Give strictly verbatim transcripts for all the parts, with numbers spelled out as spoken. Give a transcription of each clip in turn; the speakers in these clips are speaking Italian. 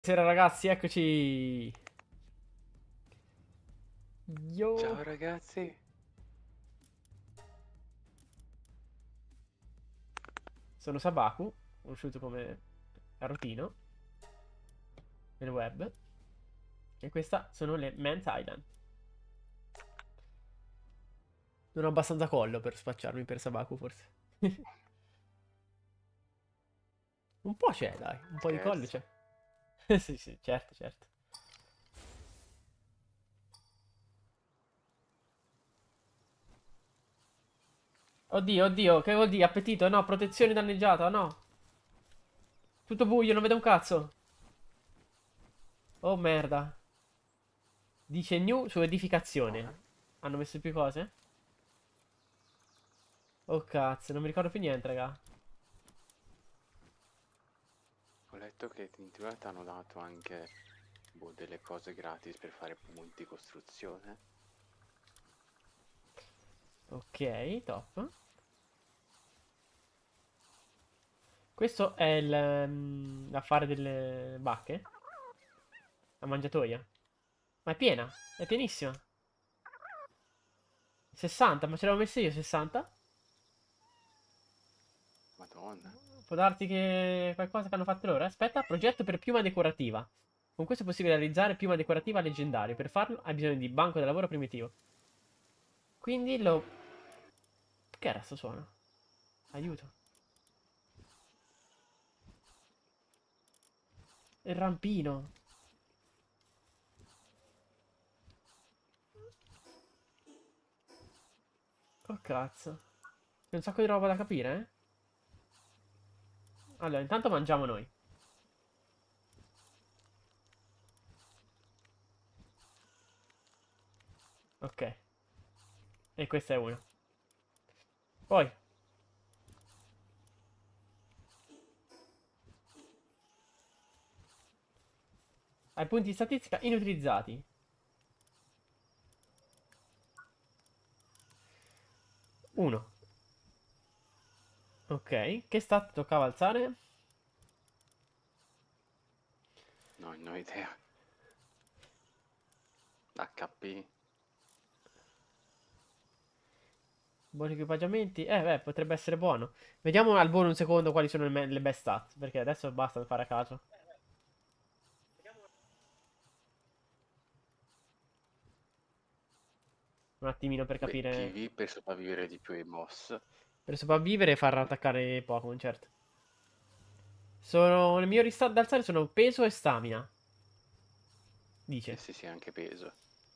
Buonasera ragazzi, eccoci. Yo. Ciao ragazzi, Sono Sabaku, conosciuto come Arrotino nel web. E questa sono le Mans Island. Non ho abbastanza collo per spacciarmi per Sabaku, forse. Un po' c'è, dai, un po' di collo scherzo. c'è. Sì, sì, certo, certo. Oddio, oddio, che vuol dire? Appetito? No, protezione danneggiata, no. Tutto buio, non vedo un cazzo. Oh merda. Dice new su edificazione. Hanno messo più cose? Oh cazzo, non mi ricordo più niente, raga. Ho letto che in teoria ti hanno dato anche boh, delle cose gratis per fare punti costruzione. Ok, top. Questo è il, ehm, l'affare delle bacche? La mangiatoia? Ma è piena, è pienissima. sessanta, ma ce l'avevo messa io, sessanta? Madonna. Può darti che qualcosa che hanno fatto loro. eh? Aspetta, progetto per piuma decorativa. Con questo è possibile realizzare piuma decorativa leggendario. Per farlo hai bisogno di banco da lavoro primitivo. Quindi lo... Che era sto suono? Aiuto. Il rampino. Oh cazzo. C'è un sacco di roba da capire, eh? Allora, intanto mangiamo noi. Ok. E questa è una. Poi, hai punti di statistica inutilizzati. uno. Ok. Che stat toccava alzare? No, non ho idea. acca pi. Buoni equipaggiamenti. Eh, beh, potrebbe essere buono. Vediamo al volo un secondo quali sono le, me- le best stat. Perché adesso basta fare a caso. Un attimino per Beh, capire. pi vi per sopravvivere di più ai boss. Per sopravvivere e far attaccare Pokémon, certo. Sono. Le migliori stat da alzare sono peso e stamina. Sì, Dice. sì, sì, anche peso.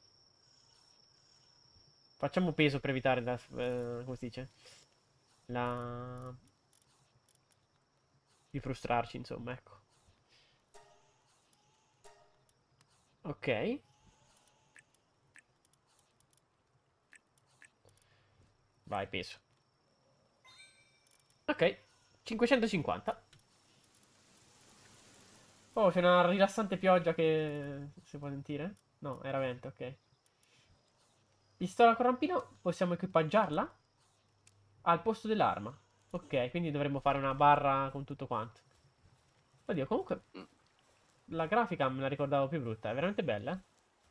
Facciamo peso per evitare la. Eh, come si dice? La. Di frustrarci, insomma, ecco. Ok. Vai, peso. Ok. cinquecentocinquanta. Oh, c'è una rilassante pioggia che si può sentire? No, era vento, ok. Pistola con rampino, possiamo equipaggiarla? Al posto dell'arma. Ok, quindi dovremmo fare una barra con tutto quanto. Oddio, comunque Mm. la grafica me la ricordavo più brutta, è veramente bella, eh?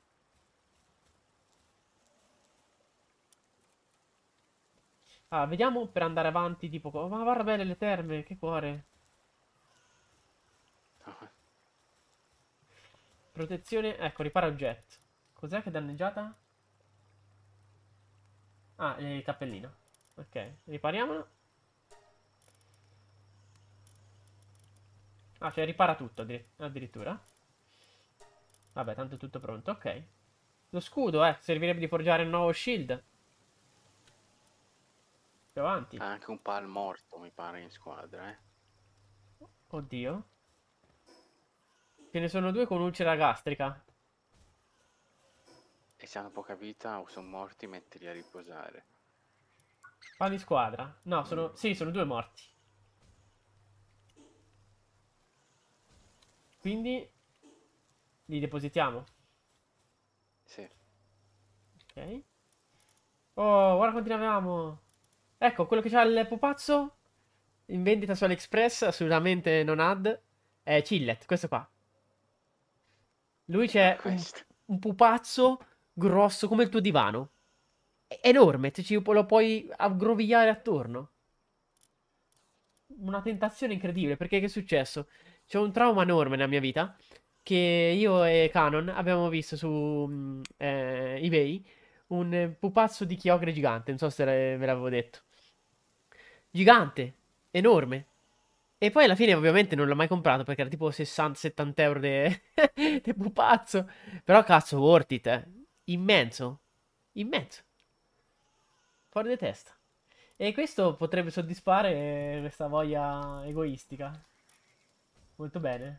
Ah, vediamo per andare avanti, tipo... co- Ma guarda belle le terme, che cuore. Protezione, ecco, ripara oggetto. Cos'è che è danneggiata? Ah, il cappellino. Ok, ripariamola. Ah, cioè ripara tutto addir- addirittura. Vabbè, tanto è tutto pronto, ok. Lo scudo, eh, servirebbe di forgiare un nuovo shield. Più avanti. Ha anche un pal morto, mi pare, in squadra, eh. Oddio. Ce ne sono due con ulcera gastrica. E se hanno poca vita o sono morti, mettili a riposare. Pali squadra. No, sono... Sì, sono due morti. Quindi li depositiamo. Sì. Ok. Oh, guarda quanti ne avevamo. Ecco, quello che c'ha il pupazzo in vendita su AliExpress, assolutamente non ad, è Chillet, questo qua. Lui Ma c'è un, questo... un pupazzo grosso come il tuo divano. È enorme, te ci lo puoi aggrovigliare attorno. Una tentazione incredibile, perché che è successo? C'è un trauma enorme nella mia vita che io e Canon abbiamo visto su mm, eh, eBay un eh, pupazzo di chiocre gigante, non so se le- ve l'avevo detto. Gigante, enorme. E poi alla fine ovviamente non l'ho mai comprato perché era tipo sessanta settanta euro de... de pupazzo. Però cazzo, worth it, eh. Immenso. Immenso. Fuori di testa. E questo potrebbe soddisfare questa voglia egoistica. Molto bene.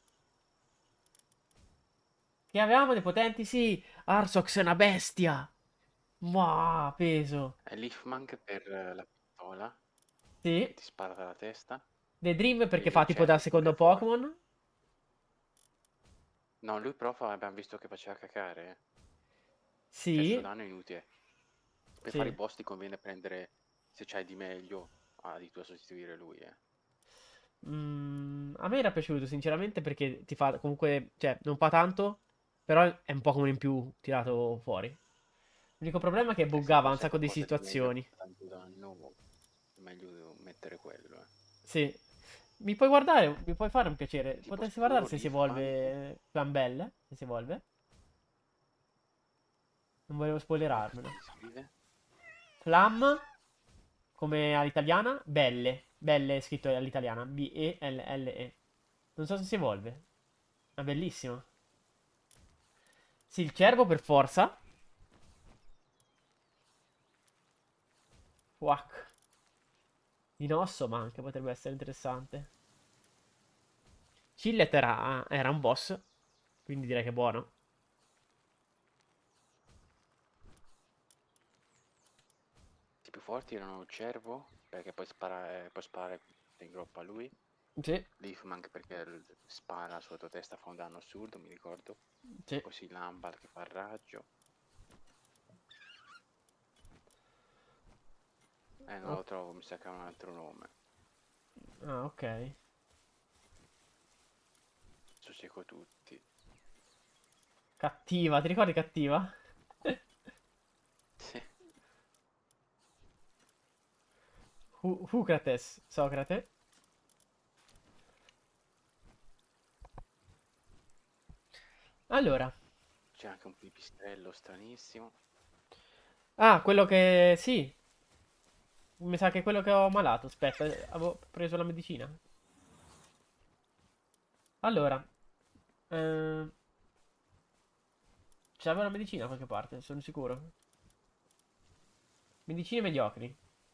Che avevamo dei potenti, sì. Arsox è una bestia. Wow, peso. È Leafmank per eh, la pistola, che Sì. ti spara dalla testa. The Dream E perché fa il tipo da cervo pure secondo è forte. Pokémon. No, lui però fa- abbiamo visto che faceva cacare. eh. Cioè, il suo Sì. danno è inutile. Per fare i Sì. boss ti conviene prendere, se c'hai di meglio, ah, di tu a sostituire lui, eh. Mm, a me era piaciuto sinceramente perché ti fa comunque, cioè, non fa tanto, però è un Pokémon in più tirato fuori. L'unico problema è che E se buggava poi un c'è sacco di qualcosa di meglio che situazioni. fa tanto danno, è meglio mettere quello, eh. Sì. Mi puoi guardare, mi puoi fare un piacere. Tipo Potresti guardare scuro, se si Leafmank, evolve Flamabelle? Se si evolve? Non volevo spoilerarmelo. si scrive? Flam, come all'italiana, Belle. Belle è scritto all'italiana. B E L L E. Non so se si evolve. Ma bellissimo. Sì, il cervo per forza. Quack. Di Nosso, ma anche potrebbe essere interessante. Chillet era, era un boss. Quindi direi che è buono. I più forti erano il cervo, perché puoi sparare, puoi sparare in groppa a lui. Sì, Leafmank perché l- spara sulla tua testa, fa un danno assurdo, mi ricordo. sì. Così Lambat che fa il raggio. Eh, non Oh, lo trovo, mi sa che ha un altro nome. ah, ok. Suseco tutti. Cattiva, ti ricordi cattiva? Sì. Hu- Hucrates, Socrate. Allora. C'è anche un pipistrello stranissimo. Ah, quello che... Sì. Mi sa che è quello che ho malato. Aspetta, eh, avevo preso la medicina. Allora. Eh... C'aveva la medicina da qualche parte, sono sicuro. Medicine mediocri.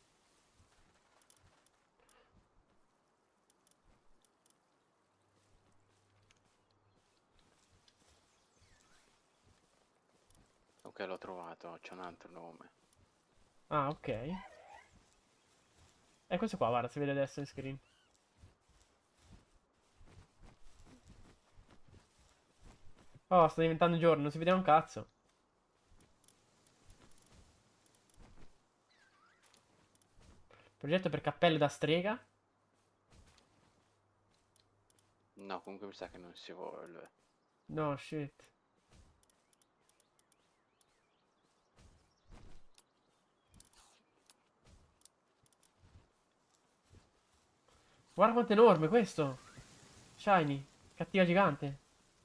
Ok, l'ho trovato, c'è un altro nome. Ah, ok. E questo qua, guarda, si vede adesso in screen. Oh, sta diventando giorno, non si vede un cazzo. Progetto per cappelle da strega. No, comunque mi sa che non si evolve. No, shit. Guarda quanto è enorme questo. Shiny. Cattiva gigante.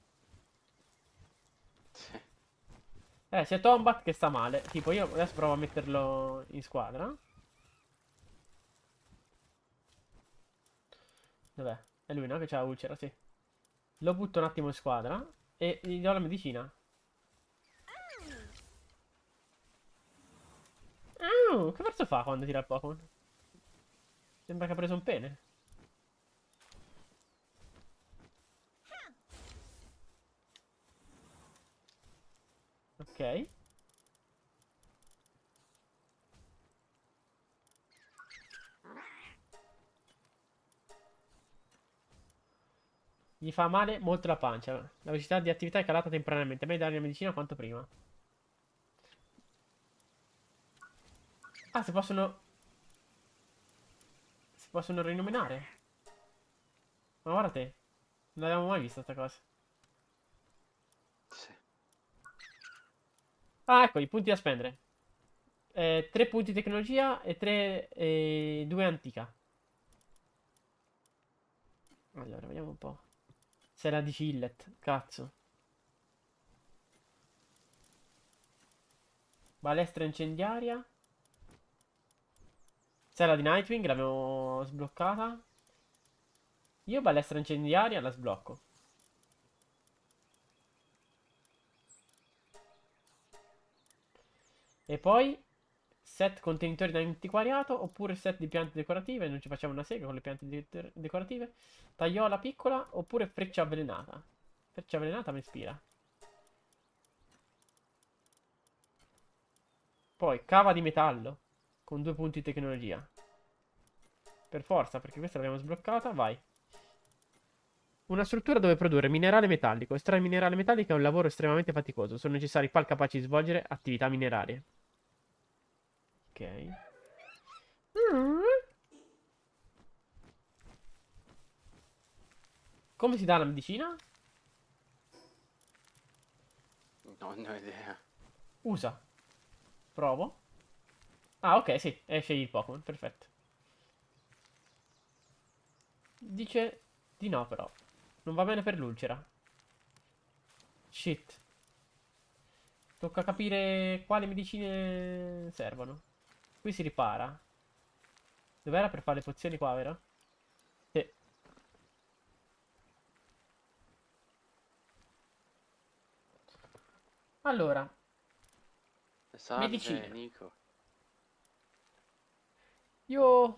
Sì. Eh, c'è Tombat che sta male. Tipo, io adesso provo a metterlo in squadra. Dov'è? È lui, no? Che c'ha Ulcera, sì. Lo butto un attimo in squadra. E gli do la medicina. Ah, che verso fa quando tira il Pokémon? Sembra che ha preso un pene. Ok. Gli fa male molto la pancia. La velocità di attività è calata temporaneamente. Meglio dargli la medicina quanto prima. Ah, si possono... Si possono rinominare. Ma guarda te. Non l'avevamo mai vista sta cosa. Ah, ecco, i punti da spendere. Eh, tre punti tecnologia e tre... e due antica. Allora, vediamo un po'. Se la di Cillet, cazzo. Balestra incendiaria. Sella di Nightwing, l'abbiamo sbloccata. Io balestra incendiaria la sblocco. E poi set contenitori da antiquariato oppure set di piante decorative. Non ci facciamo una sega con le piante de- decorative. Tagliola piccola oppure freccia avvelenata. Freccia avvelenata mi ispira. Poi cava di metallo con due punti di tecnologia. Per forza, perché questa l'abbiamo sbloccata. Vai. Una struttura dove produrre minerale metallico. Estrarre minerale metallico è un lavoro estremamente faticoso. Sono necessari pal capaci di svolgere attività minerarie. Ok. Come si dà la medicina? Non ne ho idea. Usa. Provo. Ah, ok, sì. E scegli il Pokémon. Perfetto. Dice di no, però. Non va bene per l'ulcera. Shit. Tocca capire quali medicine servono. Qui si ripara. Dov'era per fare le pozioni qua, vero? Sì. Allora, Salve, medicina. Nico. Io...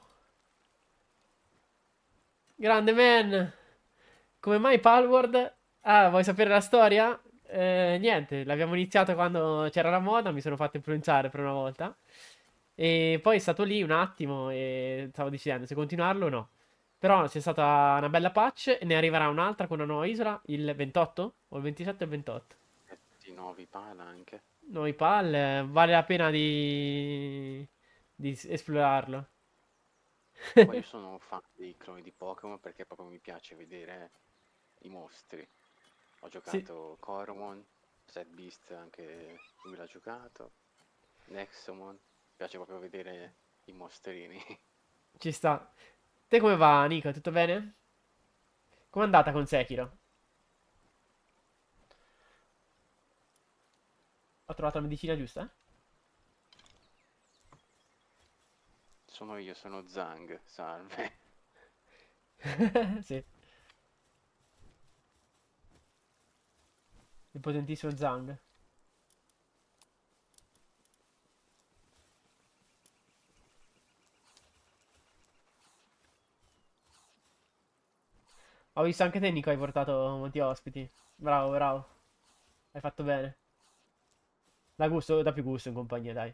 Grande man. Come mai Palworld? Ah, vuoi sapere la storia? Eh, niente, l'abbiamo iniziato quando c'era la moda, mi sono fatto influenzare per una volta. E poi è stato lì un attimo e stavo decidendo se continuarlo o no. Però c'è stata una bella patch e ne arriverà un'altra con una nuova isola, il ventotto? O il ventisette o il ventotto? E di nuovi pala anche. Nuovi pal, eh, vale la pena di... di s- esplorarlo. Poi io sono un fan dei cloni di Pokémon perché proprio mi piace vedere i mostri. Ho Sì, giocato Coromon, Sad Beast anche lui l'ha giocato, Nexomon, mi piace proprio vedere i mostrini. ci sta. Te come va, Nico? Tutto bene? Com'è andata con Sekiro? Ho trovato la medicina giusta? Sono io, sono Zang, salve. Sì, il potentissimo Zang. Ho visto anche te, Nico, hai portato molti ospiti. Bravo, bravo. Hai fatto bene. Da gusto, da più gusto in compagnia, dai.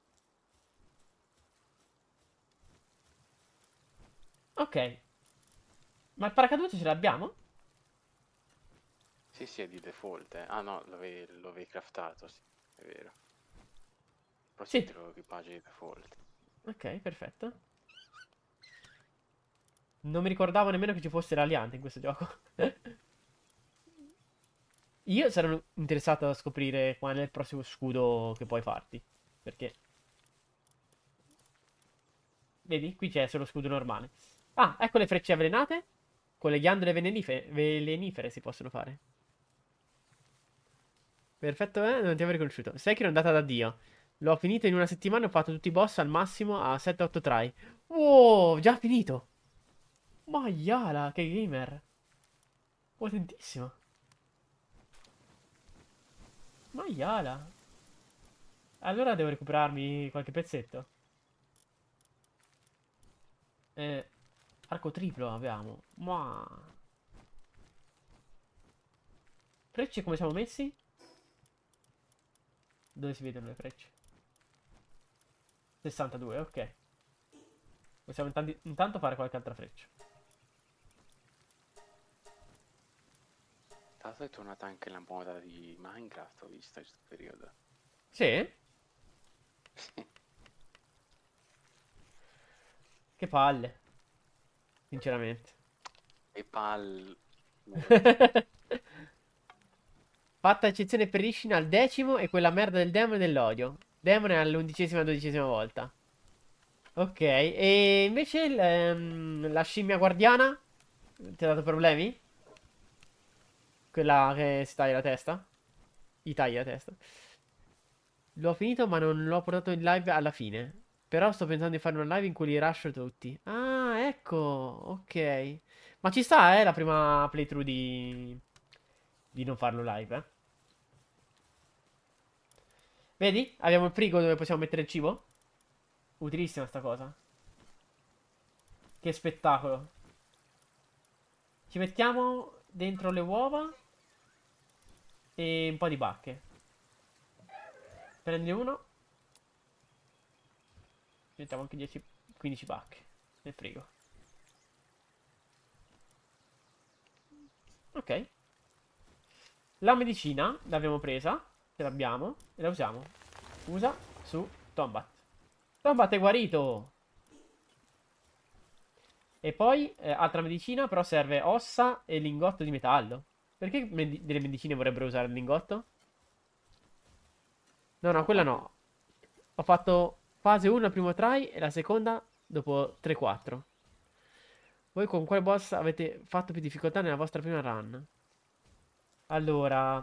Ok, ma il paracadute ce l'abbiamo? Sì, sì, è di default, eh. Ah no, l'avevi l'avevi craftato, sì, è vero. Però sì, Sì. te lo equipaggio di default. Ok, perfetto. Non mi ricordavo nemmeno che ci fosse l'aliante in questo gioco. Io sarò interessato a scoprire qual è il prossimo scudo che puoi farti. Perché, vedi, qui c'è solo scudo normale. Ah, ecco le frecce avvelenate. Con le ghiandole velenife- velenifere si possono fare. Perfetto, eh? Non ti avrei conosciuto. Sekiro è andata da Dio. L'ho finito in una settimana e ho fatto tutti i boss al massimo a sette otto try. Wow, già finito. Maiala, che gamer. Potentissimo. Maiala. Allora devo recuperarmi qualche pezzetto. Eh, arco triplo abbiamo. Ma... Frecce come siamo messi? Dove si vedono le frecce? sessantadue, ok. Possiamo intanti- intanto fare qualche altra freccia. Tra l'altro è tornata anche la moda di Minecraft, ho visto in questo periodo. Sì? Sì. Che palle, sinceramente. E pal... molto. Fatta eccezione per Ishin al decimo e quella merda del demone dell'odio. Demone all'undicesima e dodicesima volta. Ok, e invece il, ehm, la scimmia guardiana ti ha dato problemi? Quella che si taglia la testa? Gli taglia la testa. L'ho finito ma non l'ho portato in live alla fine. Però sto pensando di fare una live in cui li rusho tutti. Ah, ecco, ok. Ma ci sta, eh, la prima playthrough di... di non farlo live, eh. Vedi? Abbiamo il frigo dove possiamo mettere il cibo. Utilissima sta cosa. Che spettacolo. Ci mettiamo dentro le uova e un po' di bacche. Prendi uno. Ci mettiamo anche dieci, quindici bacche nel frigo. Ok. La medicina l'abbiamo presa. Ce l'abbiamo. E la usiamo. Usa su Tombat. Tombat è guarito. E poi eh, altra medicina, però serve ossa e lingotto di metallo. Perché med- delle medicine vorrebbero usare il lingotto? No, no, quella no. Ho fatto fase uno al primo try e la seconda dopo tre quattro. Voi con quale boss avete fatto più difficoltà nella vostra prima run? Allora,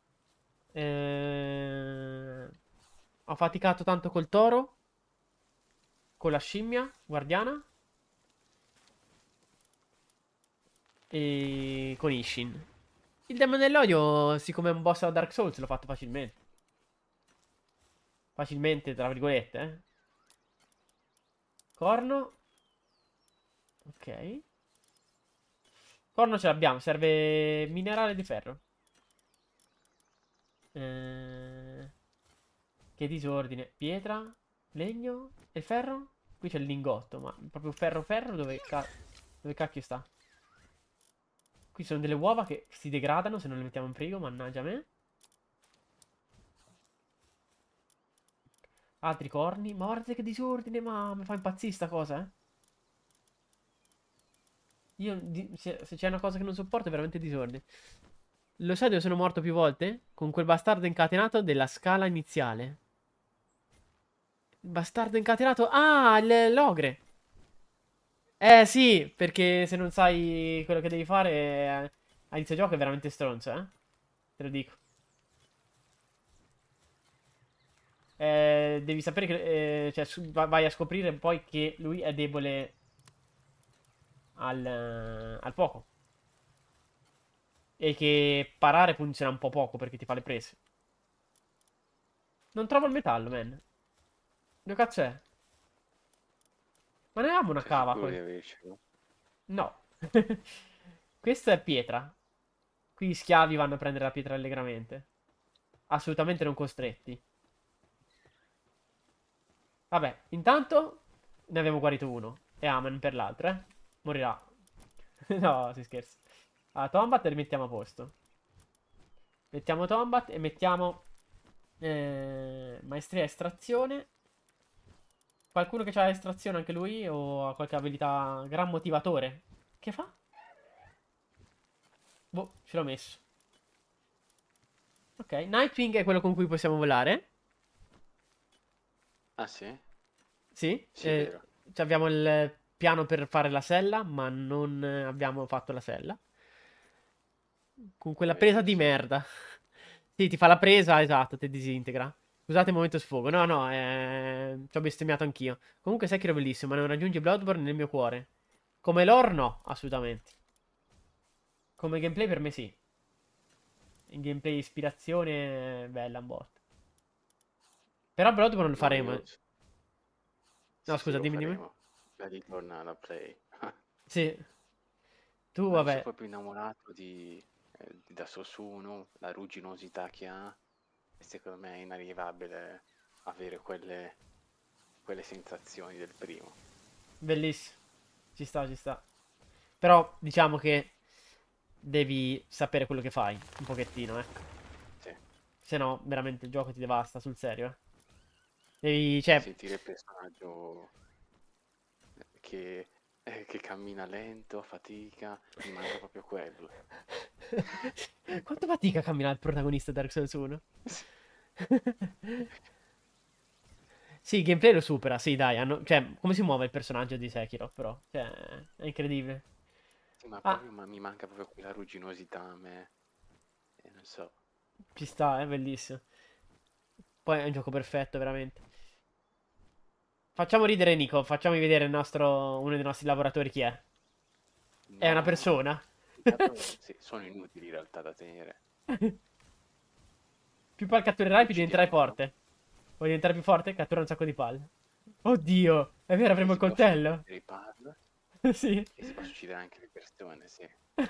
eh, ho faticato tanto col toro, con la scimmia guardiana e con Ishin. Il demone dell'odio, siccome è un boss da Dark Souls, l'ho fatto facilmente. Facilmente, tra virgolette, eh. Corno. Ok. Corno ce l'abbiamo, serve minerale di ferro. Eh, Che disordine. Pietra, legno e ferro? Qui c'è il lingotto, ma proprio ferro ferro dove, ca- dove cacchio sta? Qui sono delle uova che si degradano se non le mettiamo in frigo, mannaggia me. Altri corni. Ma guardate che disordine, ma mi fa impazzire sta cosa, eh. Io, di- se, se c'è una cosa che non sopporto è veramente disordine. Lo sai dove sono morto più volte? Con quel bastardo incatenato della scala iniziale. Bastardo incatenato. Ah, l- l'ogre. Eh sì, perché se non sai quello che devi fare eh, a inizio gioco è veramente stronzo, eh. Te lo dico. Eh, devi sapere che eh, cioè, su- va- vai a scoprire poi che lui è debole al, eh, al fuoco. E che parare funziona un po' poco perché ti fa le prese. Non trovo il metallo, man. Dove cazzo è? Ma ne abbiamo una Sei cava sicuro qua. di avercelo? No. Questa è pietra. Qui gli schiavi vanno a prendere la pietra allegramente. Assolutamente non costretti. Vabbè, intanto ne abbiamo guarito uno. E Amen per l'altro, eh. Morirà. No, si scherza. Allora, Tombat e rimettiamo a posto. Mettiamo Tombat e mettiamo eh, maestria estrazione. Qualcuno che ha estrazione anche lui o ha qualche abilità gran motivatore? Che fa? Boh, ce l'ho messo. Ok, Nightwing è quello con cui possiamo volare. Ah sì? Sì, Sì, è eh, vero. abbiamo il piano per fare la sella, ma non eh, abbiamo fatto la sella. Con quella Vedi presa che di sei... merda. Sì, ti fa la presa, esatto, ti disintegra. Scusate il momento sfogo. No, no, eh... ci ho bestemmiato anch'io. Comunque Sekiro è bellissimo, ma non raggiunge Bloodborne nel mio cuore. Come lore, no, assolutamente. Come gameplay per me sì. In gameplay ispirazione, bella un botto. Però Bloodborne lo No, faremo. io... eh. No, Sì, sì, scusa, lo dimmi, dimmi. faremo. Da ritorna alla play. Sì, tu, Ma io sono vabbè. proprio innamorato di, eh, di Dark Souls uno, la rugginosità che ha, e secondo me è inarrivabile avere quelle, quelle sensazioni del primo. Bellissimo. Ci sta, ci sta. Però diciamo che devi sapere quello che fai, un pochettino, ecco. Sì, Se no, veramente il gioco ti devasta, sul serio, eh. Devi, sì, cioè, sentire il personaggio che, eh, che cammina lento, fatica, mi manca proprio quello. Quanto fatica a camminare il protagonista di Dark Souls uno? Sì, il gameplay lo supera, sì, dai, hanno... cioè, come si muove il personaggio di Sekiro, però, cioè, è incredibile. Sì, ma Ah, proprio ma mi manca proprio quella rugginosità a me. E non so. ci sta, è bellissimo. Poi è un gioco perfetto, veramente. Facciamo ridere Nico, facciamo vedere il nostro... uno dei nostri lavoratori chi è. È una No, persona. più che altro sì, sono inutili in realtà da tenere. Più pal catturerai, più diventerai Uccidiamolo. forte. Vuoi diventare più forte? Cattura un sacco di palle. Oddio, è vero, E avremo il si possono coltello. uccidere i pal Sì. e si possono uccidere anche le persone, sì.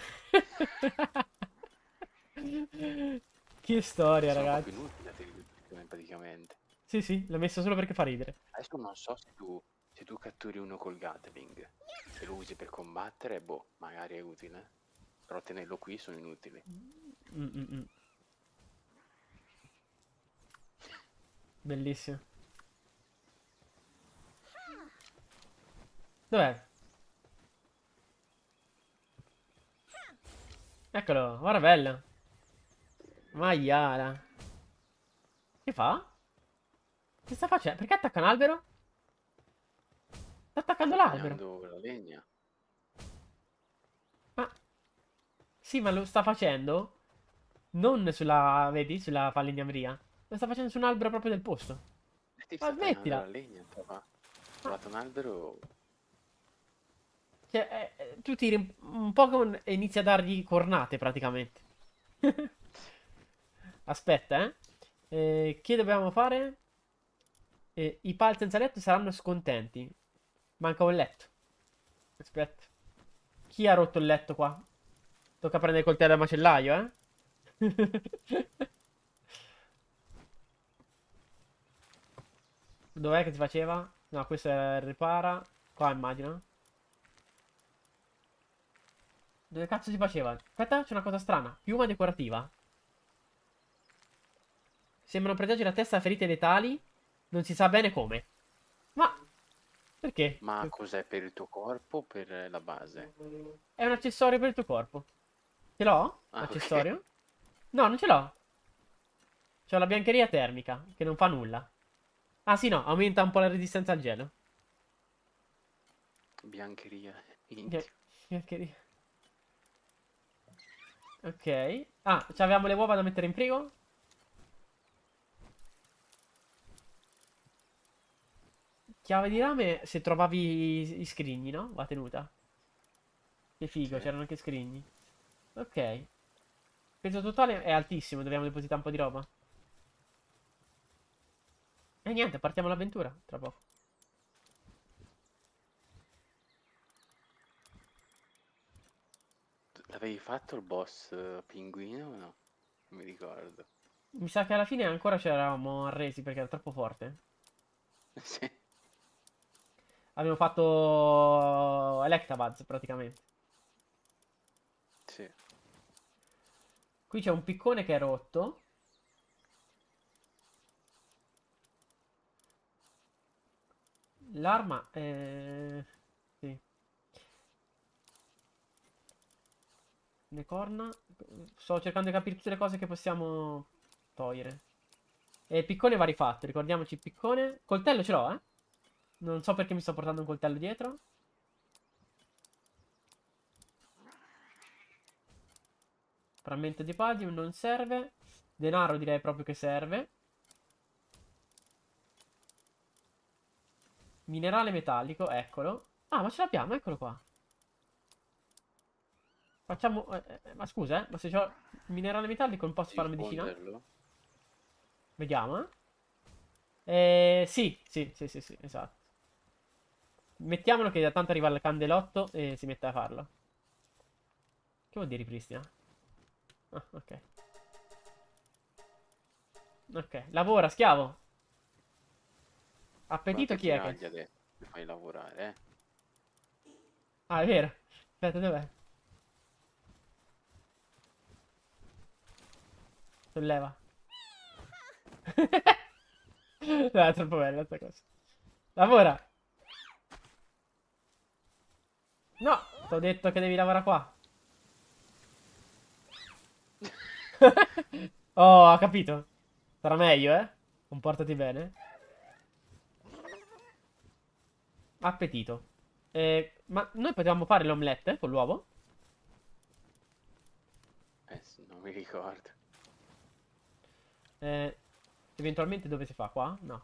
Che Che storia, sono proprio ragazzi. inutili da tenere praticamente. Sì, sì, l'ho messo solo perché fa ridere. Adesso non so se tu, se tu catturi uno col Gatling e lo usi per combattere, boh, magari è utile. Però tenerlo qui sono inutili. Mm, mm, mm. Bellissimo. Dov'è? Eccolo, guarda bello. Maiala. Che fa? Che sta facendo? Perché attacca un albero? Sta attaccando Sta l'albero. tagliando la legna. Ma sì, ma lo sta facendo non sulla, vedi, sulla falegnameria. Lo sta facendo su un albero proprio del posto. E ti Ma sta tagliando la smettila. legna, trova. Ha Ma, trovato un albero. cioè, eh, tu tiri un, un Pokémon e inizi a dargli cornate praticamente. Aspetta, eh. Eh, che dobbiamo fare? Eh, I pal senza letto saranno scontenti. Manca un letto. Aspetta. Chi ha rotto il letto qua? Tocca prendere il coltello al macellaio, eh? Dov'è che si faceva? No, questo è il ripara. Qua immagino. Dove cazzo si faceva? Aspetta, c'è una cosa strana. Piuma decorativa. Sembrano proteggere la testa da ferite letali. Non si sa bene come. Ma perché? Ma cos'è per il tuo corpo o per la base? È un accessorio per il tuo corpo. Ce l'ho? Ah, ok. L'accessorio? No, non ce l'ho. C'ho la biancheria termica, che non fa nulla. Ah, sì, no, aumenta un po' la resistenza al gelo. Biancheria. Bia- Indio. Biancheria. Ok. Ah, avevamo le uova da mettere in frigo? Chiave di rame se trovavi i, i scrigni, no? Va tenuta. Che figo, Sì. c'erano anche scrigni. Ok. Peso totale è altissimo, dobbiamo depositare un po' di roba. E niente, partiamo l'avventura, tra poco. L'avevi fatto il boss eh, pinguino o no? Non mi ricordo. Mi sa che alla fine ancora ci eravamo arresi perché era troppo forte. Sì. Abbiamo fatto Electabuzz praticamente. Sì. Qui c'è un piccone che è rotto. L'arma è... Sì. Le corna. Sto cercando di capire tutte le cose che possiamo togliere. E il piccone va rifatto, ricordiamoci il piccone. Coltello ce l'ho, eh. Non so perché mi sto portando un coltello dietro. Frammento di padium non serve. Denaro direi proprio che serve. Minerale metallico, eccolo. Ah, ma ce l'abbiamo, eccolo qua. Facciamo... eh, eh, ma scusa, eh, ma se ho minerale metallico non posso Devi fare medicina? fonderlo. Vediamo, eh. Eh, sì, sì, sì, sì, sì, esatto. Mettiamolo che da tanto arriva il candelotto e si mette a farlo. Che vuol dire ripristina? Ah, ok. Ok, lavora, schiavo. Appetito Guarda chi è che... tiraglia adesso. Mi fai lavorare, eh. Ah, è vero. Aspetta, dov'è? Solleva. No, è troppo bella sta cosa. Lavora. No, ti ho detto che devi lavorare qua. Oh, ha capito. Sarà meglio, eh? Comportati bene. Appetito. Eh, ma noi potevamo fare l'omelette con l'uovo? Eh, sì, non mi ricordo. Eh, eventualmente dove si fa? Qua? No.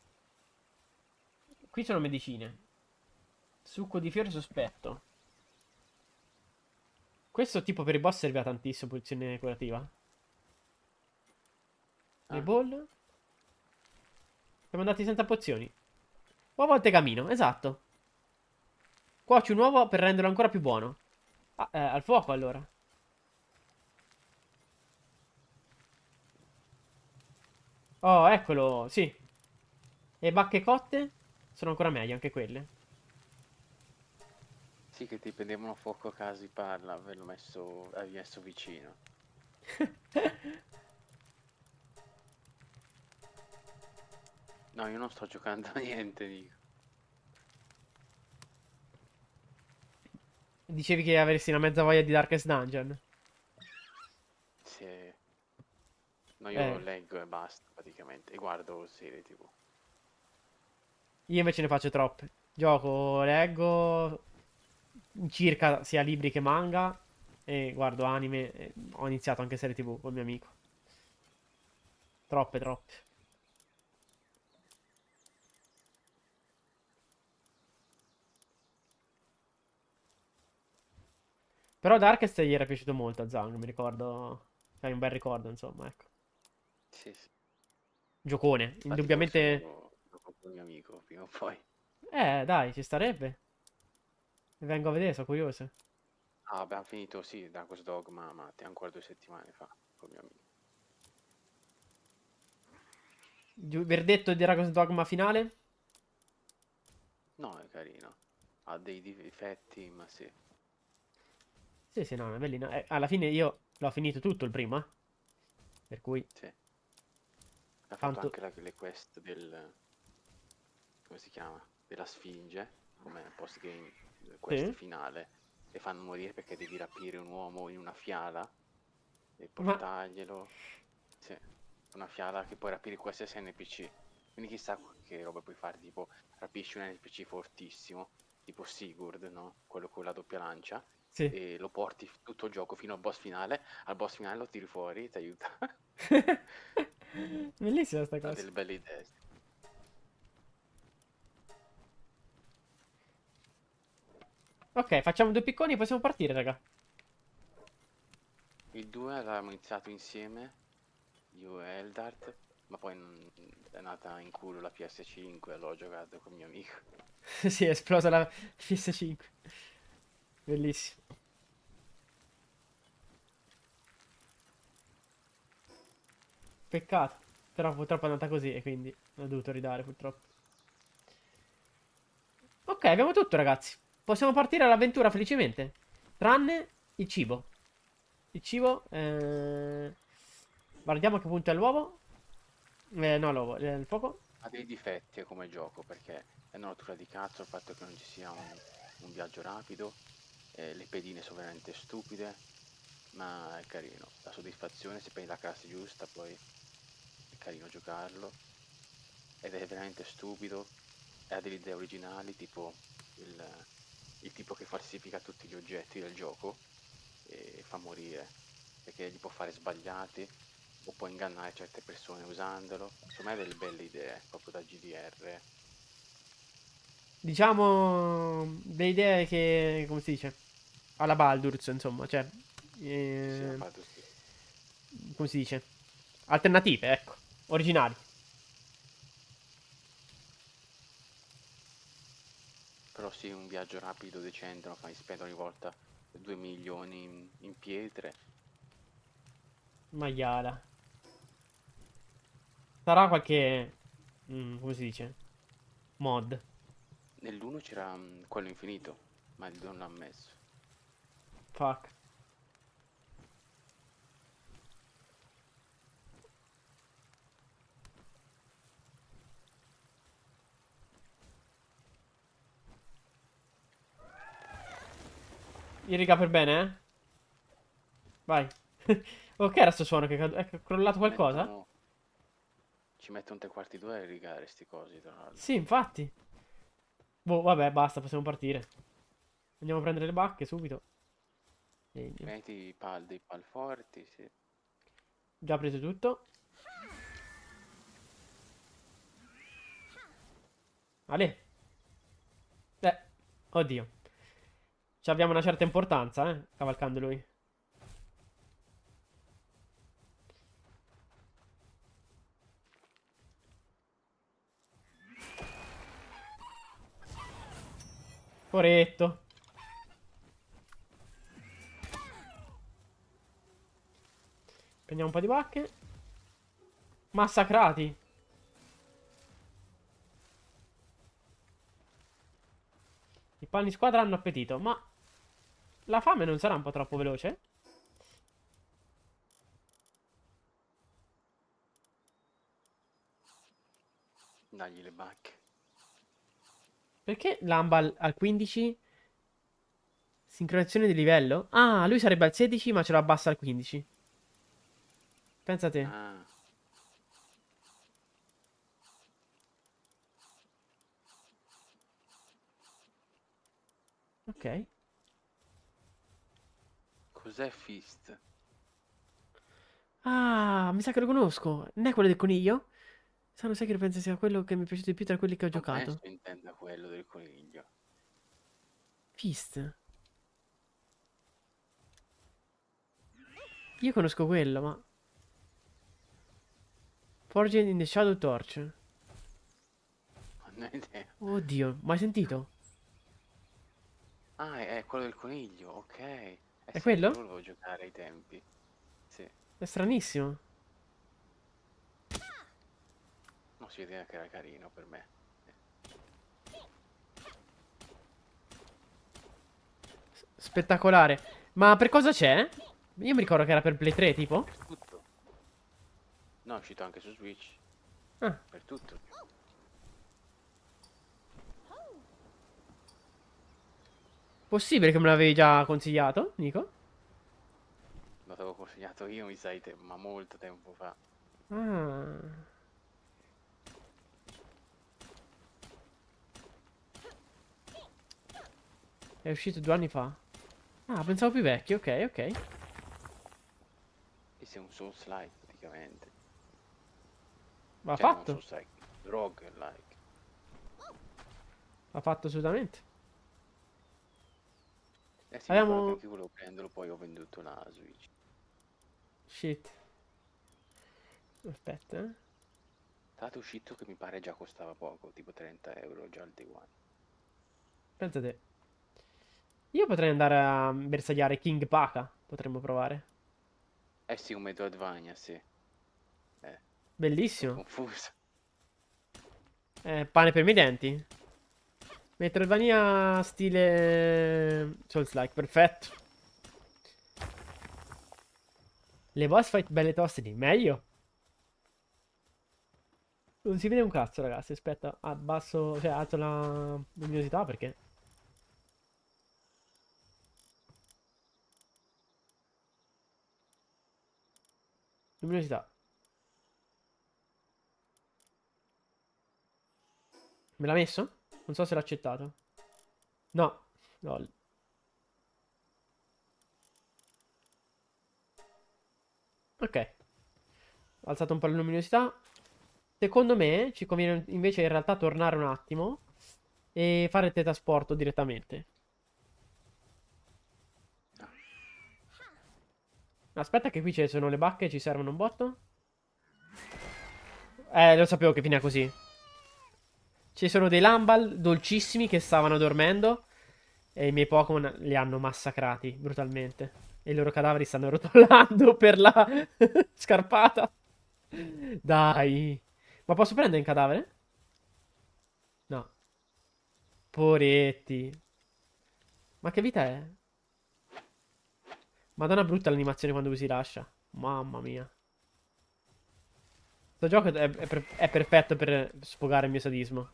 Qui sono medicine. Succo di fiore sospetto. Questo tipo per i boss serviva tantissimo, pozione curativa. Le Ah, ball. Siamo andati senza pozioni. Uovo al tegamino, esatto. Cuoci un uovo per renderlo ancora più buono. Ah, eh, al fuoco allora. Oh, eccolo, sì. E bacche cotte? Sono ancora meglio anche quelle. sì che ti prendevano fuoco a casa di parla, averlo messo, avevi messo vicino. No, io non sto giocando a niente, dico. Dicevi che avresti una mezza voglia di Darkest Dungeon. Se... No, io Eh, leggo e basta, praticamente, e guardo serie T V. io invece ne faccio troppe. Gioco, leggo circa sia libri che manga. E guardo anime. E ho iniziato anche serie T V col mio amico. Troppe, troppe. Però Darkest gli era piaciuto molto a Zang, mi ricordo. Hai un bel ricordo, insomma, ecco. Sì, sì. Giocone, Infatti forse indubbiamente. lo, lo compro il mio amico, prima o poi. Eh, dai, ci starebbe. Vengo a vedere, sono curioso. Ah, abbiamo finito, sì, Dragon's Dogma, ma te ancora due settimane fa, con mio amico. Giu- Verdetto di Dragon's Dogma finale? No, è carino. Ha dei difetti, ma sì, Sì, sì, no, è bellino. Eh, alla fine io l'ho finito tutto il primo, eh. Per cui, sì. Ha fatto tanto. anche la- le quest del... come si chiama? Della Sfinge, come post-game quest Sì. finale, e fanno morire perché devi rapire un uomo in una fiala e Ma. portarglielo. Sì, una fiala che puoi rapire qualsiasi N P C. Quindi chissà che roba puoi fare, tipo rapisci un N P C fortissimo, tipo Sigurd, no? Quello con la doppia lancia, Sì. e lo porti f- tutto il gioco fino al boss finale, al boss finale lo tiri fuori, ti aiuta. Bellissima sta Ha cosa. delle belle idee. Sì. Ok, facciamo due picconi e possiamo partire, raga. Il due l'abbiamo iniziato insieme, io e Eldart, ma poi non- è nata in culo la P S cinque, l'ho giocato con mio amico. Sì, è esplosa la P S cinque. Bellissimo. Peccato. Però purtroppo è andata così e quindi ho dovuto ridare purtroppo. Ok, abbiamo tutto, ragazzi. Possiamo partire all'avventura felicemente. Tranne il cibo. Il cibo. Eh... Guardiamo a che punto è l'uovo. Eh, no, l'uovo. eh, Il fuoco. Ha dei difetti eh, come gioco, perché è una rottura di cazzo il fatto che non ci sia un, un viaggio rapido, eh, le pedine sono veramente stupide, ma è carino. La soddisfazione, se prendi la classe giusta, poi è carino giocarlo, ed è veramente stupido, e ha delle idee originali, tipo il, il tipo che falsifica tutti gli oggetti del gioco e fa morire, perché gli può fare sbagliati, o può ingannare certe persone usandolo. Insomma, ha delle belle idee, proprio da G D R. Diciamo. Le idee che. Come si dice? Alla Baldur's, insomma. Cioè. Sì, sì, ha eh, fatto sì. Come si dice? Alternative, ecco. Originali. Però sì, un viaggio rapido, decente, non fai spendere ogni volta due milioni in, in pietre. Maiala. Sarà qualche. mm, come si dice? Mod. Nell'uno c'era mm, quello infinito, ma il due non l'ha messo. Fuck. Io riga per bene, eh? Vai. Oh, che era sto suono? Che è cad- è crollato Ci qualcosa? mettono, ci mettono tre quarti d'ora a rigare sti cosi, tra l'altro. Sì, infatti. Boh, vabbè, basta, possiamo partire. Andiamo a prendere le bacche subito. Legno. Metti i pal, dei pal forti, sì. Già preso tutto. Ale. Eh, oddio. Ci abbiamo una certa importanza, eh, cavalcando lui. Poretto. Prendiamo un po' di bacche. Massacrati. I panni squadra hanno appetito, ma la fame non sarà un po' troppo veloce? Dagli le bacche. Perché l'amba al, al quindici? Sincronizzazione di livello? Ah, lui sarebbe al sedici, ma ce lo abbassa al quindici. Pensa a te. Ah, Ok. cos'è Fist? Ah, mi sa che lo conosco. Non è quello del coniglio? Sanno, sai che penso sia quello che mi è piaciuto di più tra quelli che ho Non giocato. penso intenda quello del coniglio. Fist. Io conosco quello, ma... Forged in the Shadow Torch. Non ho idea. Oddio, mai sentito? Ah, è, è quello del coniglio, ok. Eh È sì, quello quello? volevo giocare ai tempi. Sì, È stranissimo. non si vedeva che era carino per me. Spettacolare. Ma per cosa c'è? Io mi ricordo che era per Play tre, tipo. Per tutto. No, è uscito anche su Switch. Ah, Per tutto. possibile che me l'avevi già consigliato, Nico? Lo avevo consigliato io, mi sai, te- ma molto tempo fa. Ah. È uscito due anni fa. Ah, pensavo più vecchio, ok, ok. E sei un Souls-like praticamente. Va Cioè, non fatto. Souls-like, rogue-like. Va fatto assolutamente. Eh sì, mi ricordo che Abbiamo... anche io volevo prenderlo, poi ho venduto la Switch. Shit. Aspetta, eh. Tra l'altro è uscito che mi pare già costava poco, tipo trenta euro già al day one. Pensa te. Io potrei andare a bersagliare King Paka. Potremmo provare. Eh sì, un Metroidvania, sì. Eh, sono Bellissimo. confuso. Eh, pane per i miei denti. Metroidvania stile Souls-like, perfetto. Le boss fight belle toste lì, meglio. Non si vede un cazzo, ragazzi. Aspetta, abbasso, cioè alzo la luminosità perché... Luminosità. Me l'ha messo? Non so se l'ha accettato. No. Lol. Ok. Ho alzato un po' la luminosità. Secondo me ci conviene invece in realtà tornare un attimo e fare il teletrasporto direttamente. Ah, Aspetta che qui ci sono le bacche, ci servono un botto. Eh, lo sapevo che finiva così. Ci sono dei Lambal dolcissimi che stavano dormendo e i miei Pokémon li hanno massacrati brutalmente. E i loro cadaveri stanno rotolando per la scarpata. Dai. Ma posso prendere un cadavere? No. Poretti. Ma che vita è? Madonna brutta l'animazione quando lui si lascia. Mamma mia. Questo gioco è, è per- è perfetto per sfogare il mio sadismo.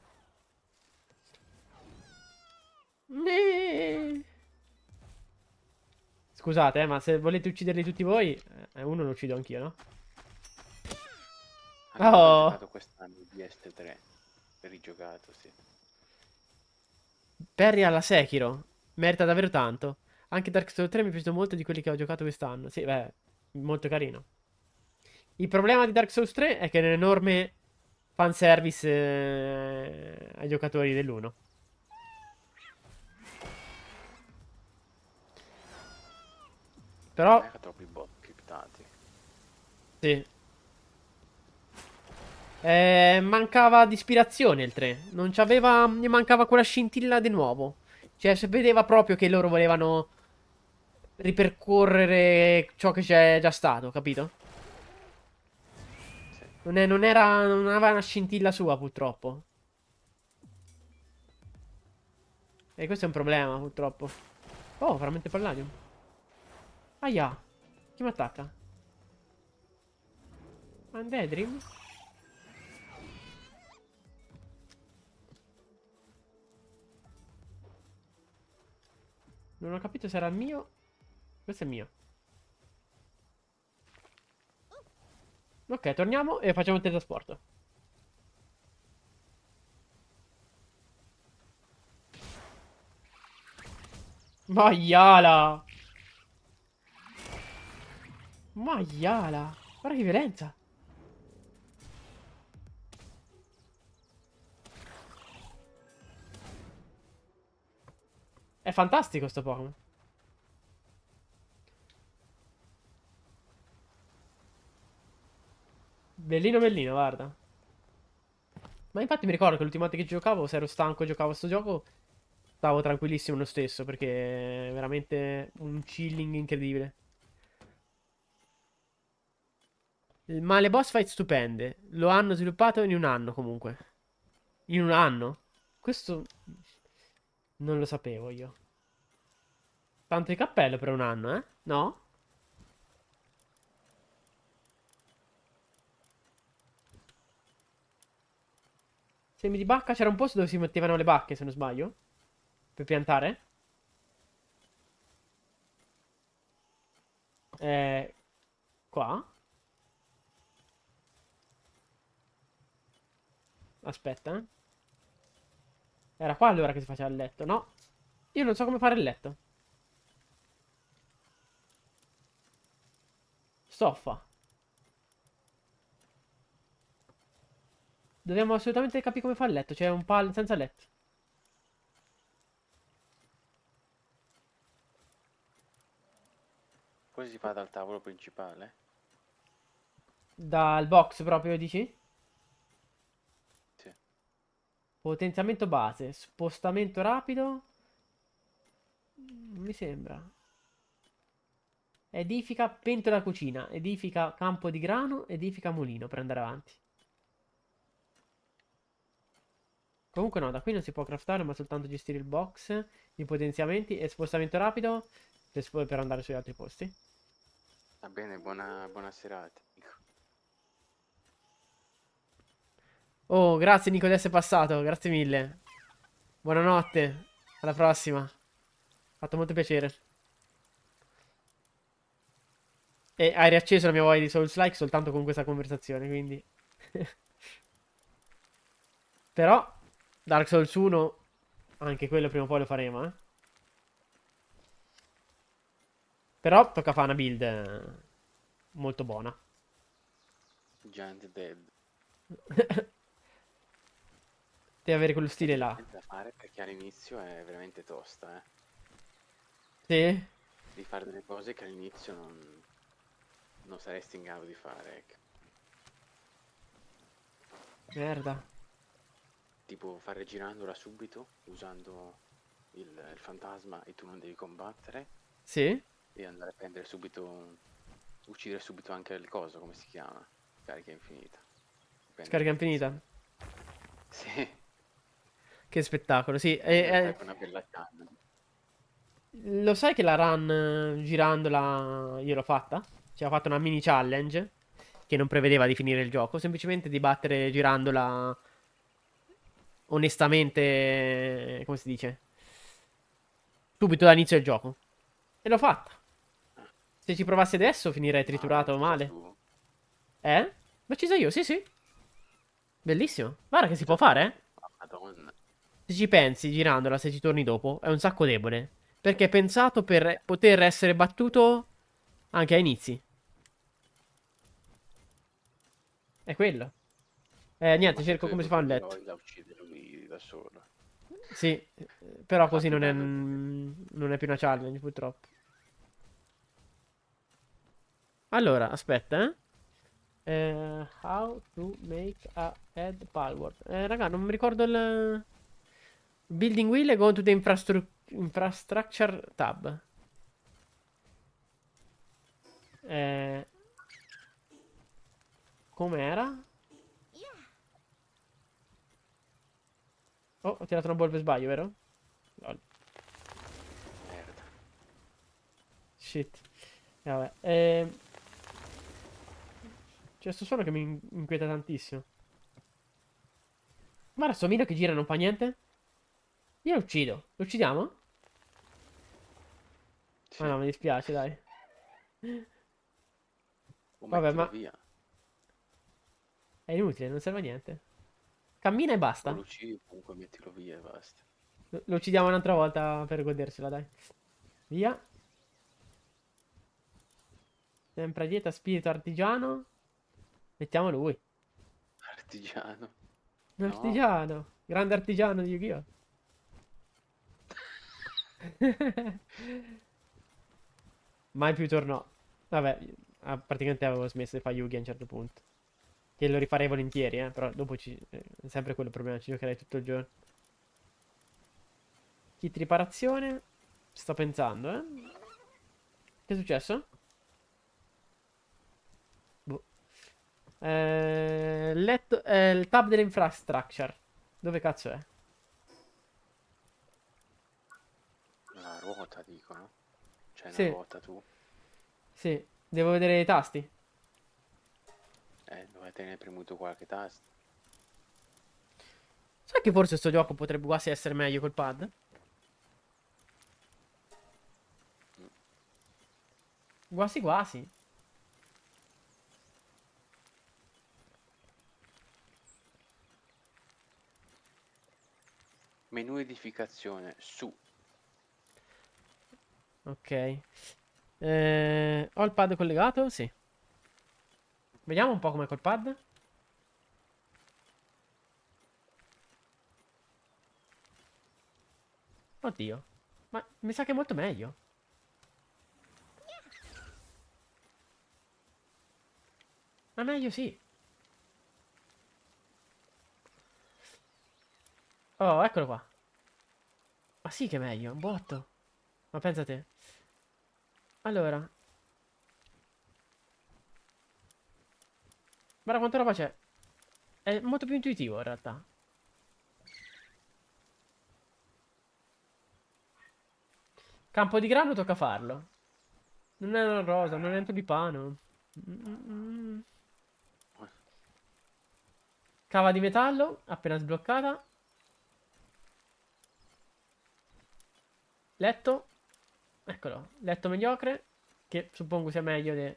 Nee. Scusate, eh, ma se volete ucciderli tutti voi, eh, uno lo uccido anch'io, no? Anche perché ho Oh! giocato quest'anno di est tre. Rigiocato, sì. Perry alla Sekiro. Merita davvero tanto. Anche Dark Souls tre mi è piaciuto molto di quelli che ho giocato quest'anno. Sì, beh, molto carino. Il problema di Dark Souls tre è che è un enorme fanservice eh, ai giocatori dell'uno. Però, Non era troppo i bot criptati. sì. Eh, mancava di ispirazione il tre. Non c'aveva. Gli mancava quella scintilla di nuovo. Cioè, si vedeva proprio che loro volevano ripercorrere ciò che c'è già stato, capito? Sì. Non, è- non era. Non aveva una scintilla sua, purtroppo. E questo è un problema, purtroppo. Oh, veramente Palladium. Aia. Chi mi attacca? Undead Dream? Non ho capito se era il mio. Questo è il mio. Ok, torniamo e facciamo il teletrasporto. Maiala! Maiala! Guarda che violenza! È fantastico sto Pokémon. Bellino bellino, guarda. Ma infatti mi ricordo che l'ultima volta che giocavo, se ero stanco e giocavo a sto gioco, stavo tranquillissimo lo stesso, perché è veramente un chilling incredibile. Ma le boss fight stupende. Lo hanno sviluppato in un anno comunque. In un anno? Questo non lo sapevo io. Tanto di cappello per un anno, eh? No? Semi di bacca, c'era un posto dove si mettevano le bacche, se non sbaglio. Per piantare. Eh, qua. Aspetta, eh. Era qua allora che si faceva il letto, no? Io non so come fare il letto. Stoffa. Dobbiamo assolutamente capire come fa il letto. C'è un pal senza letto. Poi si fa dal tavolo principale. Dal box proprio, dici? Sì. Potenziamento base. Spostamento rapido. Non mi sembra. Edifica pentola cucina. Edifica campo di grano. Edifica mulino per andare avanti. Comunque no, da qui non si può craftare, ma soltanto gestire il box, i potenziamenti e spostamento rapido per, sp- per andare sugli altri posti. Va bene, buona, buona serata. Oh, grazie Nico di essere passato, grazie mille. Buonanotte, alla prossima. Fatto molto piacere. E hai riacceso la mia voglia di Souls-like soltanto con questa conversazione, quindi... Però, Dark Souls uno, anche quello prima o poi lo faremo, eh. Però tocca fare una build eh, molto buona. Giant Dead. Deve avere quello È stile là. divertente da fare perché all'inizio è veramente tosta, eh. Sì? Di fare delle cose che all'inizio non, non saresti in grado di fare, ecco. Merda. Tipo fare girandola subito, usando il, il fantasma e tu non devi combattere, Sì? e andare a prendere subito, uccidere subito anche il coso, come si chiama? Carica infinita. Prendere Scarica potenziamento. infinita. Sì, Che spettacolo, sì. e E, andare e- con una bella canna. lo sai che la run eh, girandola io l'ho fatta? Ci ha fatto una mini challenge che non prevedeva di finire il gioco, semplicemente di battere girandola onestamente, come si dice? Subito dall'inizio del gioco. E l'ho fatta. Se ci provassi adesso finirei Ah, triturato l'hai uccisa male. tu? Eh? L'ho ucciso io, sì, sì. Bellissimo. Guarda che si può Uccisa fare, tu? eh? Ah, Madonna. Se ci pensi, girandola, se ci torni dopo, è un sacco debole. Perché è pensato per poter essere battuto anche a inizi. È quello. Eh, niente, Ma se tu cerco hai come si fa un proprio letto. l'eroi da uccidere lui da solo. Sì, eh, però Fa così più non è, danno di te. non è più una challenge, purtroppo. Allora, aspetta, eh. Eh, how to make a head palward. Eh, raga, non mi ricordo il... Building wheel e go to the infrastru- infrastructure tab. Eh, com'era? Oh, ho tirato una bomba per sbaglio, vero? Lol. Merda. Shit. Eh, vabbè. Eh, c'è sto suono che mi in- inquieta tantissimo. Guarda sto mino che gira e non fa niente. Io lo uccido. Lo uccidiamo? Ma Sì. no, mi dispiace, dai. O Vabbè, mettilo ma via. è inutile, non serve a niente. Cammina e O basta. lo uccidi, comunque mettilo via e basta. Lo, lo uccidiamo un'altra volta per godersela, dai. Via. Sempre a dieta, spirito artigiano. Mettiamo lui. Artigiano. Un No. artigiano. Grande artigiano di Yu-Gi-Oh! Mai più tornò. Vabbè, ah, praticamente avevo smesso di fare Yugi a un certo punto. Che lo rifarei volentieri, eh. Però dopo ci... eh, è sempre quello il problema, ci giocherei tutto il giorno. Kit riparazione. Sto pensando, eh. Che è successo? Boh. Eh, letto... eh, il tab dell'infrastructure. Dove cazzo è? La ruota, dicono. C'è una Sì, ruota tu. sì. Devo vedere i tasti. Eh, dove tenere premuto qualche tasto. Sai che forse sto gioco potrebbe quasi essere meglio col pad? Quasi quasi. Menu edificazione. Su. Ok. Eh, ho il pad collegato? Sì. Vediamo un po' com'è col pad. Oddio. Ma mi sa che è molto meglio. Ma meglio sì. Oh, eccolo qua. Ma sì che è meglio, un botto. Ma pensa te. Allora, guarda quanta roba c'è. È molto più intuitivo in realtà. Campo di grano tocca farlo. Non è una rosa, non è un tulipano. Mm, mm, mm. Cava di metallo, appena sbloccata. Letto. Eccolo, letto mediocre. Che suppongo sia meglio del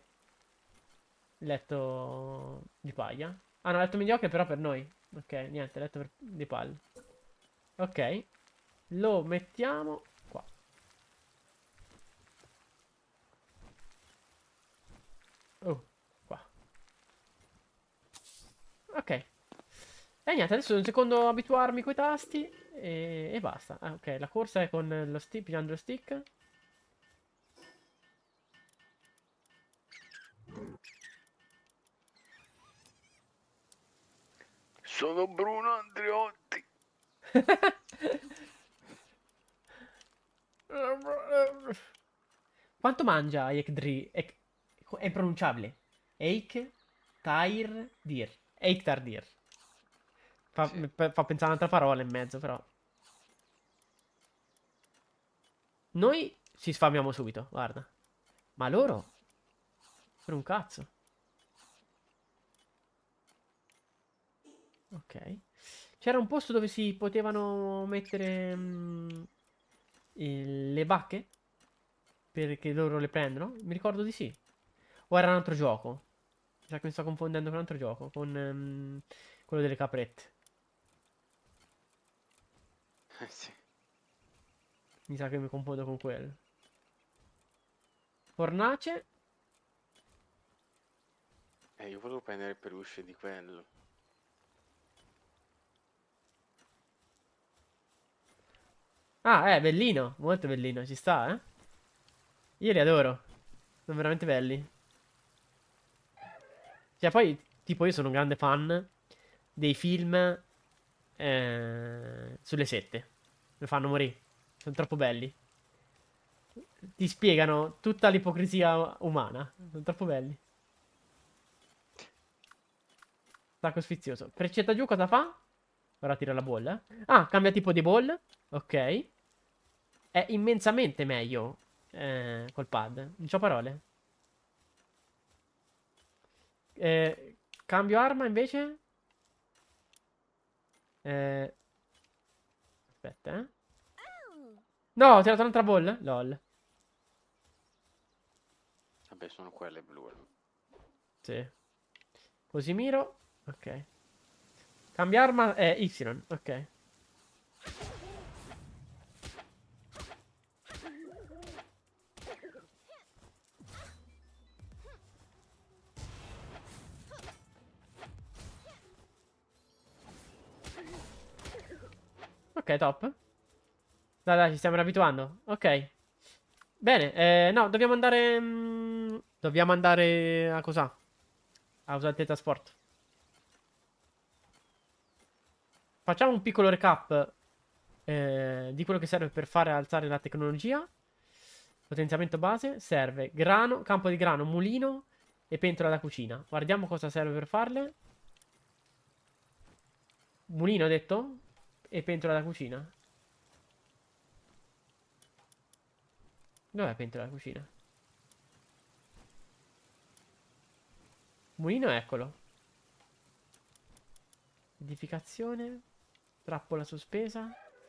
letto di paglia. Ah no, letto mediocre però per noi. Ok, niente, letto per... di palla. Ok, lo mettiamo qua. Oh, qua. Ok. E niente, adesso un secondo abituarmi coi tasti e, e basta. Ah, ok, la corsa è con lo stick, pigiando lo stick. Sono Bruno Andreotti. Quanto mangia Ekdri? Ek... È impronunciabile. Eik Tair Dir. Eiktar Dir. Fa, Sì. fa pensare a un'altra parola in mezzo, però. Noi ci sfamiamo subito, guarda. Ma loro? Per un cazzo. Ok. C'era un posto dove si potevano mettere mm, il- le vacche? perché loro le prendono? Mi ricordo di sì. O era un altro gioco? Mi sa che mi sto confondendo con un altro gioco, con ehm, quello delle caprette. Eh sì. Mi sa che mi confondo con quello. Fornace. Eh, io volevo prendere il peluche di quello. Ah, è bellino, molto bellino, ci sta, eh? Io li adoro, sono veramente belli. Cioè, poi, tipo, io sono un grande fan dei film eh, sulle sette. Mi fanno morire, sono troppo belli. Ti spiegano tutta l'ipocrisia umana, sono troppo belli. Sacco sfizioso. Freccetta giù cosa fa? Ora tira la bolla. Ah, cambia tipo di ball. Ok. È immensamente meglio eh, col pad. Non c'ho parole. Eh, cambio arma invece. Eh, aspetta, eh. No, ho tirato un'altra ball. LOL. Vabbè, sono quelle blu. Sì. Così miro. Ok. Cambio arma è Y. Ok. Ok, top. Dai, dai, ci stiamo abituando. Ok. Bene, eh, no, dobbiamo andare... mm, dobbiamo andare a cosa? A usare il teletrasporto. Facciamo un piccolo recap eh, di quello che serve per fare alzare la tecnologia. Potenziamento base. Serve grano, campo di grano, mulino e pentola da cucina. Guardiamo cosa serve per farle. Mulino, ho detto? E pentola da cucina. Dov'è pentola da cucina? Mulino, eccolo. Edificazione. Trappola sospesa.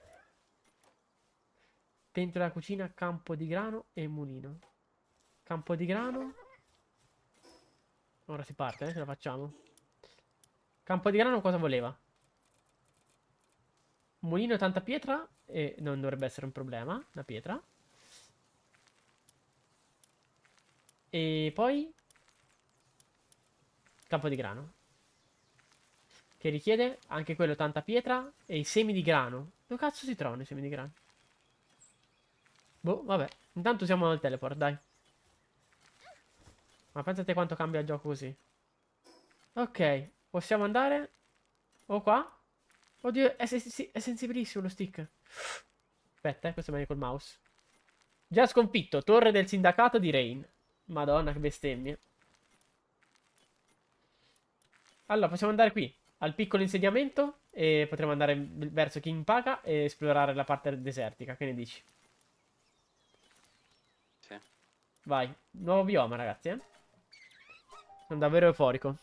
Pentola da cucina, campo di grano e mulino. Campo di grano. Ora si parte, eh, ce la facciamo. Campo di grano cosa voleva? Mulino e tanta pietra. E non dovrebbe essere un problema, la pietra. E poi... Campo di grano. Che richiede anche quello tanta pietra e i semi di grano. Dove cazzo si trovano i semi di grano? Boh, vabbè. Intanto siamo al teleport, dai. Ma pensate quanto cambia il gioco così. Ok, possiamo andare. O qua? Oddio, è, sen- è sensibilissimo lo stick. Aspetta, eh, questo è meglio col mouse. Già sconfitto, torre del sindacato di Rain. Madonna, che bestemmie. Allora, possiamo andare qui, al piccolo insediamento. E potremo andare verso King Paga e esplorare la parte desertica. Che ne dici? Sì. Vai, nuovo bioma, ragazzi, eh. Sono davvero euforico.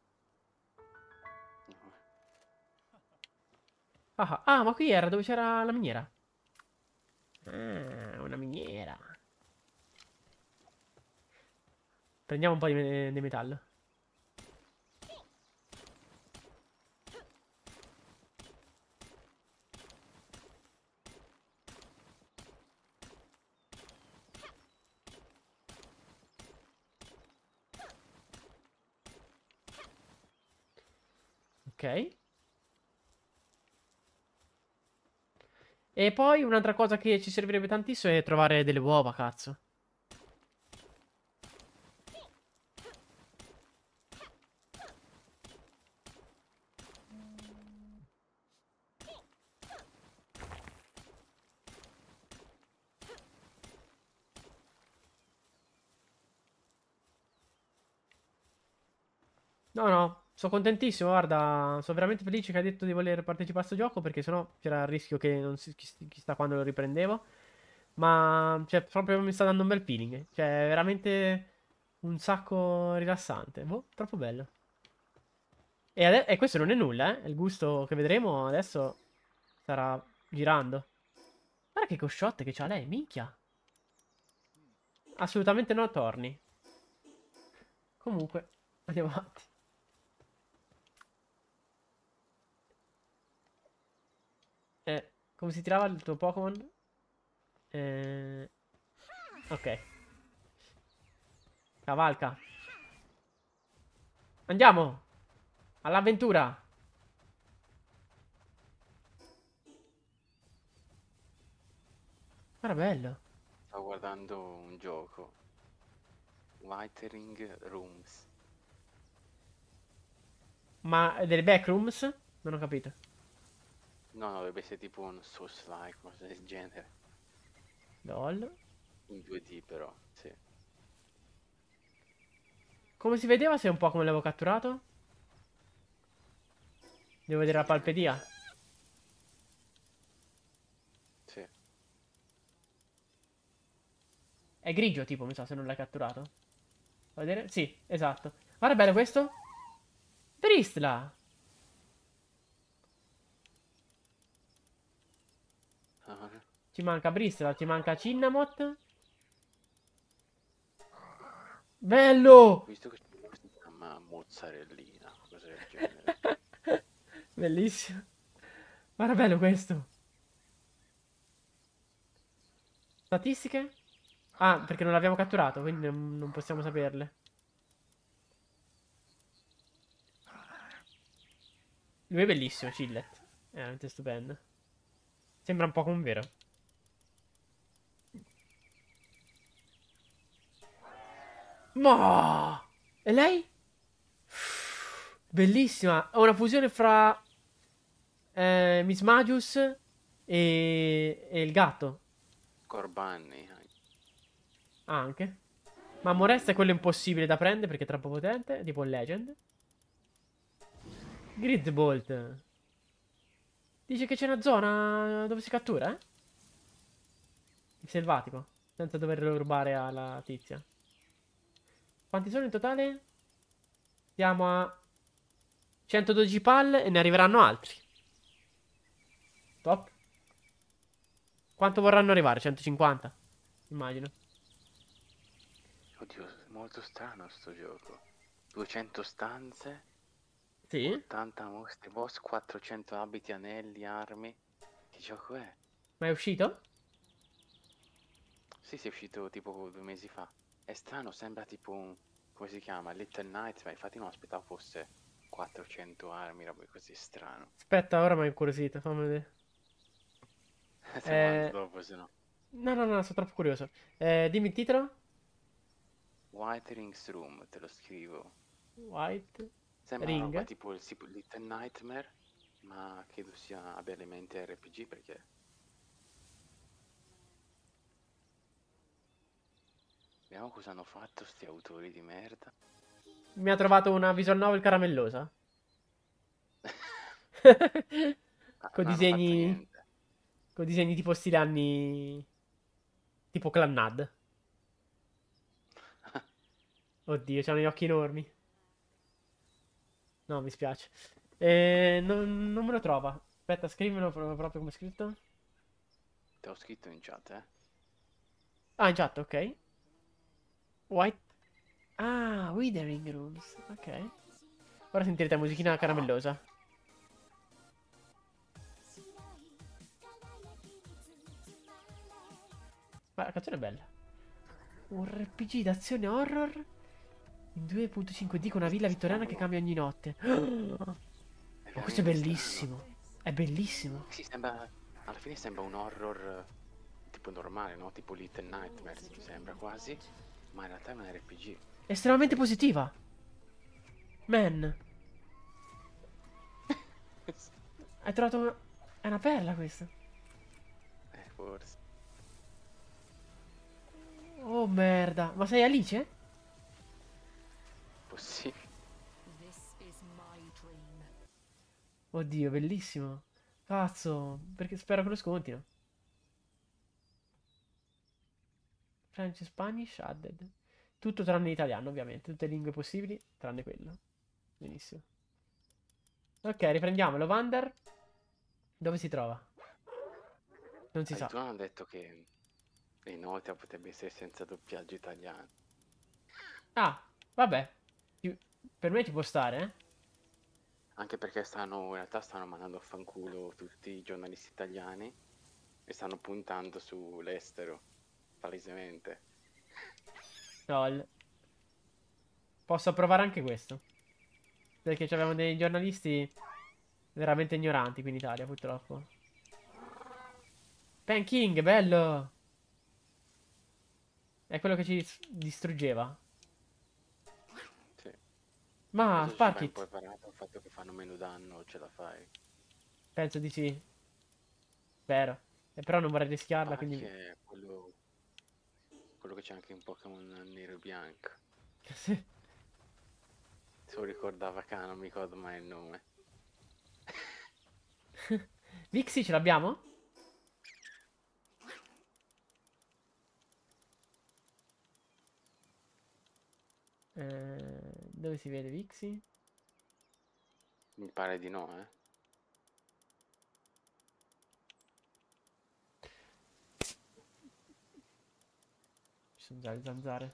Ah, ah, ah, ma qui era dove c'era la miniera. Ah, una miniera. Prendiamo un po' di, me- di metallo. Ok. E poi un'altra cosa che ci servirebbe tantissimo è trovare delle uova, cazzo. No, no, sono contentissimo, guarda, sono veramente felice che hai detto di voler partecipare a questo gioco perché sennò c'era il rischio che non si chi- chissà quando lo riprendevo. Ma, cioè, proprio mi sta dando un bel feeling. Cioè, è veramente un sacco rilassante. Boh, troppo bello. E, ade- e questo non è nulla, eh. Il gusto che vedremo adesso starà girando. Guarda che cosciotte che c'ha lei, minchia. Assolutamente no, torni. Comunque, andiamo avanti. Eh, come si tirava il tuo Pokémon? Eh, ok. Cavalca. Andiamo! All'avventura! Era bello. Stavo guardando un gioco. Whitering Rooms. Ma delle backrooms? Non ho capito. No, no, dovrebbe essere tipo un Souls-like, qualcosa del genere. LOL. In due D però, sì. Come si vedeva se un po' come l'avevo catturato? Devo vedere la palpedia. Sì. È grigio tipo, mi sa, se non l'hai catturato. Vuoi vedere? Sì, esatto. Guarda, bello questo. Bristla. Ah, Ci manca Bristla, ci manca Cinnamot. Bello! visto che si chiama mozzarellina, cosa del genere. Bellissimo. Guarda, bello questo. Statistiche? Ah, perché non l'abbiamo catturato, quindi non, non possiamo saperle. Lui è bellissimo, Chillet. È veramente stupendo. Sembra un po' come un vero. Ma! E lei? Bellissima. È una fusione fra eh, Miss Magius e, e il gatto. Corbanni, Ah, anche. Ma Moresta è quello impossibile da prendere perché è troppo potente. Tipo il Legend. Gridbolt. Dice che c'è una zona dove si cattura, eh? Il selvatico. Senza doverlo rubare alla tizia. Quanti sono in totale? Siamo a centododici palle e ne arriveranno altri. Top. Quanto vorranno arrivare? centocinquanta? Immagino. oddio, è molto strano sto gioco. duecento stanze, Sì? ottanta mostre boss, quattrocento abiti, anelli, armi. Che gioco è? Ma è uscito? Sì, sì, è uscito tipo due mesi fa. È strano, sembra tipo un... come si chiama? Little Nightmare, infatti non aspettavo fosse quattrocento armi, roba così strano. Aspetta, ora mi è incuriosito. Fammi vedere. Se guardo Eh... dopo, se no. No, no, no, sono troppo curioso. Eh, dimmi il titolo. Whitering's Room, te lo scrivo. White. Sembra una roba Ring. tipo il tipo Little Nightmare, ma credo sia abbia elementi R P G perché... Vediamo cosa hanno fatto sti autori di merda. Mi ha trovato una visual novel caramellosa. Ah, Con non hanno fatto disegni. niente. Con disegni tipo stile anni. Tipo Clannad. Oddio, c'hanno gli occhi enormi. No, mi spiace. Eh, non, non me lo trova. Aspetta, scrivilo pro- proprio come è scritto. Te l'ho scritto in chat, eh. Ah, in chat, ok. White. Ah, Withering Rooms. Ok. Ora sentirete la musichina caramellosa. Ma la canzone è bella. Un R P G d'azione horror in due punto cinque D con una villa vittoriana che cambia ogni notte. È Ma questo è veramente strano. bellissimo. È bellissimo. Sì, sembra... Alla fine sembra un horror eh, tipo normale, no? Tipo Little Nightmares, sembra quasi. Ma in realtà è un R P G. Estremamente positiva. Man, hai trovato una... È una perla questa. Eh, forse. Oh merda. Ma sei Alice? Possibile. Oddio, bellissimo. Cazzo, perché spero che lo scontino. French, Spanish, added. Tutto tranne l'italiano, ovviamente. Tutte le lingue possibili, tranne quello. Benissimo. Ok, riprendiamolo. Vander, dove si trova? Non si Ah, sa. tu non hanno detto che E inoltre potrebbe essere senza doppiaggio italiano. Ah, vabbè. Ci- Per me ci può stare, eh? Anche perché stanno, in realtà stanno mandando a fanculo tutti i giornalisti italiani e stanno puntando sull'estero, palesemente. Lol. Posso provare anche questo. Perché abbiamo dei giornalisti veramente ignoranti qui in Italia, purtroppo. Pen King, bello! È quello che ci dis- distruggeva. Sì. Ma Adesso ci vai un po' Sparkit, preparato al fatto che fanno meno danno, ce la fai. penso di sì. Spero. E però non vorrei rischiarla, Sparky quindi... è quello, quello che c'è anche in Pokémon nero e bianco. Sì. Se lo ricordava K, non mi ricordo mai il nome. Vixi ce l'abbiamo? Eh, dove si vede Vixi? Mi pare di no, eh. Ci sono già le zanzare.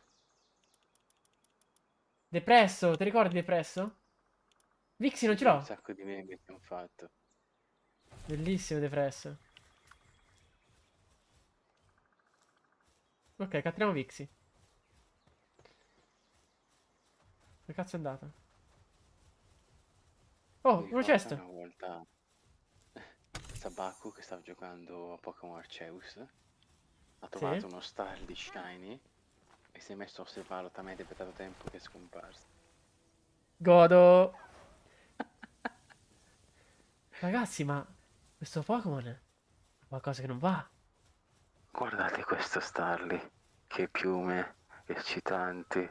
Depresso, ti ricordi Depresso? Vixi non ce Sì, un l'ho. sacco di meme che hanno fatto. Bellissimo Depresso. Ok, cattriamo Vixi. Che cazzo è andata? Mi Oh, una ricordo cesta. una volta Sabaku che stava giocando a Pokémon Arceus, ha Sì. trovato uno Starly Shiny e si è messo a osservarlo talmente per tanto tempo che è scomparso. Godo. Ragazzi, ma questo Pokémon è qualcosa che non va. Guardate questo Starly, che piume eccitanti.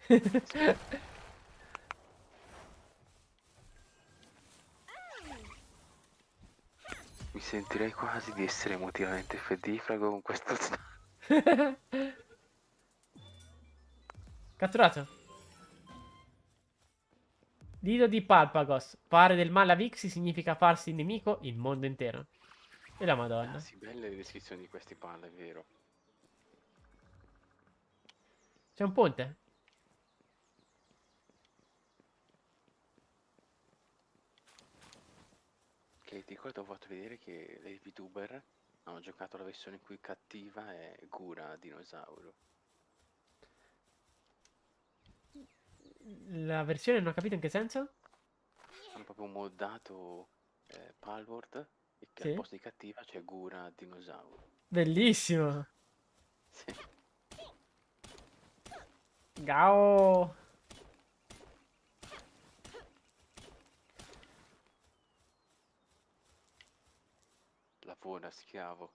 Mi sentirei quasi di essere emotivamente fedifrago con questo Starly. Catturato. Nido di Palpagos. Fare del male a Vixi significa farsi nemico il mondo intero. E la Ah Madonna. sì, belle le descrizioni di questi palla, è vero. C'è un ponte. Che ti ricordo ho fatto vedere che le VTuber hanno giocato la versione in cui cattiva è Gura Dinosauro. La versione non ho capito in che senso? Hanno proprio moddato eh, Palworld e che al Sì. posto di cattiva c'è Gura Dinosauro. Bellissimo. Sì. Gao. Lavora, schiavo.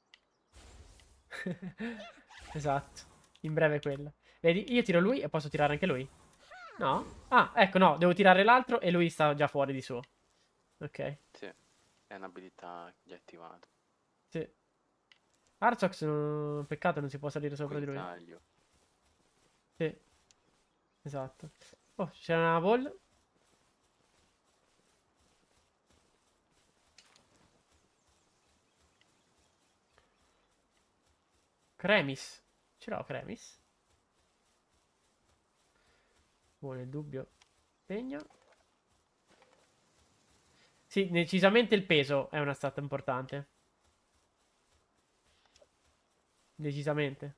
Esatto. In breve quello. Vedi, io tiro lui e posso tirare anche lui. No? Ah, ecco, no. Devo tirare l'altro e lui sta già fuori di suo. Ok. Sì, è un'abilità già attivata. Sì. Arzox, no- peccato non si può salire sopra di lui. Guinzaglio. Sì, esatto. Oh, c'è una ball. Cremis. Ce l'ho Cremis? Buono il dubbio. Segno. Sì, decisamente il peso è una stat importante. Decisamente.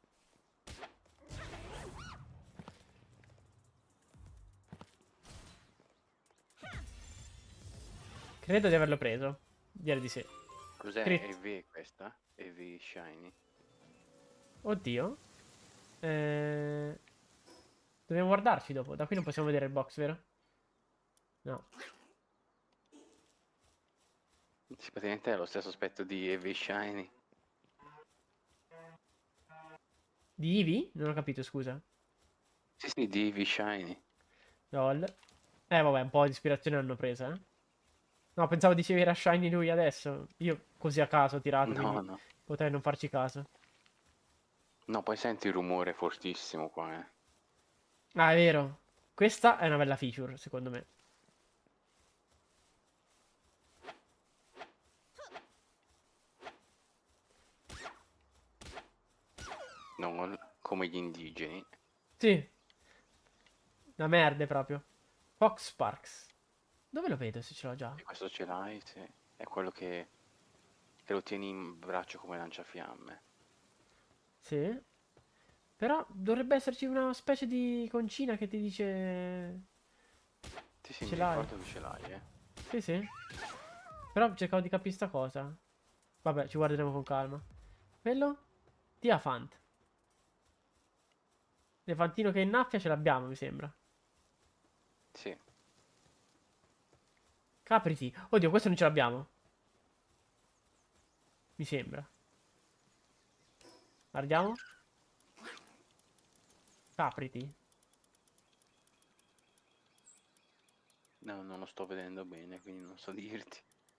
Credo di averlo preso. Direi di sì. Cos'è? Crit. E V questa? E V Shiny? Oddio. Eh... Dobbiamo guardarci dopo. Da qui non possiamo vedere il box, vero? No. Sì, praticamente è lo stesso aspetto di E V Shiny. Di Eevee? Non ho capito, scusa. Sì, sì, di E V Shiny. Lol. Eh, vabbè, un po' di ispirazione l'hanno presa, eh. No, pensavo dicevi era shiny lui adesso. Io così a caso ho tirato, No, quindi no. potrei non farci caso. No, poi senti il rumore fortissimo qua, eh. Ah, è vero. Questa è una bella feature, secondo me. Non come gli indigeni. Sì. Una merda proprio. Fox Sparks. Dove lo vedo se ce l'ho già? E questo ce l'hai, sì. È quello che, che lo tieni in braccio come lanciafiamme. Sì. Però dovrebbe esserci una specie di concina che ti dice... Sì, sì, Ce mi l'hai. ricordo che ce l'hai, eh. Sì, sì. Però cercavo di capire sta cosa. Vabbè, ci guarderemo con calma. Quello? Diafant. Elefantino che innaffia ce l'abbiamo, mi sembra. Sì. Capriti. Oddio, questo non ce l'abbiamo. Mi sembra. Guardiamo. Capriti. No, non lo sto vedendo bene, quindi non so dirti.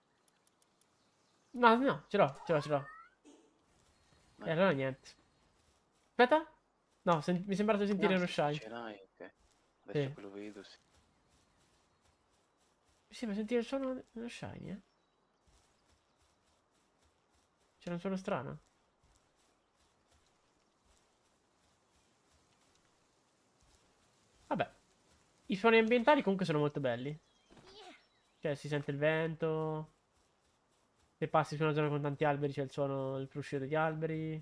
No, no, ce l'ho, ce l'ho, ce l'ho. E Eh. allora niente. Aspetta. No, sen- mi è sembrato di sentire No, uno sì, sì, shy. ce l'hai. Ok. Adesso Sì. che lo vedo, sì. Mi sembra sentire il suono dello shiny, eh. C'era un suono strano. Vabbè. I suoni ambientali comunque sono molto belli. Cioè, si sente il vento. Se passi su una zona con tanti alberi c'è il suono, il fruscio degli alberi.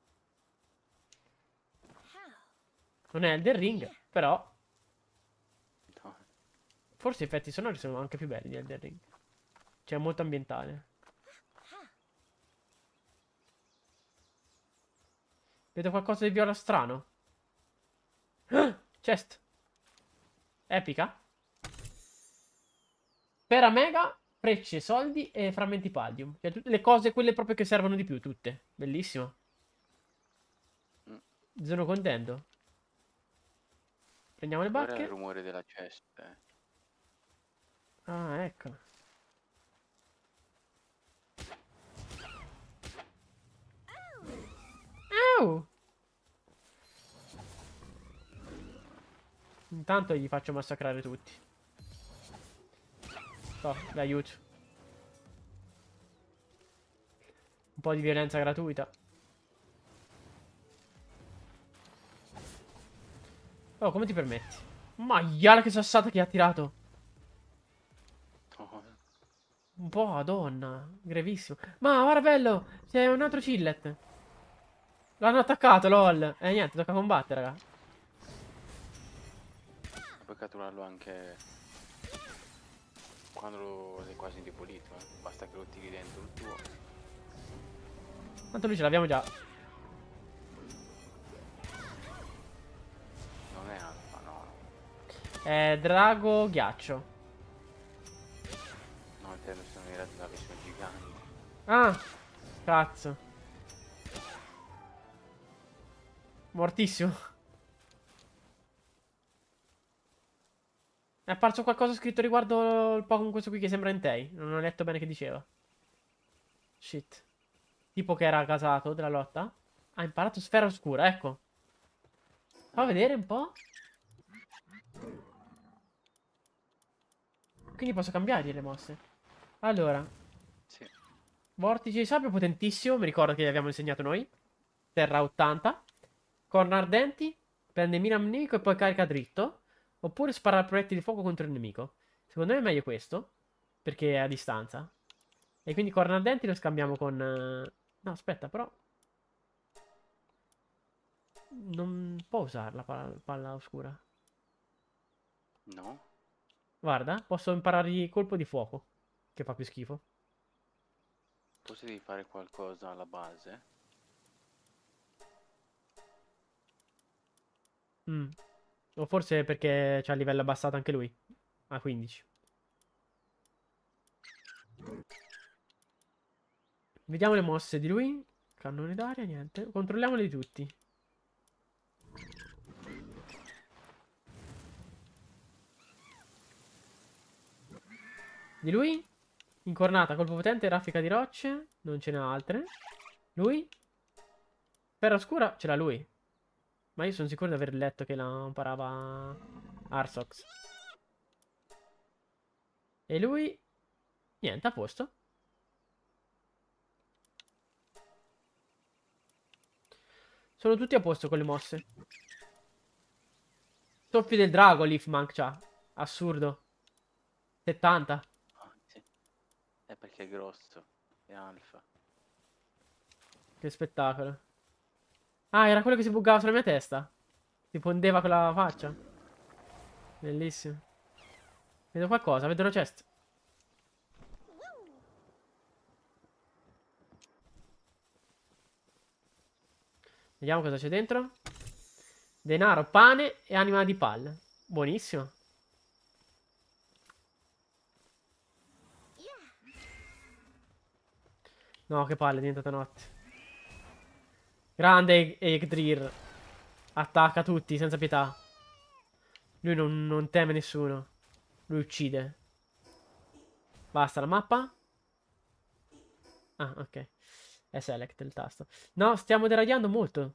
Non è Elden Ring, però No. forse i effetti sonori sono anche più belli di Elden Ring. Cioè, è molto ambientale. Vedo qualcosa di viola strano. Ah! Chest. Epica. Sfera mega, frecce, soldi e frammenti paldium. Cioè, tutte le cose, quelle proprio che servono di più, tutte. Bellissimo. Mm. Sono contento. Prendiamo le Guarda il bacche. rumore della cesta, eh. Ah, ecco. Au! Intanto gli faccio massacrare tutti. Oh, l'aiuto. Un po' di violenza gratuita. Oh, come ti permetti? Maiala che sassata che ha tirato. No, Un po', madonna. Grevissimo. Ma, guarda bello. C'è un altro Chillet. L'hanno attaccato, lol. E eh, niente, tocca combattere, raga. puoi catturarlo anche quando lo sei quasi indebolito, eh. Basta che lo tiri dentro il tuo. Tanto lui ce l'abbiamo già. Non è alfa, no. È drago ghiaccio. No, intendo se non era della versione gigante. Ah, cazzo. Mortissimo. È apparso qualcosa scritto riguardo il Pokémon questo qui che sembra Entei. Non ho letto bene che diceva. Shit. Tipo che era casato della lotta. Ha imparato sfera oscura, ecco. Fa Ah, vedere un po'. Quindi posso cambiare le mosse. Allora, sì. vortice di sabbia potentissimo. Mi ricordo che gli abbiamo insegnato noi. Terra ottanta. Corna ardenti. Prende mira al nemico e poi carica dritto. Oppure spara proiettili di fuoco contro il nemico. Secondo me è meglio questo. Perché è a distanza. E quindi corna ardenti lo scambiamo con... eh, No, aspetta, però... Non può usare la palla, palla oscura. No? Guarda, posso imparare colpo di fuoco. Che fa più schifo. Forse devi fare qualcosa alla base. Mm. O forse perché c'ha il livello abbassato anche lui. A quindici. Vediamo le mosse di lui. Cannone d'aria, niente. Controlliamoli tutti. Di lui? Incornata, colpo potente, raffica di rocce. Non ce n'è altre. Lui? Sfera oscura, ce l'ha lui. Ma io sono sicuro di aver letto che la imparava Arsox. E lui? Niente, a posto. Sono tutti a posto con le mosse. Soffio del drago, Leafmank c'ha. Assurdo. settanta. Ah, sì. È perché è grosso. È alfa. Che spettacolo. Ah, era quello che si buggava sulla mia testa. Si fondeva con la faccia. Bellissimo. Vedo qualcosa, vedo una chest. Vediamo cosa c'è dentro. Denaro, pane e anima di palla. Buonissimo. No, che palle, è diventata notte. Grande Egdrir. Attacca tutti, senza pietà. Lui non, non teme nessuno. Lui uccide. Basta la mappa. Ah, ok. È select il tasto. No, stiamo deragliando molto.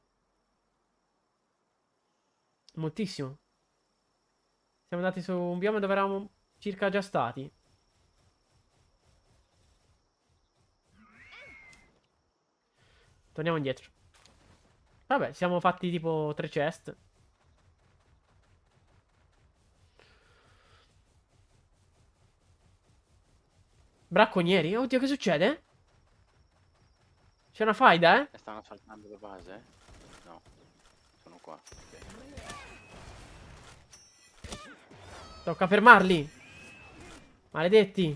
Moltissimo. Siamo andati su un bioma dove eravamo circa già stati. Torniamo indietro. Vabbè, siamo fatti tipo tre chest. Bracconieri? Oddio, che succede? C'è una faida, eh? E stanno assaltando la base? No. Sono qua. Ok. Tocca fermarli. Maledetti.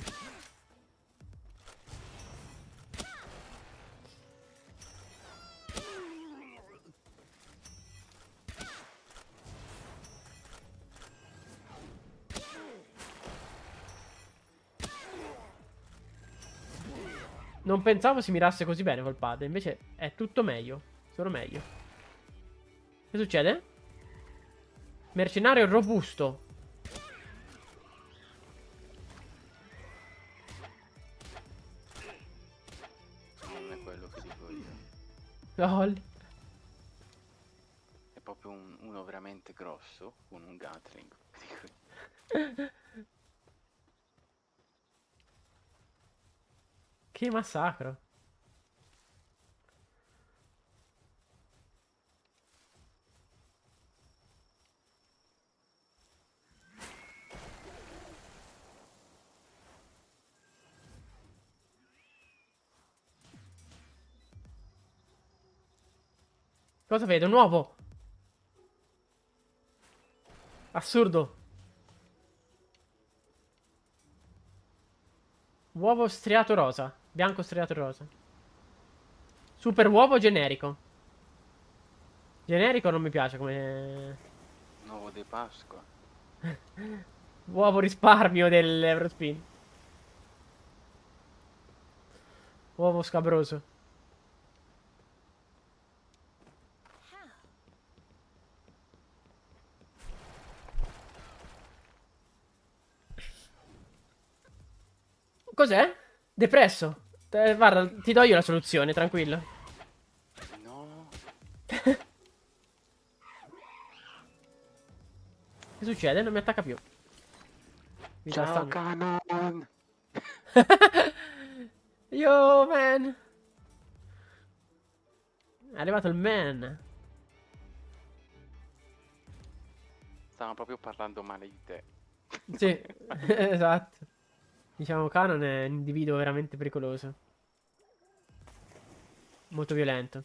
Non pensavo si mirasse così bene col pad. Invece è tutto meglio. Solo meglio. Che succede? Mercenario robusto. Non è quello che dico io. Lol. È proprio un- uno veramente grosso con un Gatling. Che massacro. Cosa vedo? Un uovo. Assurdo. Uovo striato rosa. Bianco striato rosa. Super uovo generico. Generico non mi piace come... Nuovo di Pasqua. Uovo risparmio dell'Eurospin. Uovo scabroso. Cos'è? Depresso. Eh, guarda, ti do io la soluzione, tranquillo. No. Che succede? Non mi attacca più. Mi dà Ciao stun. Canon. Yo, man. È arrivato il man. Stavamo proprio parlando male di te. Sì, esatto. Diciamo, Canon è un individuo veramente pericoloso. Molto violento.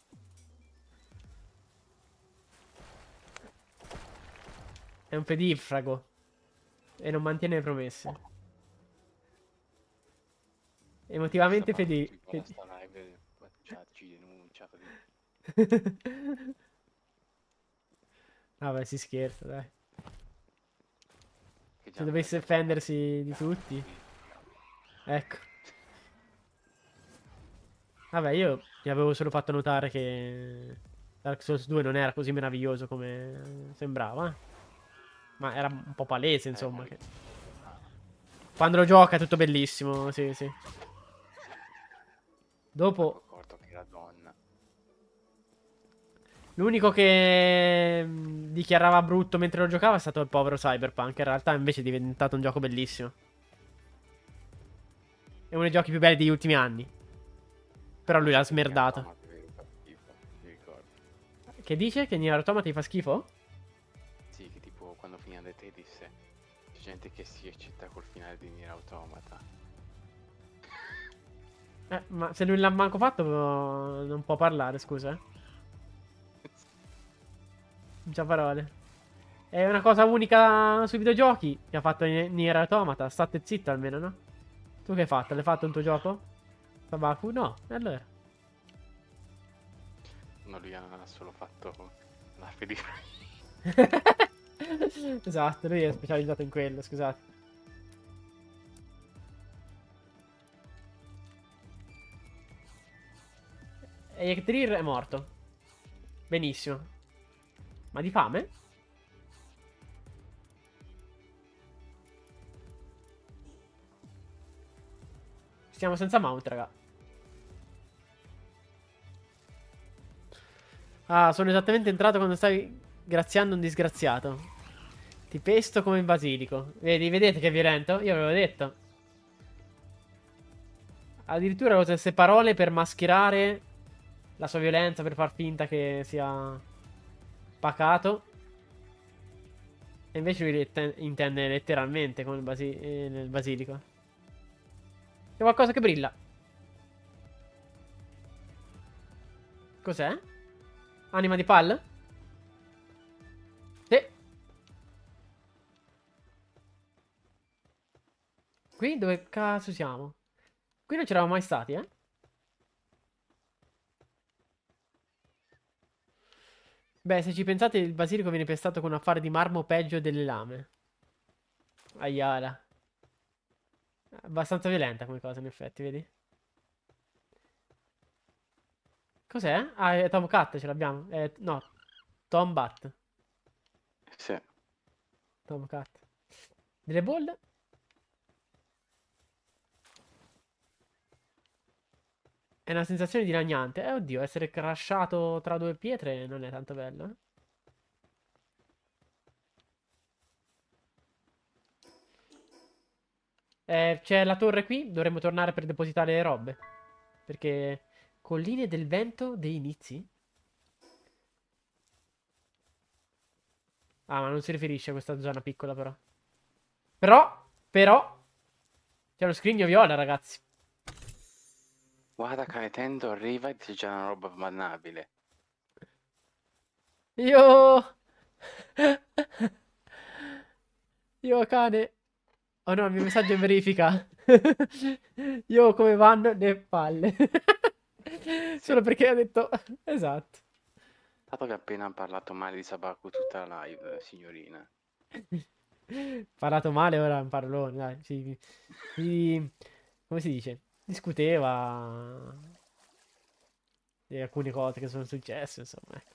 È un pedifrago. E non mantiene le promesse. Emotivamente fedi... Con fedi- sta live chat ci denuncia. Vabbè, si scherza, dai. Che Se già dovesse non è offendersi di tutti. Ecco. Vabbè, io gli avevo solo fatto notare che Dark Souls due non era così meraviglioso come sembrava. eh. Ma era un po' palese, Eh, insomma. poi Che... Quando lo gioca è tutto bellissimo, sì, sì. mi sono Dopo, accorto che era donna. l'unico che mh, dichiarava brutto mentre lo giocava è stato il povero Cyberpunk. In realtà invece è diventato un gioco bellissimo. È uno dei giochi più belli degli ultimi anni. Però lui l'ha Perché smerdato. donna che fa schifo, mi ricordo. Che dice? Che Nier Automata ti fa schifo? Sì, che tipo quando finiva The Tedis c'è gente che si eccita col finale di Nier Automata. Eh, ma se lui l'ha manco fatto non può parlare, scusa. Eh. Non c'ha parole. È una cosa unica sui videogiochi che ha fatto Nier Automata. State zitto almeno, no? Tu che hai fatto? L'hai fatto un tuo gioco? Tabaku? No. E allora? No, lui ha solo fatto la felice. Esatto, lui è specializzato in quello, scusate. E Yggdrasil è morto. Benissimo. Ma di fame? Stiamo senza mount, raga. Ah, sono esattamente entrato quando stavi graziando un disgraziato. Ti pesto come il basilico. Vedi, vedete che è violento? Io avevo detto. Addirittura usa queste parole per mascherare la sua violenza, per far finta che sia pacato. E invece lui le- intende letteralmente come il, basi- eh, nel basilico. C'è qualcosa che brilla. Cos'è? Anima di pal? Sì. Qui dove cazzo siamo? Qui non c'eravamo mai stati, eh? Beh, se ci pensate, il basilico viene pestato con un affare di marmo peggio delle lame. Aiala. Abbastanza violenta come cosa, in effetti, vedi? Cos'è? Ah, è Tomcat, ce l'abbiamo. Eh, no, Tombat. Sì. Tomcat. Delle bolle? È una sensazione dilaniante. Eh, oddio, essere crashato tra due pietre non è tanto bello, eh? Eh, c'è la torre qui, dovremmo tornare per depositare le robe. Perché... Colline del vento dei inizi? Ah, ma non si riferisce a questa zona piccola, però. Però, però... C'è lo scrigno viola, ragazzi. Guarda, Caetendo arriva e dice già una roba bannabile. Io... Io, cane... Oh no, il mio messaggio è in verifica. Io come vanno le palle. Sì. Solo perché ha detto... Esatto. Dato che ha appena parlato male di Sabaku tutta la live, signorina. Parlato male, ora è un parolone, dai. Si, si- come si dice? Discuteva di alcune cose che sono successe, insomma. Ecco.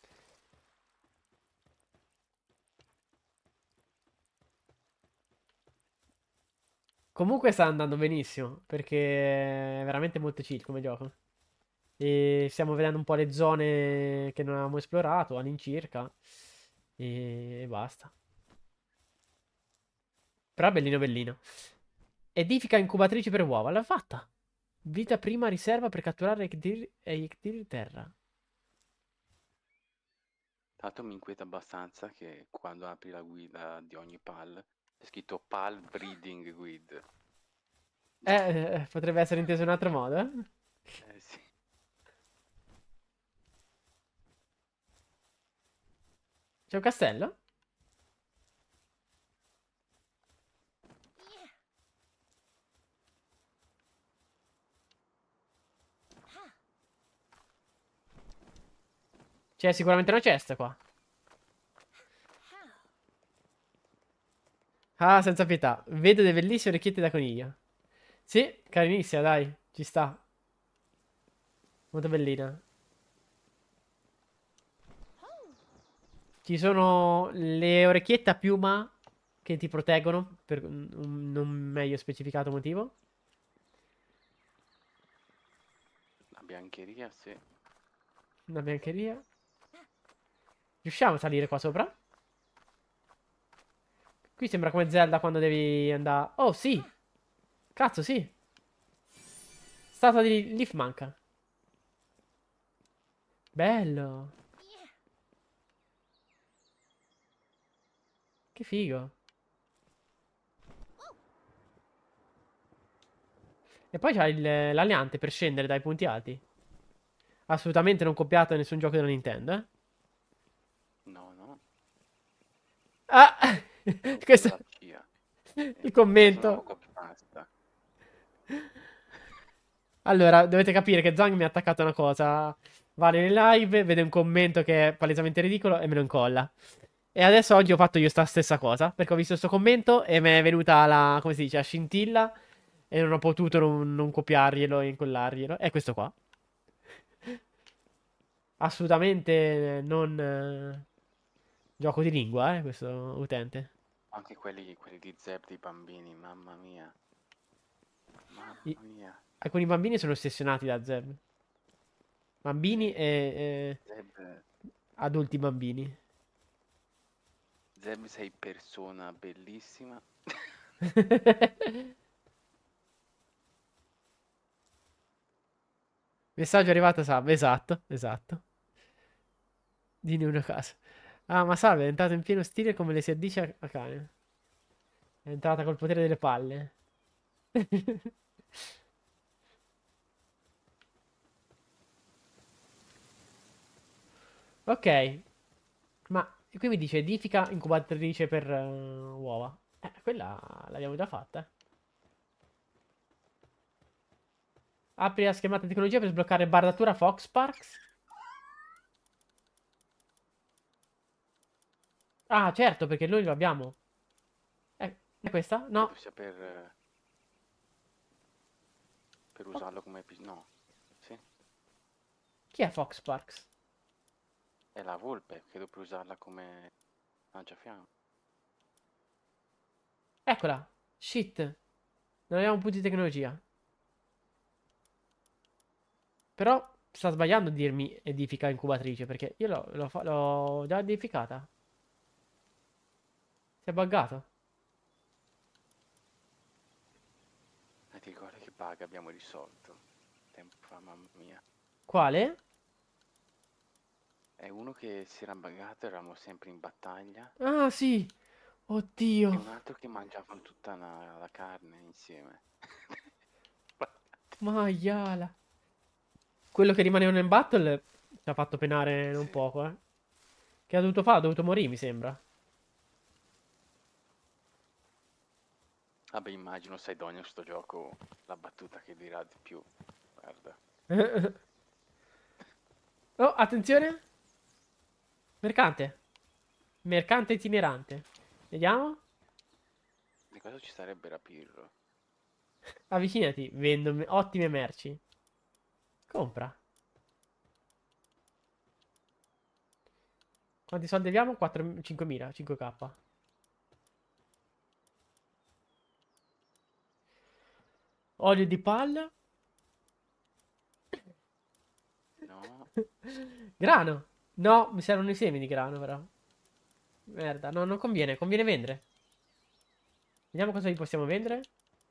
Comunque sta andando benissimo, perché è veramente molto chill come gioco. E stiamo vedendo un po' le zone che non avevamo esplorato all'incirca. E basta. Però bellino bellino. Edifica incubatrici per uova. L'ha fatta. Vita prima riserva per catturare Ecdir e Ecdir terra. Tanto mi inquieta abbastanza che quando apri la guida di ogni pal c'è scritto Pal Breeding Guide. Eh, eh, potrebbe essere inteso in un altro modo, eh? Eh sì. C'è un castello? C'è sicuramente una cesta qua. Ah, senza pietà. Vedo delle bellissime orecchiette da coniglio. Sì, carinissima, dai. Ci sta. Molto bellina. Ci sono le orecchiette a piuma che ti proteggono per un non meglio specificato motivo. La biancheria, sì. Una biancheria. Riusciamo a salire qua sopra? Qui sembra come Zelda quando devi andare... Oh, sì! Cazzo, sì! Statua di Leaf manca. Bello. Che figo. E poi c'ha il- l'aliante per scendere dai punti alti. Assolutamente non copiato da nessun gioco della Nintendo, eh. No, no. Ah! Sono quello Questo della C I A. il Eh, questo è un nuovo commento. copypasta. Allora, dovete capire che Zang mi ha attaccato una cosa. Vale in live, vede un commento che è palesemente ridicolo e me lo incolla. E adesso oggi ho fatto io sta stessa cosa, perché ho visto questo commento e mi è venuta la, come si dice, la scintilla e non ho potuto non, non copiarglielo e incollarglielo. È questo qua. Assolutamente non eh, gioco di lingua, eh, questo utente. Anche quelli, quelli di Zeb dei bambini, mamma mia. I- Mamma mia. alcuni bambini sono ossessionati da Zeb. Bambini Sì. e, Zeb, e adulti bambini. Zeb sei persona bellissima. Messaggio arrivato, Sab. Esatto, esatto. Dini una casa. Ah, ma salve, è entrato in pieno stile come le si addice a, a cane. È entrata col potere delle palle. Ok, ma qui mi dice edifica incubatrice per eh, uova. Eh, quella l'abbiamo già fatta. Apri la schermata di tecnologia per sbloccare bardatura Fox Sparks. Ah, certo, perché noi lo abbiamo. Eh, è questa? Credo No. sia per, eh, per Oh, usarlo come... epi- No. Sì. chi è Fox Sparks? È la volpe, credo per usarla come lanciafiamme. Eccola. Shit. Non abbiamo punti di tecnologia. Però sta sbagliando a dirmi edifica incubatrice, perché io l'ho l'ho fa- l'ho già edificata. Si è buggato. E ti ricordi che bug abbiamo risolto? Tempo fa, mamma mia. Quale? È uno che si era buggato, eravamo sempre in battaglia. Ah, sì. E Oddio. un altro che mangiavano tutta la, la carne insieme. Maiala. Quello che rimaneva in battle ci ha fatto penare non Sì. poco, eh. Che ha dovuto fare? Ha dovuto morire, mi sembra. Vabbè, immagino sai Donio sto gioco la battuta che dirà di più. Guarda. Oh, attenzione. Mercante. Mercante itinerante. Vediamo. Di cosa ci sarebbe rapirlo? Avvicinati. Vendo me- ottime merci. Compra. Quanti soldi abbiamo? quattro, cinquemila, cinque k. Olio di palla. No? Grano. No, mi servono i semi di grano, però. Merda, no, non conviene. Conviene vendere. Vediamo cosa gli possiamo vendere.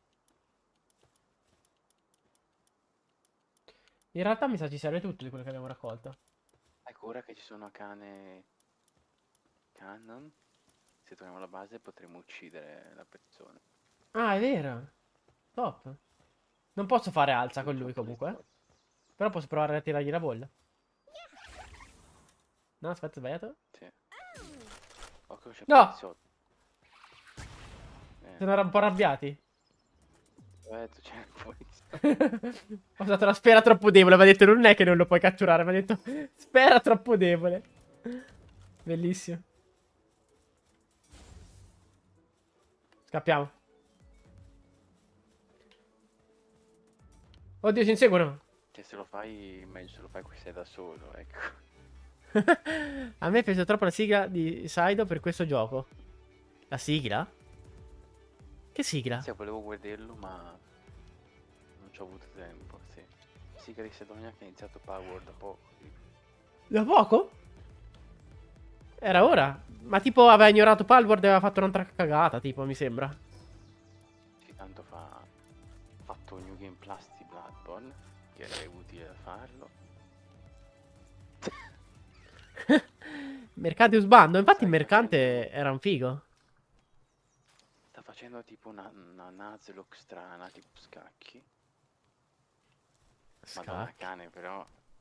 In realtà mi sa ci serve tutto di quello che abbiamo raccolto. Ecco, ora che ci sono a cane Cannon, se troviamo la base potremo uccidere la persona. Ah, è vero. Top. Non posso fare alza Io ho con lui troppo di comunque, eh. soldi. Però posso provare a tirargli la bolla. No, aspetta, ho sbagliato. Sì. Occhio, c'è No! poliziotto. Eh, Sono un po' arrabbiati. ho detto c'è il poliziotto. Ho usato la sfera troppo debole. Mi ha detto non è che non lo puoi catturare. Mi ha detto sfera troppo debole. Bellissimo. Scappiamo. Oddio, ci inseguono. Che se lo fai, meglio se lo fai qui sei da solo, ecco. A me piace troppo la sigla di Saido per questo gioco. La sigla? Che sigla? Sì, volevo vederlo, ma non ci ho avuto tempo, sì. Sigla di Sedonia che ha iniziato Power da poco. Da poco? Era ora. Ma tipo aveva ignorato Palworld e aveva fatto un'altra cagata, tipo, mi sembra. Sì, tanto fa... ha fatto New Game Plus di Bloodborne, che è utile da farlo. Mercante usbando. Infatti il Sai, mercante facendo... era un figo. facendo tipo una, una Nuzlocke strana, tipo scacchi. Madonna Scacchi. cane, però.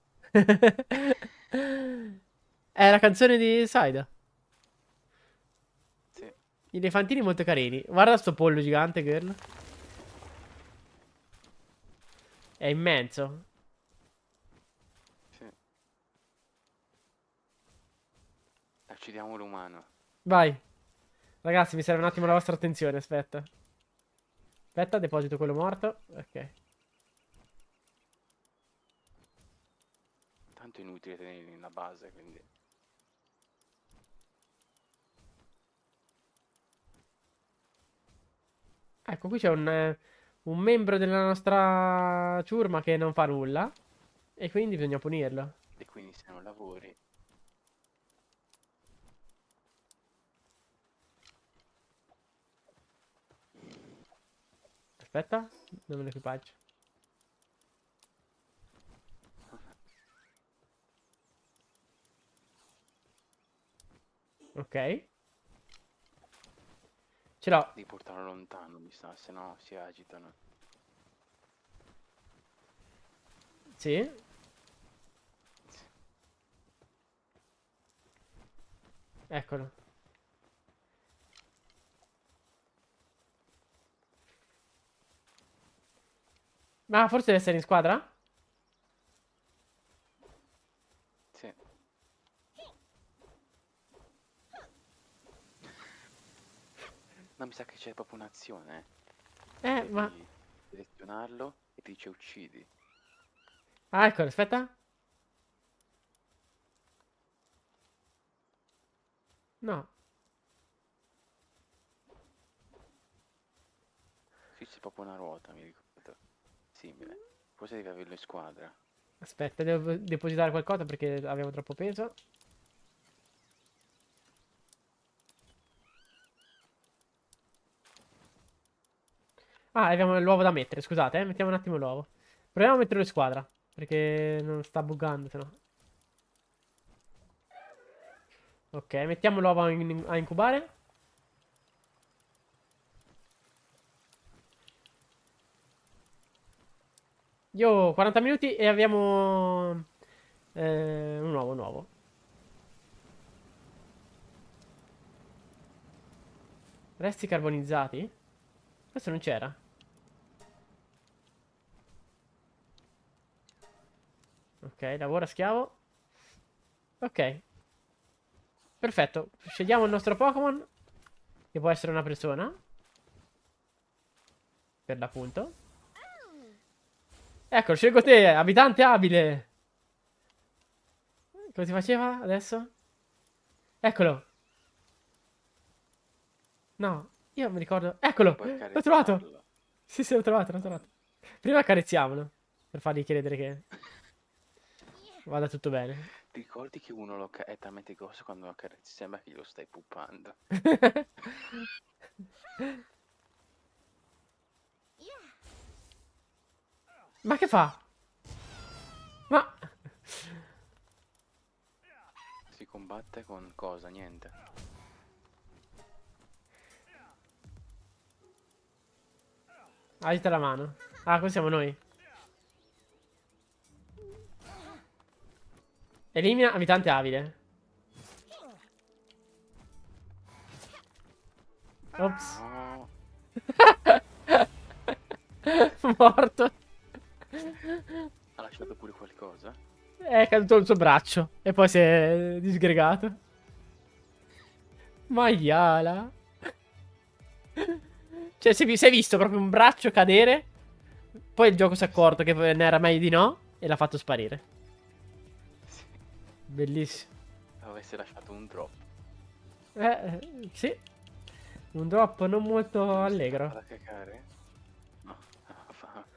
È la canzone di Saida. Sì, Gli elefantini molto carini. Guarda sto pollo gigante, girl. È immenso. sì. Uccidiamo l'umano. Vai. Ragazzi, mi serve un attimo la vostra attenzione. Aspetta. Aspetta, deposito quello morto. Ok. Tanto è inutile tenerli nella base, quindi. Ecco, qui c'è un, eh, un membro della nostra ciurma che non fa nulla. E quindi bisogna punirlo. E quindi se non lavori. Aspetta, non me l'equipaggio. Ok. Ce l'ho. Devi portarlo lontano, mi sa, se no si agitano. Sì. Eccolo. Ma forse deve essere in squadra? Sì. No, mi sa che c'è proprio un'azione. Eh, ma... Devi selezionarlo e ti dice uccidi. Ah, eccolo, aspetta. No. Sì, c'è proprio una ruota, mi ricordo. Simile. Forse devi averlo in squadra. Aspetta, devo depositare qualcosa perché avevo troppo peso. Ah, abbiamo l'uovo da mettere, scusate, eh. Mettiamo un attimo l'uovo. Proviamo a metterlo in squadra. Perché non sta buggando, sennò. Ok, mettiamo l'uovo a, in- a incubare. Io ho quaranta minuti e abbiamo... eh, un uovo, un uovo. Resti carbonizzati? Questo non c'era. Ok, lavora schiavo. Ok, perfetto. Scegliamo il nostro Pokémon. Che può essere una persona. Per l'appunto. Ecco, scelgo te, abitante abile. Come si faceva adesso? Eccolo. No, io mi ricordo. Eccolo, Puoi l'ho trovato. accarezzarlo. Sì, sì, l'ho trovato, l'ho trovato. Prima accarezziamolo. Per fargli credere che vada tutto bene. Ti ricordi che uno lo ca- è talmente grosso quando lo accarezzi sembra che lo stai puppando. Ma che fa? Ma... Si combatte con cosa? Niente. Agita la mano. Ah, qui siamo noi. Elimina abitante abile. Ops. No. Morto. Ha lasciato pure qualcosa? È caduto il suo braccio. E poi si è disgregato. Maiala. Cioè, si è si è visto proprio un braccio cadere. Poi il gioco si è accorto che ne era meglio di no. E l'ha fatto sparire. Sì. Bellissimo. Avesse lasciato un drop. Eh, sì. Un drop non molto Dove si allegro. scappa da cacare? No. Ah, fa-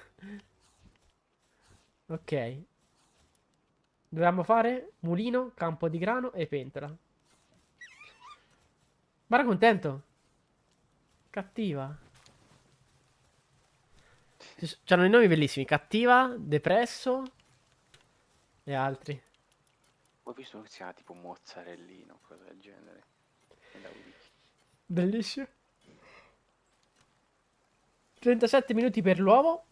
Ok. Dovevamo fare mulino, campo di grano e pentola. Ma era contento. Cattiva. Ci s- C'hanno i nomi bellissimi. Cattiva, depresso e altri. Ho visto che si chiama tipo mozzarellino, cosa del genere. Nella wiki. Bellissimo. trentasette minuti per l'uovo.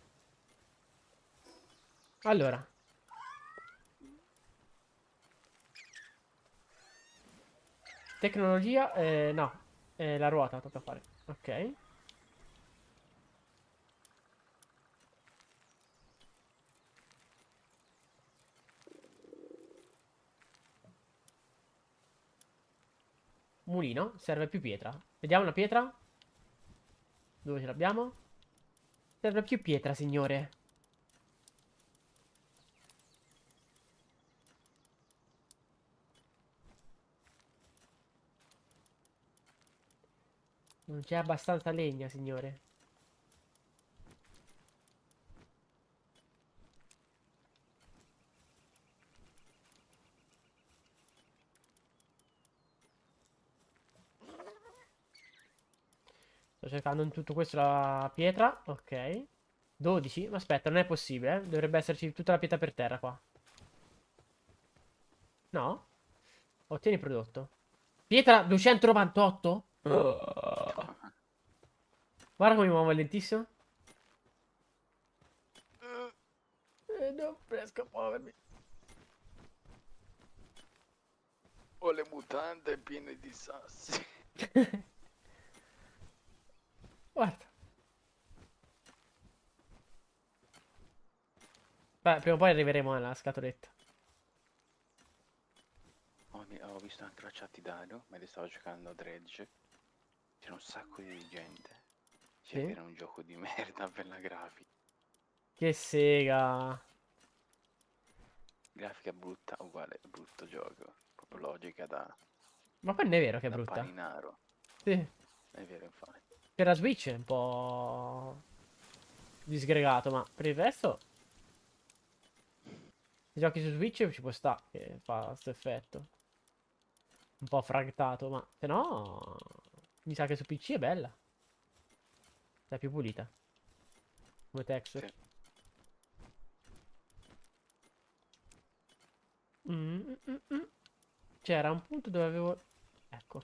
Allora. Tecnologia, eh, no. Eh, la ruota tocca fare. Ok. Mulino, serve più pietra. Vediamo la pietra. Dove ce l'abbiamo? Serve più pietra, signore. Non c'è abbastanza legna, signore. Sto cercando in tutto questo la pietra. Ok. dodici? Ma aspetta, non è possibile, eh. Dovrebbe esserci tutta la pietra per terra qua. No? Ottieni prodotto. Pietra duecentonovantotto? Oh. Guarda come mi muovo lentissimo. Eh, non riesco a muovermi. Ho le mutande piene di sassi. Guarda. Beh, prima o poi arriveremo alla scatoletta. Ho, ho visto anche la chat di Dario, mentre stavo giocando a Dredge. C'era un sacco di gente. Cioè Sì? che era un gioco di merda per la grafica. Che sega. Grafica brutta, uguale, brutto gioco. Proprio logica da, Ma poi non è vero che è da brutta. paninaro. Sì. È vero, infatti. Per la Switch è un po' disgregato, ma per il resto i giochi su Switch ci può sta che fa questo effetto. Un po' fragtato, ma se no mi sa che su P C è bella. È più pulita. Come texture. Sì. Mm, mm, mm, mm. C'era un punto dove avevo... Ecco.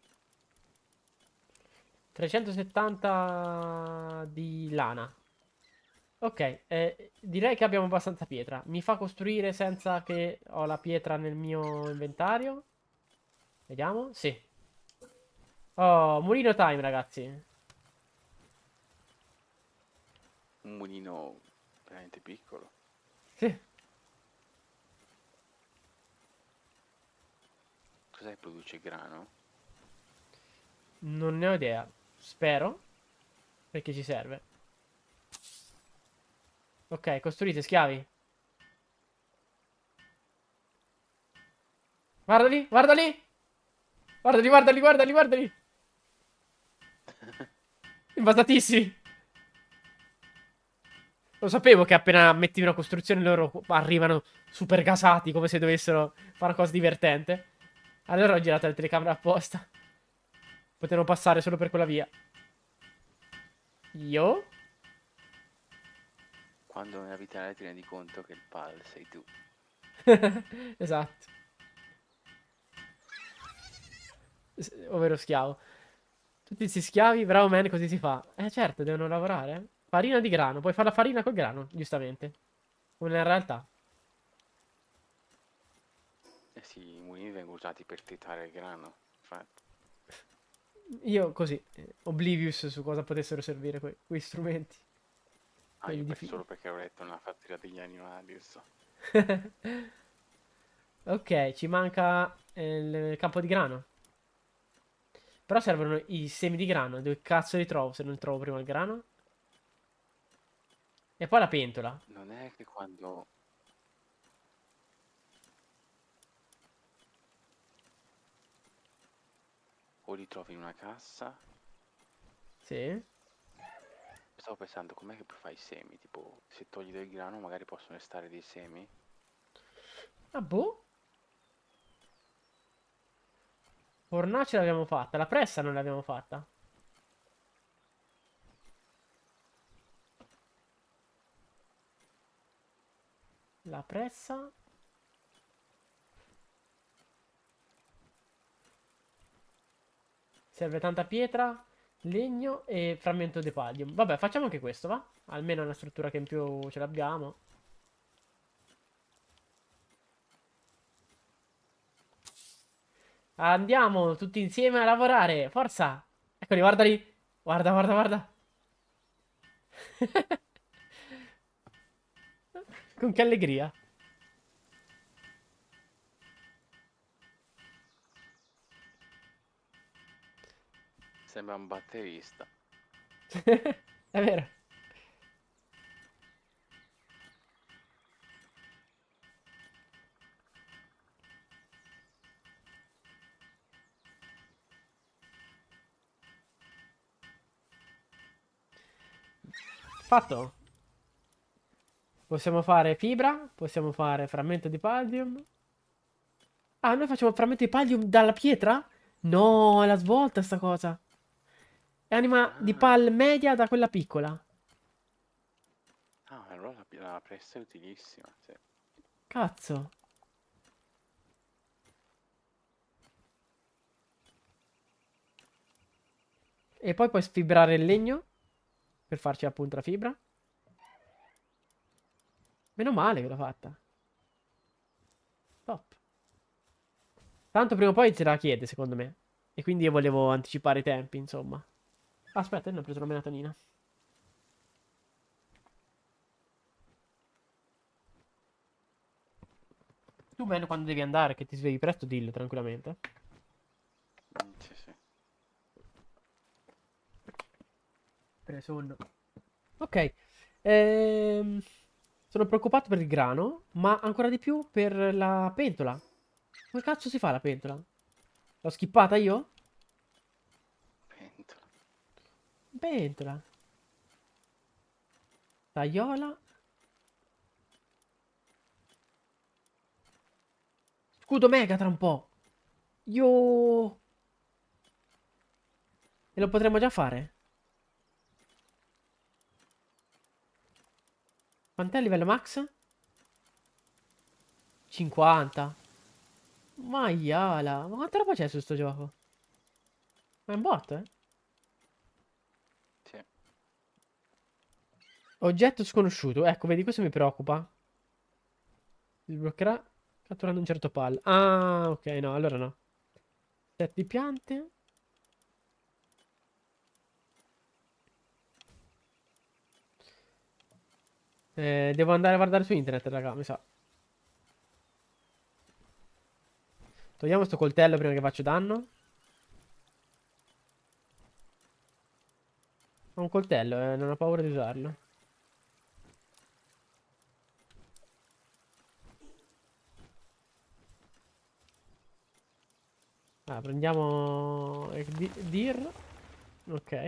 trecentosettanta di lana. Ok, eh, direi che abbiamo abbastanza pietra. Mi fa costruire senza che ho la pietra nel mio inventario? Vediamo. Sì. Oh, mulino time, ragazzi. Un mulino veramente piccolo. Sì. Cos'è che produce grano? Non ne ho idea. Spero. Perché ci serve. Ok, costruite schiavi. Guardali, guardali. Guardali, guardali, guardali, guardali. Invasatissimi. Lo sapevo che appena metti una costruzione loro arrivano super gasati, come se dovessero fare una cosa divertente. Allora ho girato la telecamera apposta. Potevano passare solo per quella via. Io? Quando nella vita reale ti rendi conto che il pal sei tu. Esatto. Ovvero schiavo. Tutti questi schiavi, bravo man, così si fa. Eh certo, devono lavorare. Farina di grano, puoi fare la farina col grano, giustamente. Come nella realtà. Eh sì, i mulini vengono usati per tritare il grano. Infatti. Io così, eh, oblivious su cosa potessero servire que quei strumenti. Ah, io Quelli di penso fi- solo perché ho letto nella fattoria degli animali, so. Ok, ci manca eh, il campo di grano. Però servono i semi di grano. Dove cazzo li trovo se non trovo prima il grano? E poi la pentola. Non è che quando... o li trovi in una cassa. Sì. Stavo pensando, com'è che puoi fare i semi? Tipo, se togli del grano magari possono restare dei semi? Ah, boh. Fornace l'abbiamo fatta. La pressa non l'abbiamo fatta. La pressa. Serve tanta pietra. Legno e frammento di pallium. Vabbè, facciamo anche questo, va? Almeno è una struttura che in più ce l'abbiamo. Andiamo tutti insieme a lavorare. Forza! Eccoli, guarda lì. Guarda, guarda, guarda. Con che allegria. Sembra un batterista. È vero. Fatto. Possiamo fare fibra, possiamo fare frammento di pallium. Ah, noi facciamo frammento di pallium dalla pietra? No, è la svolta sta cosa. È anima di Ah, pal media da quella piccola. ah, allora la, la pressa è utilissima. Sì. Cazzo. E poi puoi sfibrare il legno per farci appunto la fibra. Meno male che l'ho fatta. Top. Tanto prima o poi ce la chiede, secondo me. E quindi io volevo anticipare i tempi, insomma. Aspetta, io non ho preso la melatonina. Tu, meno quando devi andare, che ti svegli presto, dillo tranquillamente. Mm, sì, sì. Preso. Ok. Ehm, sono preoccupato per il grano, ma ancora di più per la pentola. Come cazzo si fa la pentola? L'ho skippata io? Pentola. Pentola. Tagliola. Scudo mega tra un po'. Io. E lo potremmo già fare? Quant'è il livello max? cinquanta. Maiala. Ma quanta roba c'è su sto gioco? Ma è un bot, eh? Sì. Oggetto sconosciuto. Ecco, vedi, questo mi preoccupa. Sbloccherà catturando un certo pal. Ah, ok, no, allora no. Set di piante. Eh, devo andare a guardare su internet, raga, mi sa. Togliamo sto coltello prima che faccio danno. Ho un coltello, eh, non ho paura di usarlo. Ah, prendiamo... eh, di- Dir. Ok.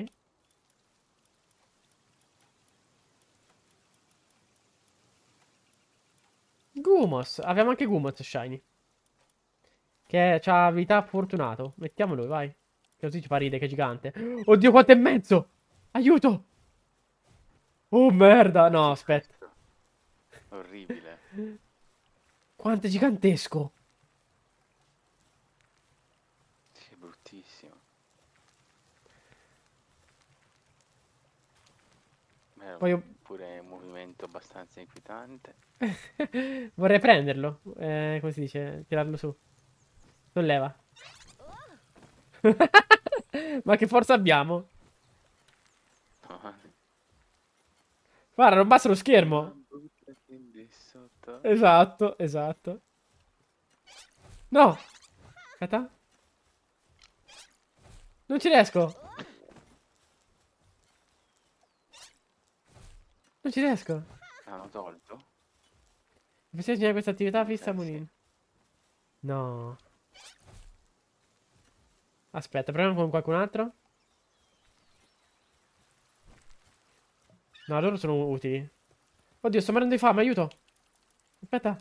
Gumos. Abbiamo anche Gumos Shiny. Che c'ha vita fortunato. Mettiamolo, vai. Che così ci fa ridere che è gigante. Oddio, quanto è mezzo! Aiuto! Oh, merda! No, Cos'è aspetta. questo? Orribile. Quanto è gigantesco! Sì, è bruttissimo. Ma è Poi io... pure un movimento abbastanza inquietante. Vorrei prenderlo. Eh, come si dice? Tirarlo su. Non leva. Ma che forza abbiamo? No, Guarda, non basta lo schermo. no, buttati di sotto. Esatto, esatto. No! Aspetta. Non ci riesco. Non ci riesco. L'hanno tolto? Bisogna questa attività fissa Eh sì. Munin. No. Aspetta, proviamo con qualcun altro. No, loro sono utili. Oddio, sto morendo di fame, aiuto. Aspetta.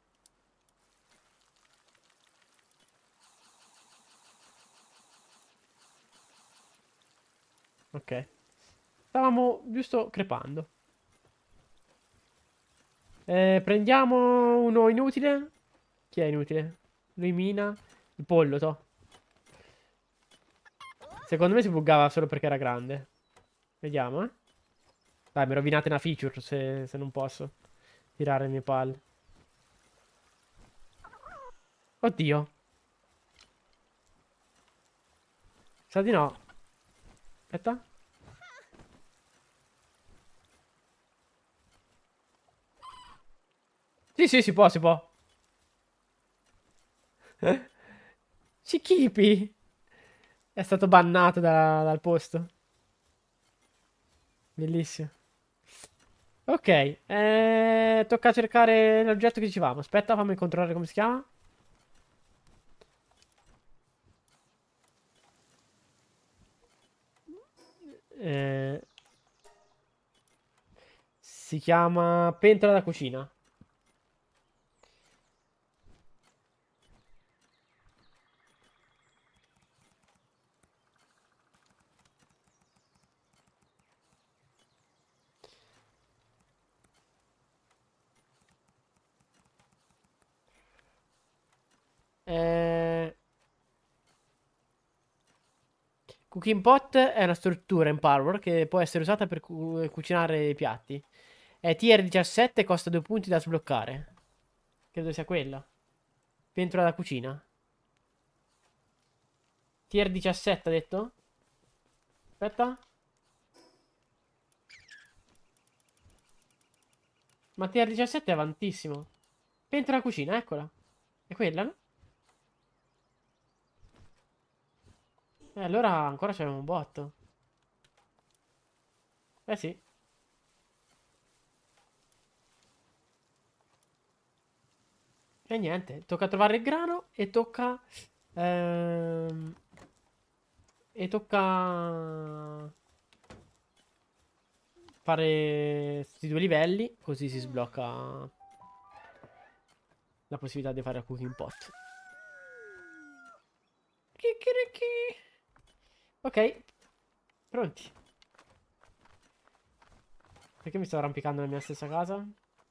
Ok. Stavamo giusto crepando. Eh, prendiamo uno inutile. Chi è inutile? Lui mina. Il pollo, to. Secondo me si buggava solo perché era grande. Vediamo, eh. Dai, mi rovinate una feature se, se non posso tirare le mie palle. Oddio. Sa di no. Aspetta. Sì, sì, si può, si può. Cichipi. È stato bannato da- dal posto. Bellissimo. Ok, eh, tocca cercare l'oggetto che dicevamo. Aspetta, fammi controllare come si chiama. Eh, si chiama pentola da cucina. Eh, Cooking pot è una struttura in Power che può essere usata per cu- cucinare i piatti. È tier diciassette e costa due punti da sbloccare. Credo sia quella. Pentola da cucina. Tier diciassette, ha detto? Aspetta. Ma tier diciassette è avantissimo. Pentola da cucina, eccola. È quella, no? E allora ancora c'è un botto. Eh sì. E niente, tocca trovare il grano e tocca... ehm, e tocca fare questi due livelli, così si sblocca la possibilità di fare il cooking pot. Chicchirichi. Ok, pronti. Perché mi sto arrampicando nella mia stessa casa?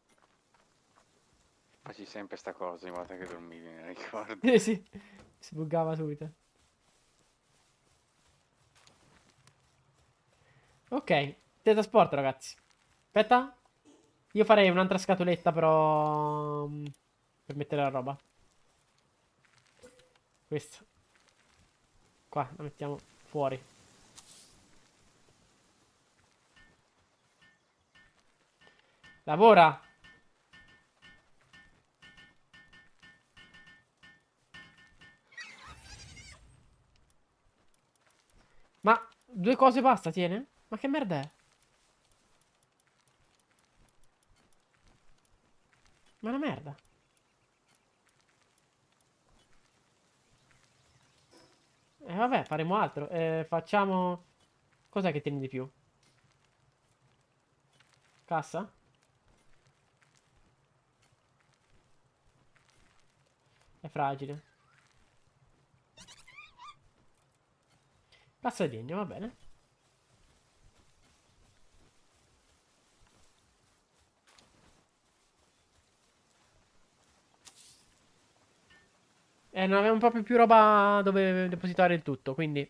Faci sempre sta cosa ogni volta che dormivi, mi ricordo. Eh sì, si buggava subito. Ok, teletrasporto ragazzi. Aspetta, io farei un'altra scatoletta però... mm, per mettere la roba. Questa. Qua, la mettiamo fuori. Lavora! Ma due cose basta, tiene? Ma che merda è? Ma è una merda. E eh, vabbè, faremo altro. Eh, facciamo... Cos'è che tieni di più? Cassa? È fragile. Cassa di legno, va bene. Eh, non avevamo proprio più roba dove depositare il tutto, quindi...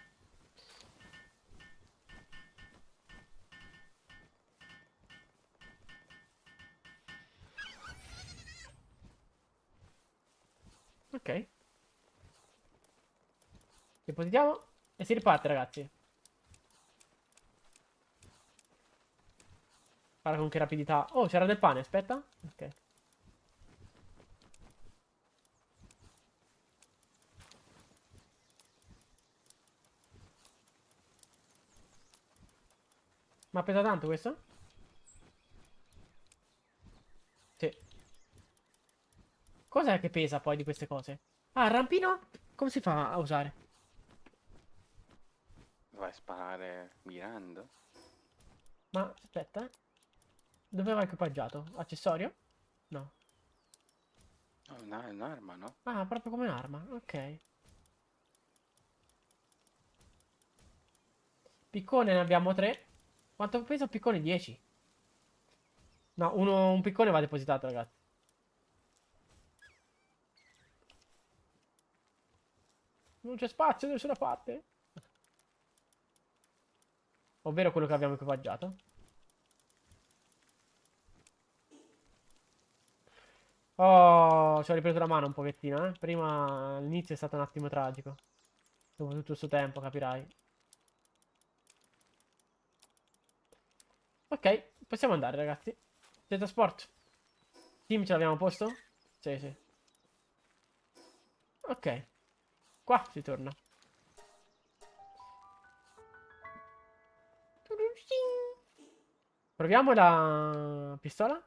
Ok. Depositiamo e si riparte, ragazzi. Guarda con che rapidità. Oh, c'era del pane, aspetta. Ok. Ma pesa tanto questo? Sì. Cos'è che pesa poi di queste cose? Ah, il rampino? Come si fa a usare? Vai a sparare mirando? Ma aspetta, eh. Dove va equipaggiato? Accessorio? No. No, è una- è un'arma, no? Ah, proprio come un'arma. Ok. Piccone ne abbiamo tre. Quanto pesa un piccone? dieci. No, uno, un piccone va depositato, ragazzi. Non c'è spazio da nessuna parte. ovvero quello che abbiamo equipaggiato. Oh, ci ho ripreso la mano un pochettino, eh. Prima all'inizio è stato un attimo tragico. Dopo tutto questo tempo, capirai. Ok, possiamo andare, ragazzi. Teletrasport. Team ce l'abbiamo a posto? Sì, sì. Ok. Qua si torna. Proviamo la pistola.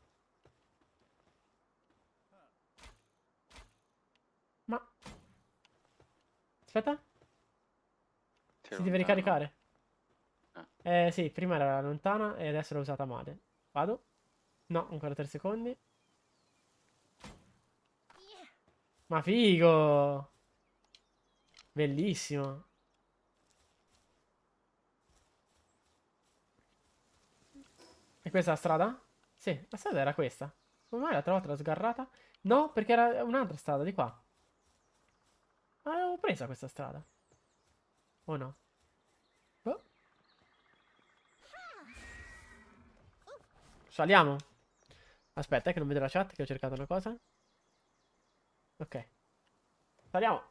Ma... Aspetta. Sei Si deve lontano? ricaricare. Ah. Eh sì, prima era lontana e adesso l'ho usata male. Vado. No, ancora tre secondi. Ma figo! Bellissimo. E questa è la strada? Sì, la strada era questa. Come mai l'altra volta l'ho sgarrata? No, perché era un'altra strada di qua. Ma l'avevo presa questa strada. O no? Boh. Saliamo. Aspetta, eh, che non vedo la chat, che ho cercato una cosa. Ok. Saliamo.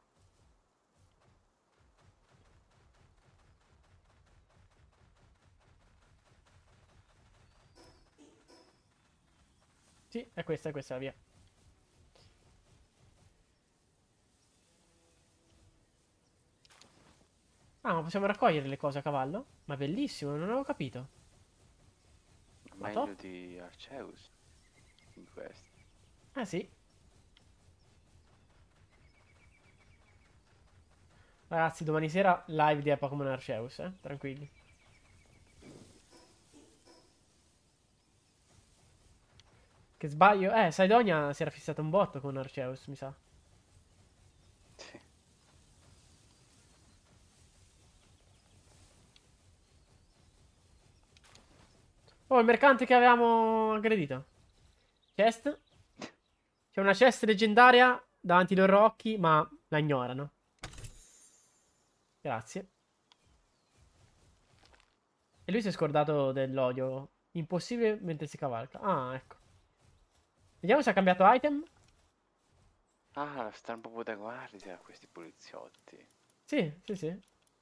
Sì, è questa, è questa la via. Ah, ma possiamo raccogliere le cose a cavallo? Ma bellissimo, non avevo capito. Ma Meglio top. di Arceus in questo. Eh sì. Ragazzi, domani sera live di Pokémon Arceus, eh? Tranquilli. Che sbaglio. Eh, Saidonia si era fissata un botto con Arceus, mi sa. Sì. Oh, il mercante che avevamo aggredito. Chest. C'è una chest leggendaria davanti ai loro occhi, ma la ignorano. Grazie. E lui si è scordato dell'odio. Impossibile mentre si cavalca. Ah, ecco. Vediamo se ha cambiato item. Ah, sta un po' da guardia questi poliziotti. Sì, sì, sì.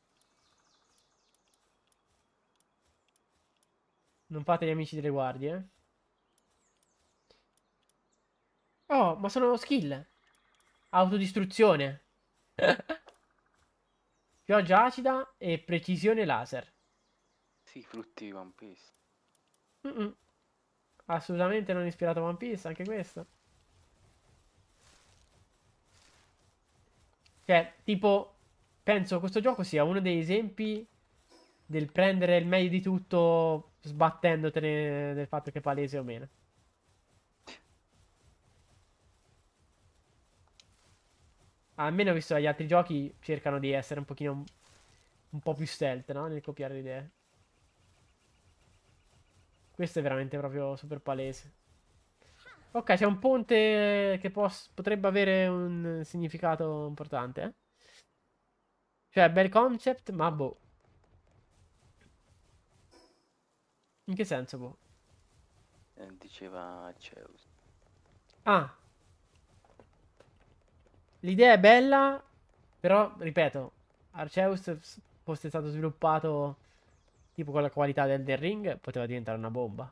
Non fate gli amici delle guardie, eh. Oh, ma sono skill. Autodistruzione. Pioggia acida e precisione laser. Sì, frutti di One Piece. Mm-mm. Assolutamente non ispirato a One Piece, anche questo. Cioè, tipo, penso questo gioco sia uno degli esempi del prendere il meglio di tutto sbattendotene del fatto che è palese o meno. Almeno visto dagli altri giochi cercano di essere un pochino un, un po' più stealth, no? Nel copiare le idee. Questo è veramente proprio super palese. Ok, c'è un ponte che pos- potrebbe avere un significato importante, eh? Cioè, bel concept, ma boh. In che senso, boh? Eh, diceva Arceus. Ah, l'idea è bella, però, ripeto, Arceus s- fosse stato sviluppato tipo con la qualità del The Ring, poteva diventare una bomba.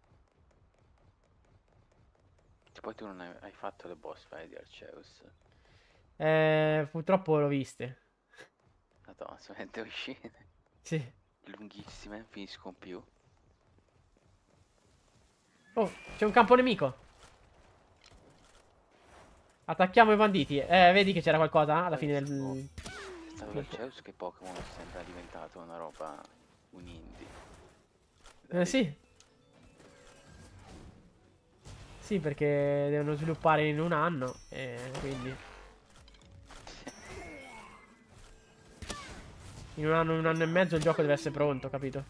Che poi tu non hai, hai fatto le boss fight di Arceus. Eh, purtroppo l'ho viste. Madonna, sono due scene Sì. lunghissime, finiscono più. Oh, c'è un campo nemico. Attacchiamo i banditi. Eh, vedi che c'era qualcosa alla Poi fine stavo, del... stavo del... Arceus che Pokémon sembra diventato una roba, un indie. Eh, Dai. sì. Sì, perché devono sviluppare in un anno. E quindi... In un anno, un anno e mezzo il gioco deve essere pronto, capito?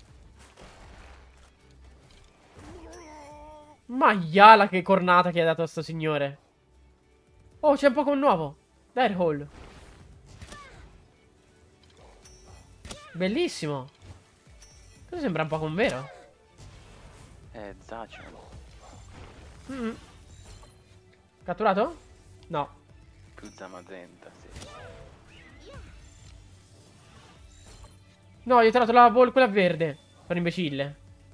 Maiala che cornata che ha dato a sto signore. Oh, c'è un Pokémon nuovo. Direhole. Bellissimo. Questo sembra un po' con vero. È Zacian. Mm. Catturato? No. Più Zamazenta, sì. No, gli ho tirato la ball, quella verde. Per imbecille.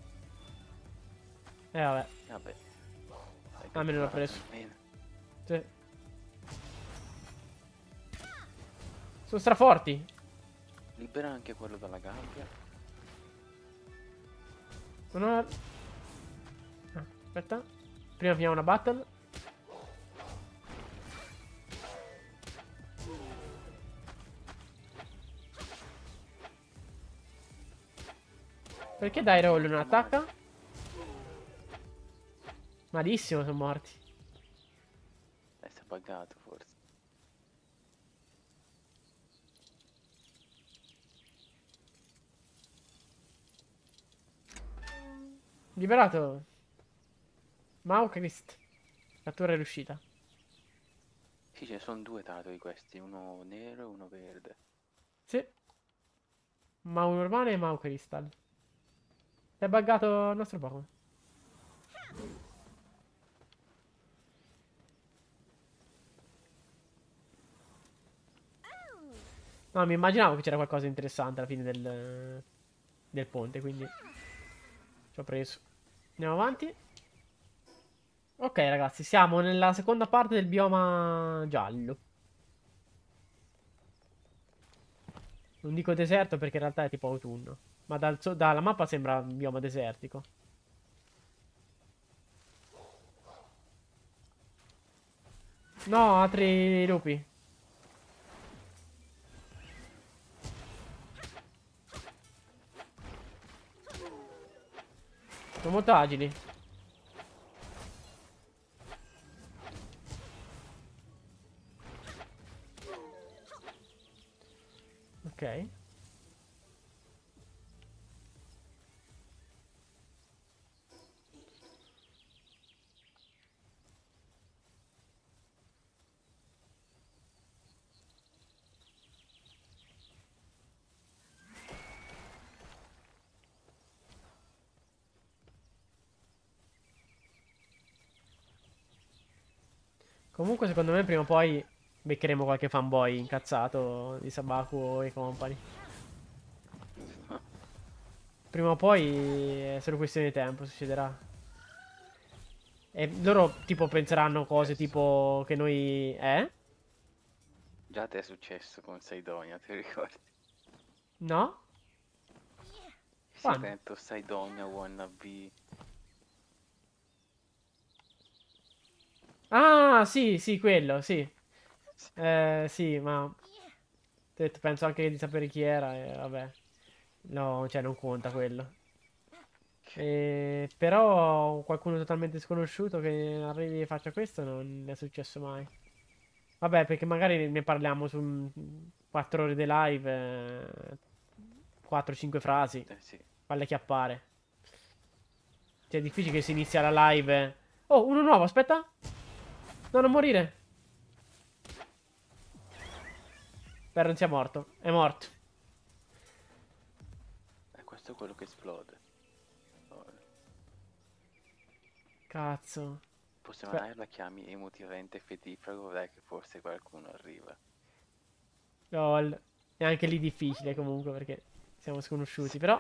Eh vabbè. Vabbè. Hai Almeno l'ho catturato preso. almeno. Sì. Sono straforti. Libera anche quello dalla gabbia. Non ho... ah, aspetta. Prima finiamo una battle. Perché dai roll non attacca? Malissimo, sono morti. Eh, si è buggato forse. Liberato. Maucrist. Cattura è riuscita. Sì, ce ne sono due tatoi questi, uno nero e uno verde. Sì. Mau normale e Mau Crystal. Si è buggato il nostro Pokémon. No, mi immaginavo che c'era qualcosa di interessante alla fine del, del ponte, quindi ci ho preso. Andiamo avanti. Ok, ragazzi, siamo nella seconda parte del bioma giallo. Non dico deserto perché in realtà è tipo autunno. Ma dal so- dalla mappa sembra un bioma desertico. No, altri lupi. Sono molto agili. Ok. Comunque secondo me prima o poi beccheremo qualche fanboy incazzato di Sabaku e company. Prima o poi è solo questione di tempo, succederà. E loro tipo penseranno cose Successo. tipo che noi... Eh? Già a te è successo con Saidonia, ti ricordi? No? Sì, Quando? penso Saidonia wannabe. Ah, sì, sì, quello, sì. Sì. Eh, sì, ma... ti ho detto, penso anche di sapere chi era e vabbè. No, cioè non conta quello. E... Però qualcuno totalmente sconosciuto che arrivi e faccia questo non è successo mai. Vabbè, perché magari ne parliamo su quattro ore di live, quattro cinque frasi, Eh sì. falle chiappare. Cioè, è difficile che si inizia la live. Oh, uno nuovo, aspetta. No, non morire. Spero non sia morto. È morto. E questo è quello che esplode. Oh, Cazzo. forse Aspetta. magari la chiami emotivamente fettifrago, dai che forse qualcuno arriva. Lol. È anche lì difficile comunque perché siamo sconosciuti. Sì. Però,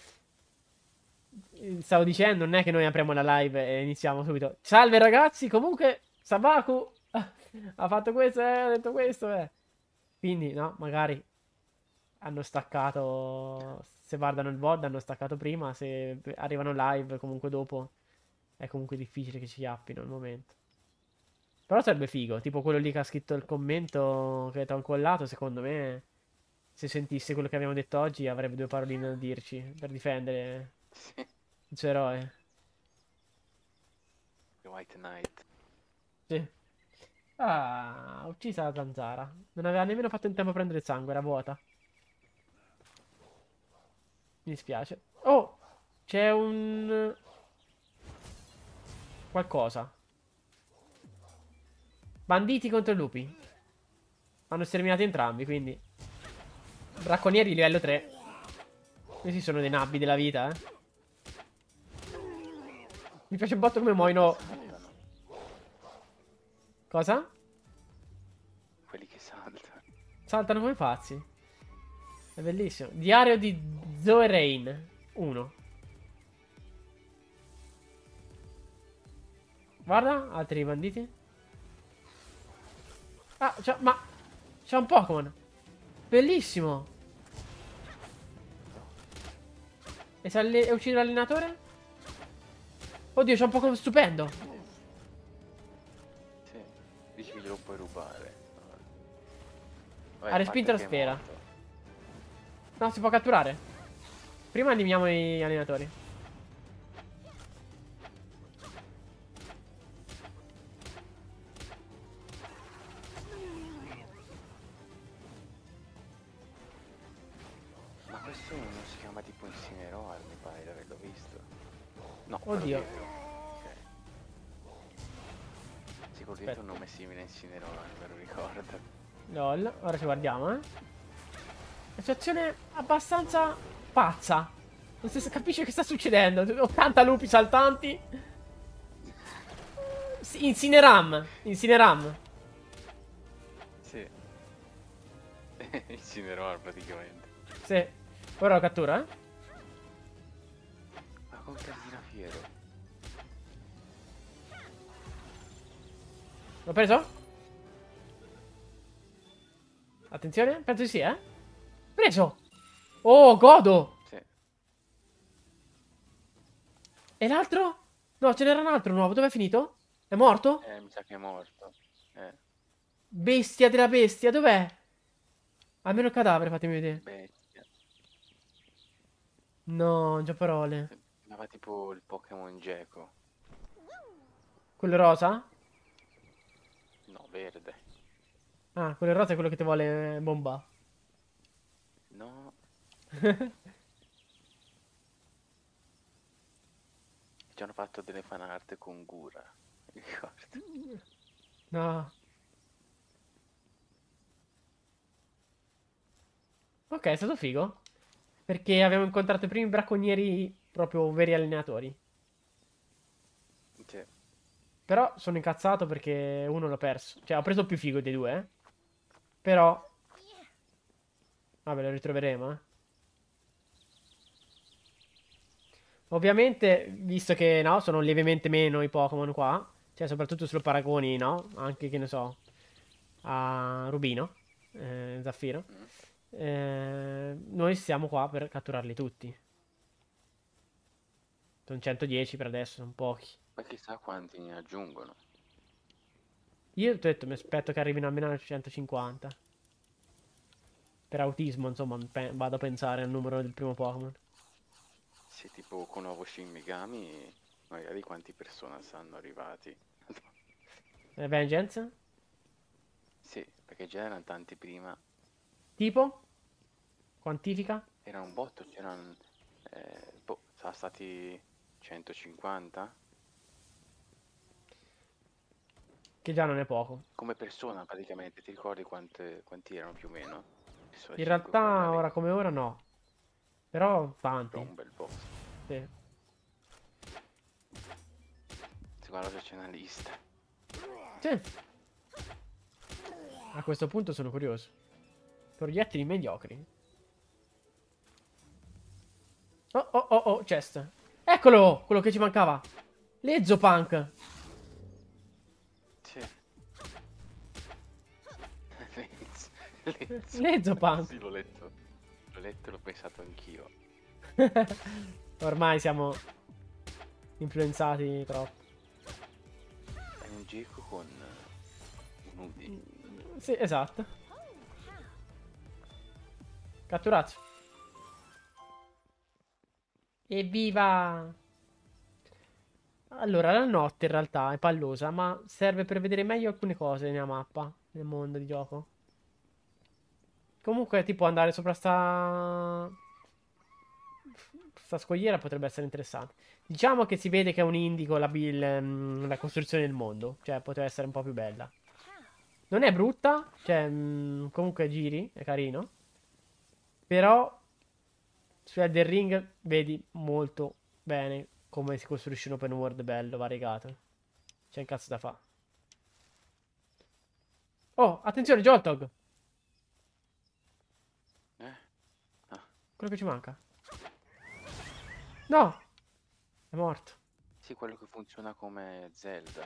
eh, stavo dicendo, non è che noi apriamo la live e iniziamo subito. Salve ragazzi, comunque, Sabaku ha fatto questo, eh, ha detto questo, eh. Quindi, no, magari hanno staccato. Se guardano il V O D hanno staccato prima. Se arrivano live comunque dopo. È comunque difficile che ci chiappino al momento. Però sarebbe figo. Tipo quello lì che ha scritto il commento che ti ho incollato. Secondo me, se sentisse quello che abbiamo detto oggi, avrebbe due paroline da dirci per difendere Sì. il suo eroe. White Knight. Sì. Ah, ha uccisa la zanzara. Non aveva nemmeno fatto in tempo a prendere il sangue, era vuota. Mi dispiace. Oh, c'è un... qualcosa. Banditi contro i lupi. Hanno sterminato entrambi, quindi... Bracconieri livello tre. Questi sono dei nabbi della vita, eh. Mi piace un botto come muoiono. Saltano. Cosa? Quelli che saltano. Saltano come pazzi. È bellissimo. Diario di Zoe Rain. uno. Guarda, altri banditi. Ah, c'è, ma c'è un Pokémon. Bellissimo. E se alle- e uccide l'allenatore? Oddio, c'è un Pokémon stupendo. Sì. Dici che glielo puoi rubare. Vabbè, Ha a respinto la parte che è sfera. morto. No, si può catturare. Prima eliminiamo gli allenatori. Ma questo non si chiama tipo Incineroar, mi pare di averlo visto. No, Oddio. quello dietro. Ok. Sicuramente Aspetta. un nome simile a Incineroar, me lo ricordo. Lol. Ora ci guardiamo, eh. Una situazione abbastanza pazza. Non si capisce che sta succedendo. ottanta lupi saltanti. Sì, Incineram. Incineram. Sì. Incineroar praticamente. Sì. Ora lo cattura, eh. Ma con Casina Fiero. L'ho preso? Attenzione. Penso di sì, eh. Preso. Oh, godo. Sì. E l'altro? No, ce n'era un altro nuovo. Dov'è finito? È morto? Eh, mi sa che è morto. Eh, Bestia della bestia. Dov'è? Almeno il cadavere, fatemi vedere. bestia. No, già parole. Sembrava tipo il Pokémon Geco. Quello rosa? No, verde. Ah, quello rosa è quello che ti vuole bomba. No. Ci hanno fatto delle fan art con Gura. Mi ricordo. No. Ok, è stato figo. Perché abbiamo incontrato i primi bracconieri proprio veri allenatori. Cioè, Però sono incazzato perché uno l'ho perso. Cioè, ho preso il più figo dei due, eh. Però... Vabbè, lo ritroveremo, eh. Ovviamente, visto che, no, sono lievemente meno i Pokémon qua. Cioè, soprattutto se lo paragoni, no? Anche, che ne so, a Rubino, eh, Zaffiro. mm, Eh, noi siamo qua per catturarli tutti. Sono centodieci per adesso, sono pochi. ma chissà quanti ne aggiungono. Io ti ho detto, mi aspetto che arrivino almeno a centocinquanta. Per autismo, insomma, pe- vado a pensare al numero del primo Pokémon. Se tipo con nuovo Shin Megami, magari quanti persone saranno arrivati. Eh, Vengeance? Sì, perché già erano tanti prima. Tipo? Quantifica? Erano un botto, c'erano... Eh, boh, sono stati centocinquanta? Che già non è poco. Come persona praticamente, ti ricordi quante, quanti erano più o meno? Sono In cinque quelli realtà, lì, ora come ora, no. Però, però tanti. un bel po'. Sì. Se guarda se c'è una lista. Sì. A questo punto sono curioso. Proiettili mediocri. Oh, oh, oh, oh, chest. Eccolo! Quello che ci mancava. Lezzopunk. Sì. Lenz. Lenz. Lezzopunk. Sì, l'ho letto. L'ho letto e l'ho pensato anch'io. Ormai siamo influenzati troppo. È un geco con un Udi. Sì, esatto. Catturato. Evviva! Allora, la notte in realtà è pallosa, ma serve per vedere meglio alcune cose nella mappa, nel mondo di gioco. Comunque, tipo, andare sopra sta... sta scogliera potrebbe essere interessante. Diciamo che si vede che è un indico la, il, mm, la costruzione del mondo. Cioè, potrebbe essere un po' più bella. Non è brutta, cioè, mm, comunque giri, è carino. Però Su Elden Ring vedi molto bene come si costruisce un open world bello, variegato. C'è un cazzo da fa'. Oh, attenzione, Joltog! Eh? Ah, Quello che ci manca. No! È morto. sì, quello che funziona come Zelda.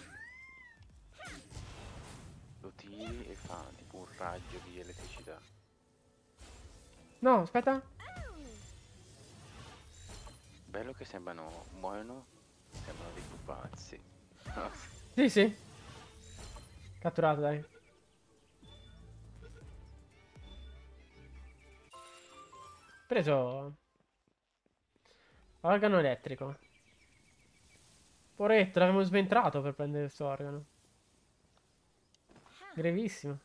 Lo tiri e fa tipo un raggio di elettricità. No, aspetta. Bello che sembrano, muoiono, sembrano dei pupazzi. Sì, sì. Catturato, dai. Preso. Organo elettrico. Poretto, l'avevamo sventrato per prendere questo organo. Grevissimo.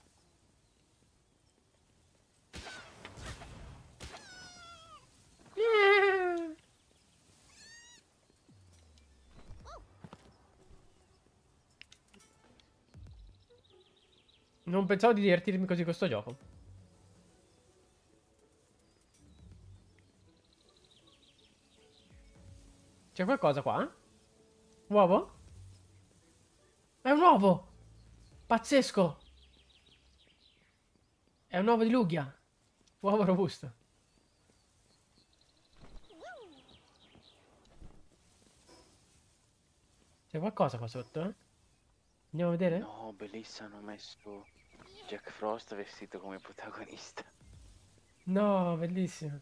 Non pensavo di divertirmi così con sto gioco. C'è qualcosa qua? Uovo? È un uovo! Pazzesco! È un uovo di Lugia. Uovo robusto. C'è qualcosa qua sotto, eh? Andiamo a vedere? No, bellissimo, hanno messo Jack Frost vestito come protagonista. No, bellissimo.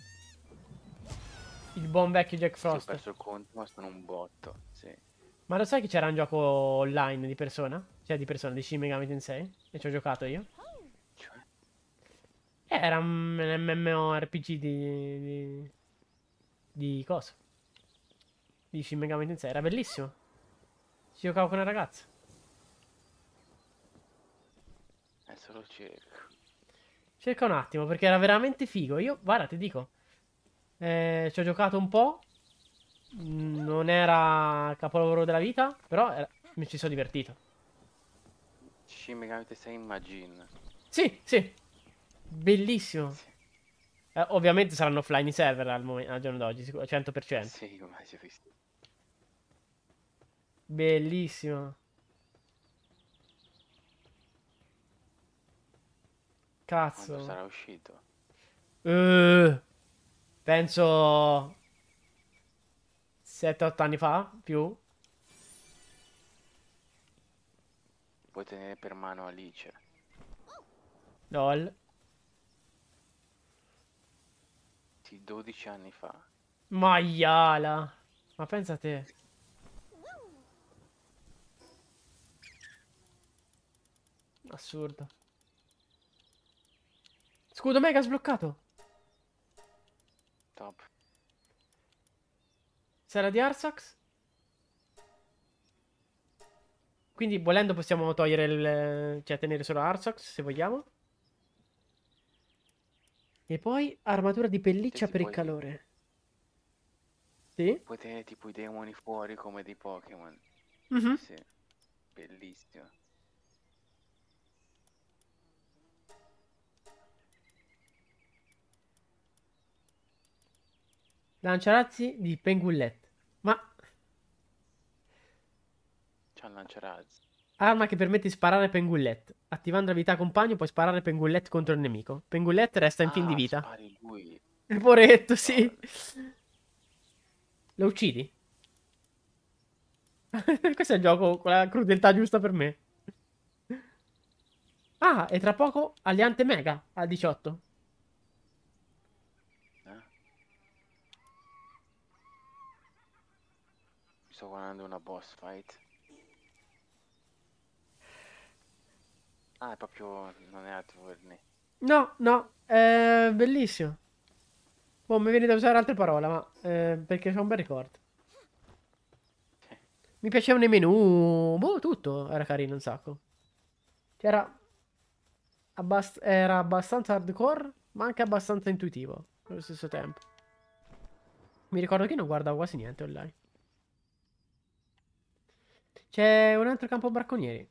Il buon vecchio Jack Sì, ho Frost. perso il conto, ma sono un botto, sì. Ma lo sai che c'era un gioco online di persona? Cioè di persona, di Shin Megami Tensei? E ci ho giocato io. Cioè, Eh, era un MMORPG di... di... di cosa? Di Shin Megami Tensei. Era bellissimo. Ci giocavo con una ragazza. adesso lo cerco. Cerca un attimo, perché era veramente figo. Io, guarda, ti dico. Eh, ci ho giocato un po'. Mm, Non era il capolavoro della vita, però era- mi ci sono divertito. Shin Megami Tensei Imagine. Sì, sì. Bellissimo. Sì, Eh, ovviamente saranno offline i server al, momen- al giorno d'oggi, sicuro- cento per cento. sì, ma si è visto. Bellissimo. Quando Cazzo. sarà uscito? Eh, penso sette otto anni fa, più. Puoi tenere per mano Alice. LOL. Sì, dodici anni fa. Maiala. Ma pensa a te. Assurdo. Scudo mega sbloccato. Top. Sera di Arsax. Quindi volendo possiamo togliere il... cioè tenere solo Arsax se vogliamo. E poi armatura di Se pelliccia ti per il puoi, calore. Sì? puoi tenere tipo i demoni fuori come dei Pokémon. Mhm. Sì, bellissimo. Lanciarazzi di Pengullet. Ma C'ha un lanciarazzi. arma che permette di sparare Pengullet. Attivando l'abilità compagno puoi sparare Pengullet contro il nemico. Pengullet resta in fin di Ah, vita. spari lui. Poretto, sì. Lol. Lo uccidi? Questo è il gioco con la crudeltà giusta per me. Ah, e tra poco Aliante Mega al diciotto. Eh? Mi sto guardando una boss fight. Ah, è proprio... non è a turni. No, no, è bellissimo. Boh, mi viene da usare altre parole, ma eh, perché c'ho un bel ricordo. Mi piacevano i menu, boh, tutto era carino un sacco. C'era abbast- era abbastanza hardcore, ma anche abbastanza intuitivo allo stesso tempo. Mi ricordo che non guardavo quasi niente online. C'è un altro campo bracconieri.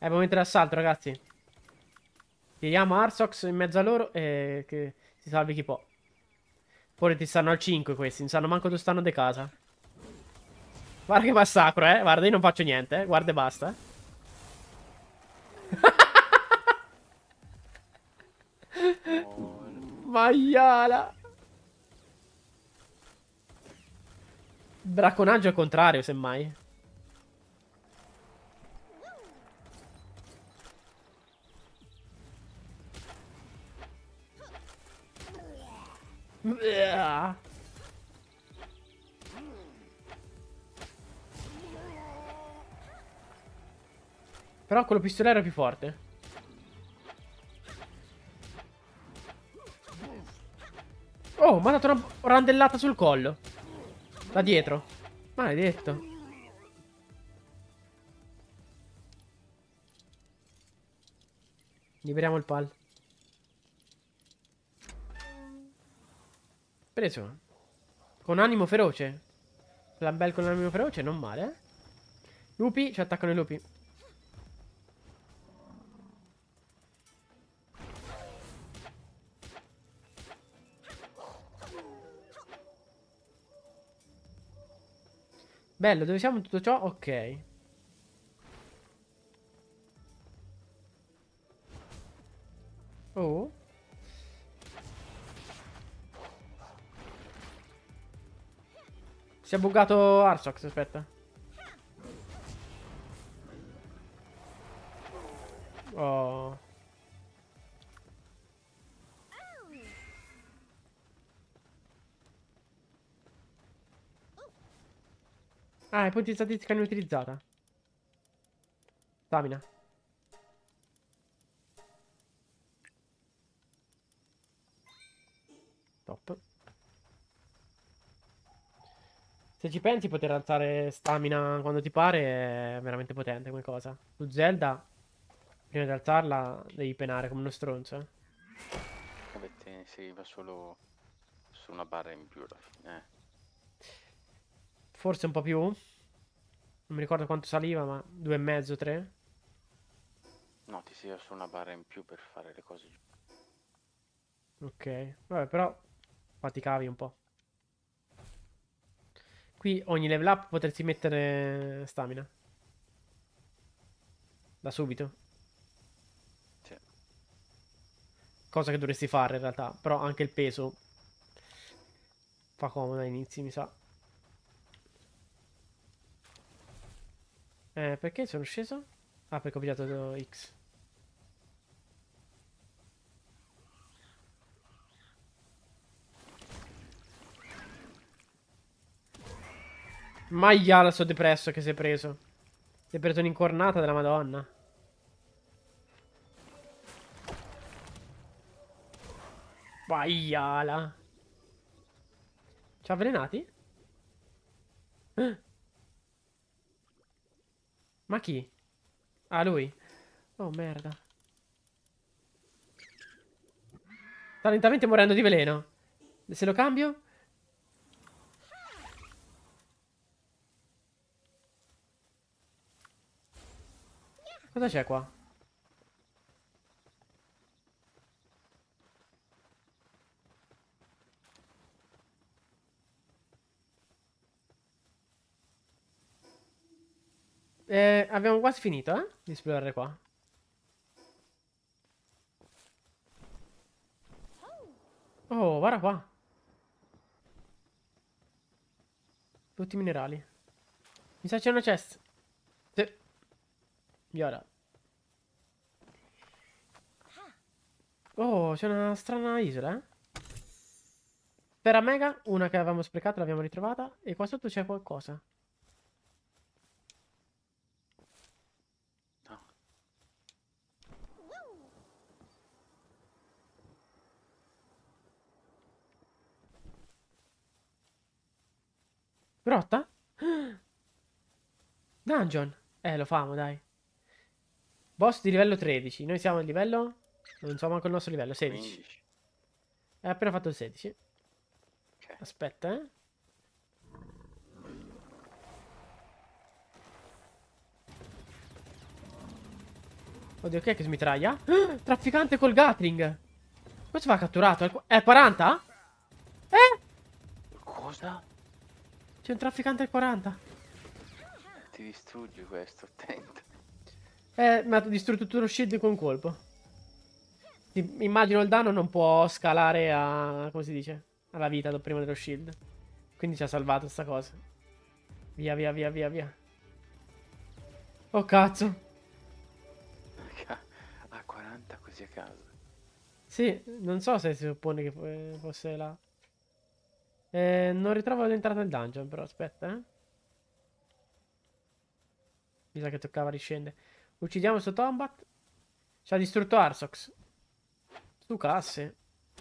È il momento dell'assalto, ragazzi. Tiriamo Arsox in mezzo a loro e che si salvi chi può. Poi ti stanno al cinque questi, non sanno manco dove stanno de casa. Guarda che massacro, eh. Guarda, io non faccio niente, eh. Guarda e basta. Oh, Maiala. Bracconaggio al contrario, semmai. Uah. Però quello pistolero è più forte. Oh, mi ha dato una randellata sul collo. Da dietro. Maledetto. Liberiamo il pal. Preso. Con animo feroce. La bel con animo feroce, non male, eh. Lupi, ci attaccano i lupi. Bello, dove siamo in tutto ciò? Ok. Oh. Si è buggato Arsox, aspetta. Oh. Ah, è punti statistica inutilizzata. Stamina. Top. Se ci pensi, poter alzare stamina quando ti pare è veramente potente come cosa. Su Zelda, prima di alzarla, devi penare come uno stronzo. Eh. avete, si va solo su una barra in più alla fine. Eh. Forse un po' più. Non mi ricordo quanto saliva, ma due e mezzo, tre. No, ti si va su una barra in più per fare le cose giù. Ok. Vabbè, però faticavi un po'. Qui ogni level up potresti mettere stamina. Da subito. Sì. Cosa che dovresti fare in realtà. Però anche il peso fa comodo all'inizio, mi sa. Eh, perché sono sceso? Ah, perché ho pigliato X. Maiala, sto depresso che si è preso. Si è preso un'incornata della Madonna. Maiala. Ci ha avvelenati? Eh? Ma chi? Ah, lui. Oh, merda. Sta lentamente morendo di veleno. Se lo cambio? Cosa c'è qua? Eh, abbiamo quasi finito, eh? Di esplorare qua. Oh, guarda qua. Tutti i minerali. Mi sa c'è una chest. Sì. Viola. Oh, c'è una strana isola, eh? Terra mega, una che avevamo sprecato, l'abbiamo ritrovata. E qua sotto c'è qualcosa. No. Grotta? Dungeon. Eh, lo famo, dai. Boss di livello tredici. Noi siamo al livello... Non so manco il nostro livello, sedici. quindici. È appena fatto il sedici. Ok. Aspetta, eh. Oddio, chi è che smitraglia? Ah, trafficante col Gatling. Questo va catturato. È quaranta? Eh? Cosa? C'è un trafficante al quaranta. Ti distruggi questo, attento. Eh, mi ha distrutto tutto lo shield con un colpo. Immagino il danno non può scalare a... come si dice? Alla vita prima dello shield. Quindi ci ha salvato sta cosa. Via, via, via, via, via. Oh, cazzo. A quaranta così a caso. Sì, non so se si suppone che fosse là. Eh, non ritrovo l'entrata del dungeon, però aspetta, eh. Mi sa che toccava riscendere. Uccidiamo sto Tombat. Ci ha distrutto Arsox. Su casse.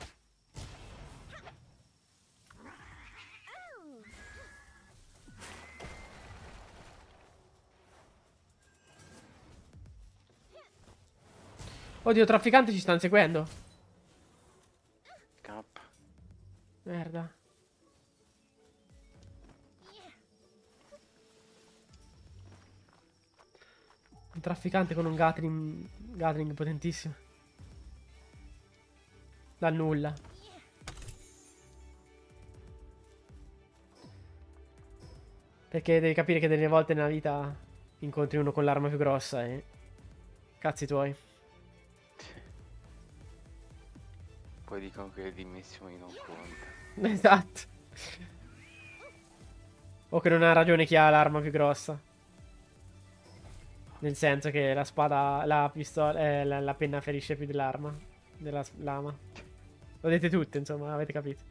Oddio, trafficante ci stanno seguendo. K. Merda. Un trafficante con un Gatling, Gatling potentissimo. Da nulla. Perché devi capire che delle volte nella vita incontri uno con l'arma più grossa e... cazzi tuoi. Poi dicono che le dimensioni non contano. Esatto. O che non ha ragione chi ha l'arma più grossa. Nel senso che la spada, la pistola, eh, la, la penna ferisce più dell'arma. Della lama. Lo dite tutte, insomma, avete capito.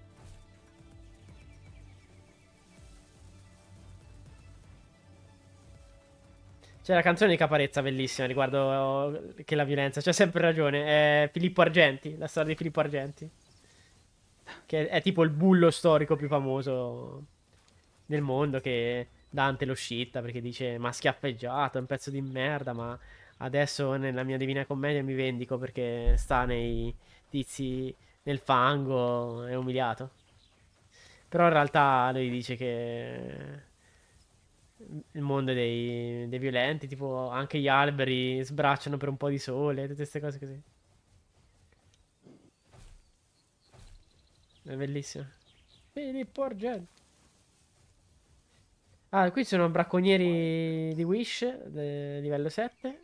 C'è la canzone di Caparezza bellissima riguardo che la violenza. C'è sempre ragione. È Filippo Argenti, la storia di Filippo Argenti. Che è tipo il bullo storico più famoso nel mondo, che Dante lo scitta perché dice: ma schiaffeggiato, è un pezzo di merda, ma adesso nella mia Divina Commedia mi vendico perché sta nei tizi nel fango, è umiliato. Però in realtà lui dice che il mondo dei, dei violenti, tipo anche gli alberi sbracciano per un po' di sole, tutte queste cose così. È bellissimo. Filippo Argenti. Ah, qui sono bracconieri di Wish, de- livello sette.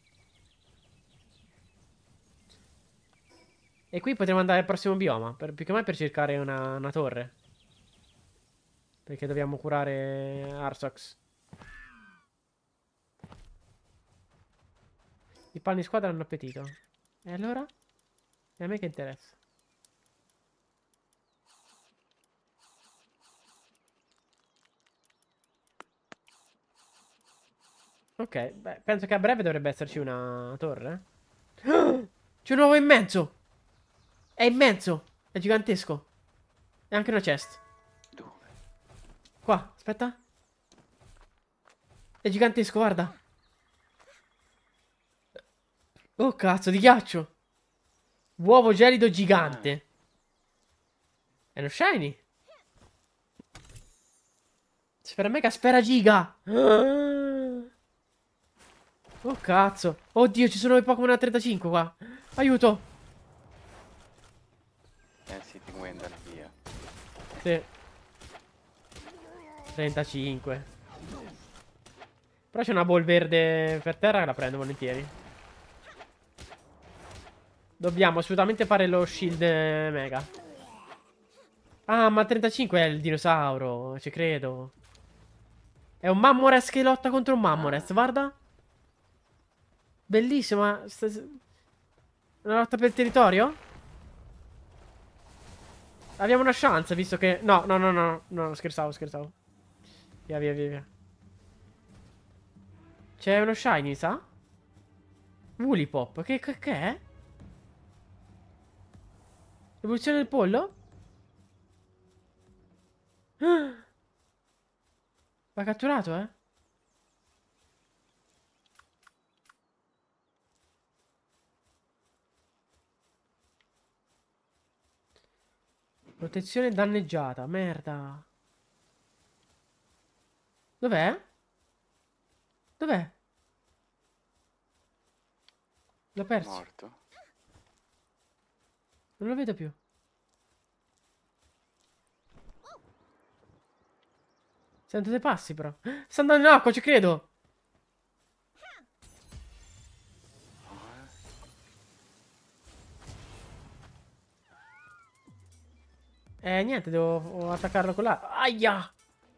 E qui potremo andare al prossimo bioma, per, più che mai per cercare una, una torre. Perché dobbiamo curare Arsox. I panni squadra hanno appetito. E allora? E a me che interessa? Ok, beh, penso che a breve dovrebbe esserci una torre. Ah! C'è un uovo immenso! È immenso! È gigantesco. E anche una chest. Dove? Qua, aspetta. È gigantesco, guarda. Oh, cazzo, di ghiaccio. Uovo gelido gigante. Ah, È uno shiny. Sfera mega, sfera giga. Oh, cazzo. Oddio, ci sono i Pokémon a trentacinque qua. Aiuto. eh sì, ti vuoi andare via. Sì. trentacinque. Però c'è una ball verde per terra che la prendo volentieri. Dobbiamo assolutamente fare lo shield mega. Ah, ma trentacinque è il dinosauro. Ci credo. È un Mammores che lotta contro un Mammores, guarda. Bellissima. Una lotta per il territorio? Abbiamo una chance, visto che... No, no, no, no, no, no, scherzavo, scherzavo. Via, via, via, via. C'è uno shiny, sa? Woolipop, che, che, che è? Evoluzione del pollo? Ah! Va catturato, eh? Protezione danneggiata, merda. Dov'è? Dov'è? L'ho perso. Morto. Non lo vedo più. Sento dei passi però. Sta andando in acqua, ci credo. Eh, niente, devo attaccarlo con là. Aia!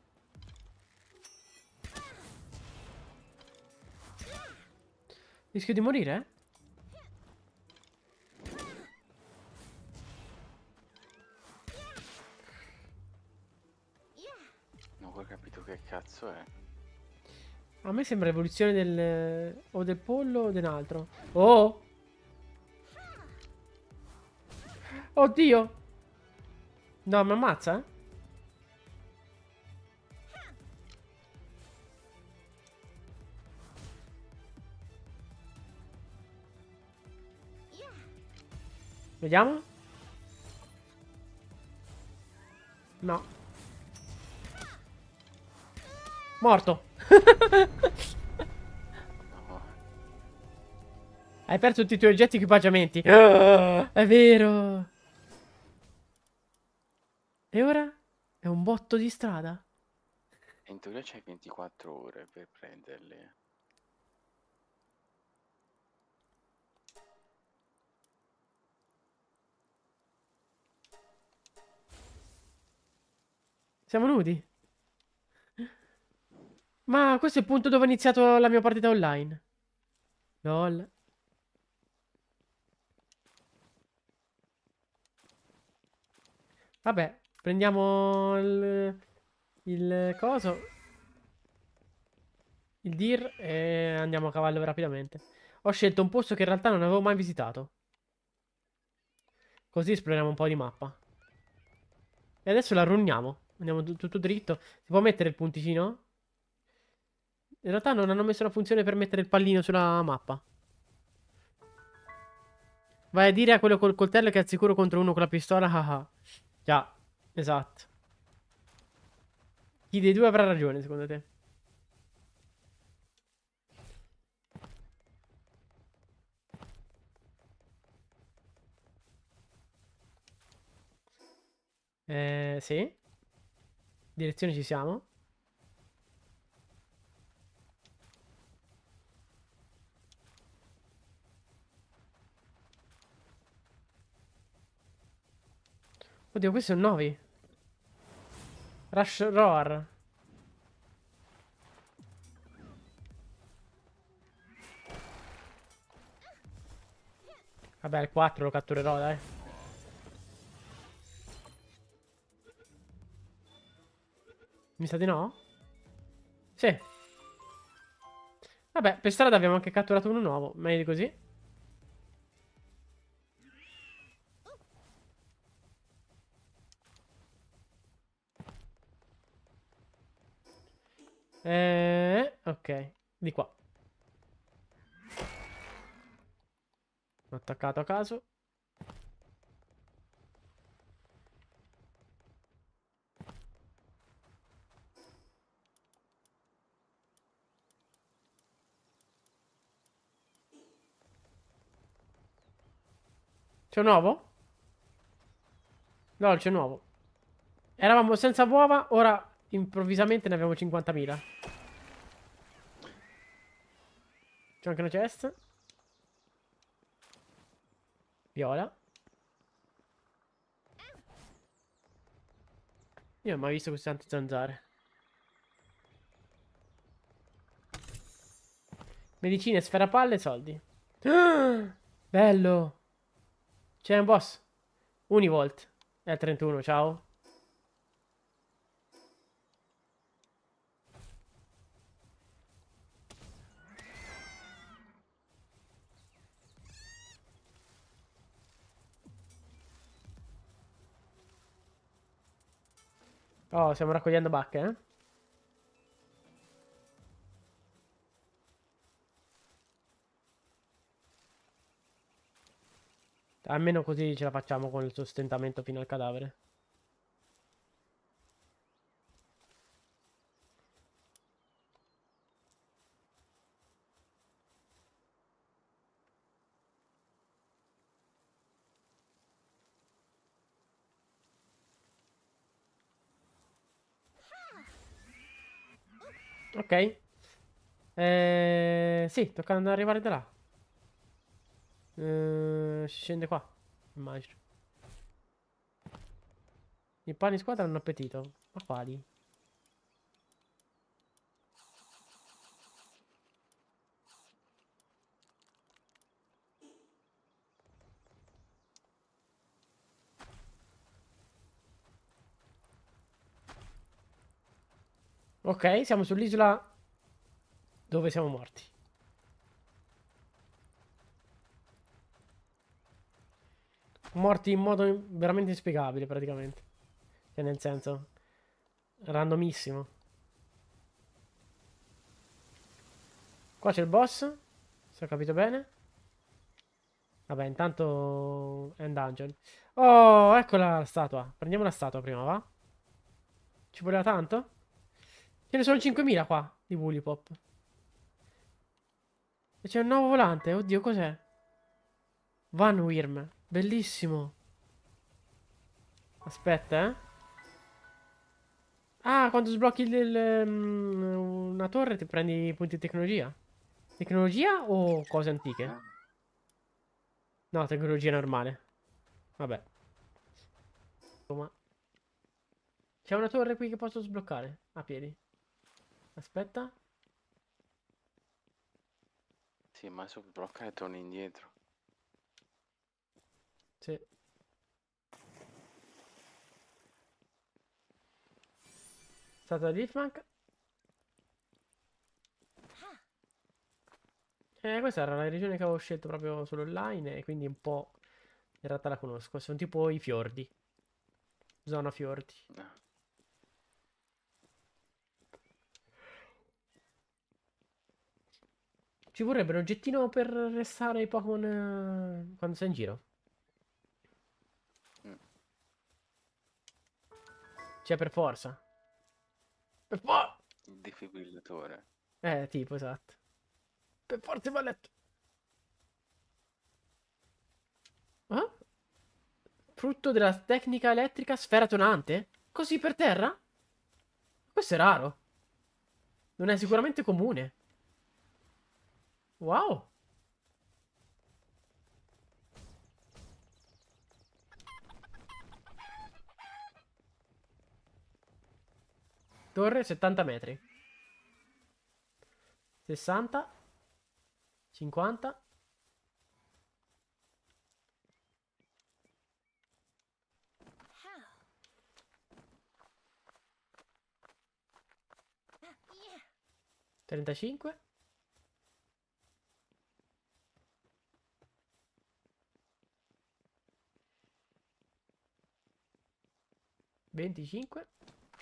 Rischio di morire, eh? Non ho capito che cazzo è. A me sembra l'evoluzione del... o del pollo o di un altro. Oh! Oddio! No, mi ammazza, eh? Vediamo. No. Morto. No. Hai perso tutti i tuoi oggetti equipaggiamenti. È vero. E ora? È un botto di strada. In teoria c'hai ventiquattro ore per prenderli. Siamo nudi. Ma questo è il punto dove ho iniziato la mia partita online. Lol. Vabbè, prendiamo il, il coso. Il dir e andiamo a cavallo rapidamente. Ho scelto un posto che in realtà non avevo mai visitato. Così esploriamo un po' di mappa. E adesso la runniamo. Andiamo tu- tutto dritto. Si può mettere il punticino? In realtà non hanno messo una funzione per mettere il pallino sulla mappa. Vai a dire a quello col coltello che è al sicuro contro uno con la pistola. Ah ah. Già, esatto. Chi dei due avrà ragione, secondo te? Eh, sì. Direzione ci siamo. Oddio, questo è un Novi. Rush Roar. Vabbè, il quattro lo catturerò, dai. Mi sa di no? Sì. Vabbè, per strada abbiamo anche catturato uno nuovo. Meglio di così. Eh, ok. Di qua. Ho attaccato a caso. C'è un uovo? No, c'è un uovo. Eravamo senza uova, ora improvvisamente ne abbiamo cinquantamila. C'è anche una chest. Viola. Io non ho mai visto queste tante zanzare. Medicine, sfera palle, soldi. Ah, bello. C'è un boss. Univolt. È al trentuno, ciao. Oh, stiamo raccogliendo bacche, eh? Almeno così ce la facciamo con il sostentamento fino al cadavere. Ok. Eh, sì, tocca andare arrivare da là. Eh, si scende qua, immagino. I pani in squadra hanno appetito. Ma quali? Ok, siamo sull'isola dove siamo morti. Morti in modo veramente inspiegabile, praticamente. Cioè, nel senso, randomissimo. Qua c'è il boss, se ho capito bene. Vabbè, intanto è un dungeon. Oh, eccola la statua. Prendiamo la statua prima, va? Ci voleva tanto? Ce ne sono cinquemila qua di Woollypop. E c'è un nuovo volante. Oddio, cos'è? Van Wyrm. Bellissimo. Aspetta, eh. Ah, quando sblocchi il- il, mm, una torre ti prendi i punti di tecnologia. Tecnologia o cose antiche? Ah, No, tecnologia normale. Vabbè. Ma c'è una torre qui che posso sbloccare a piedi. Aspetta. sì, ma se blocca e torni indietro. Sì. Statua di Lifmank. Eh, questa era la regione che avevo scelto proprio sull'online e quindi un po' in realtà la conosco. Sono tipo i fiordi. Zona fiordi. Ah, Ci vorrebbe un oggettino per restare i Pokémon eh, quando sei in giro. mm. Cioè, per forza. Per forza! Il defibrillatore. Eh, tipo, esatto. Per forza va a letto. Ah? Frutto della tecnica elettrica sfera tonante? Così per terra? Questo è raro. Non è sicuramente comune. Wow. Torre settanta metri. sessanta. cinquanta. trentacinque. venticinque.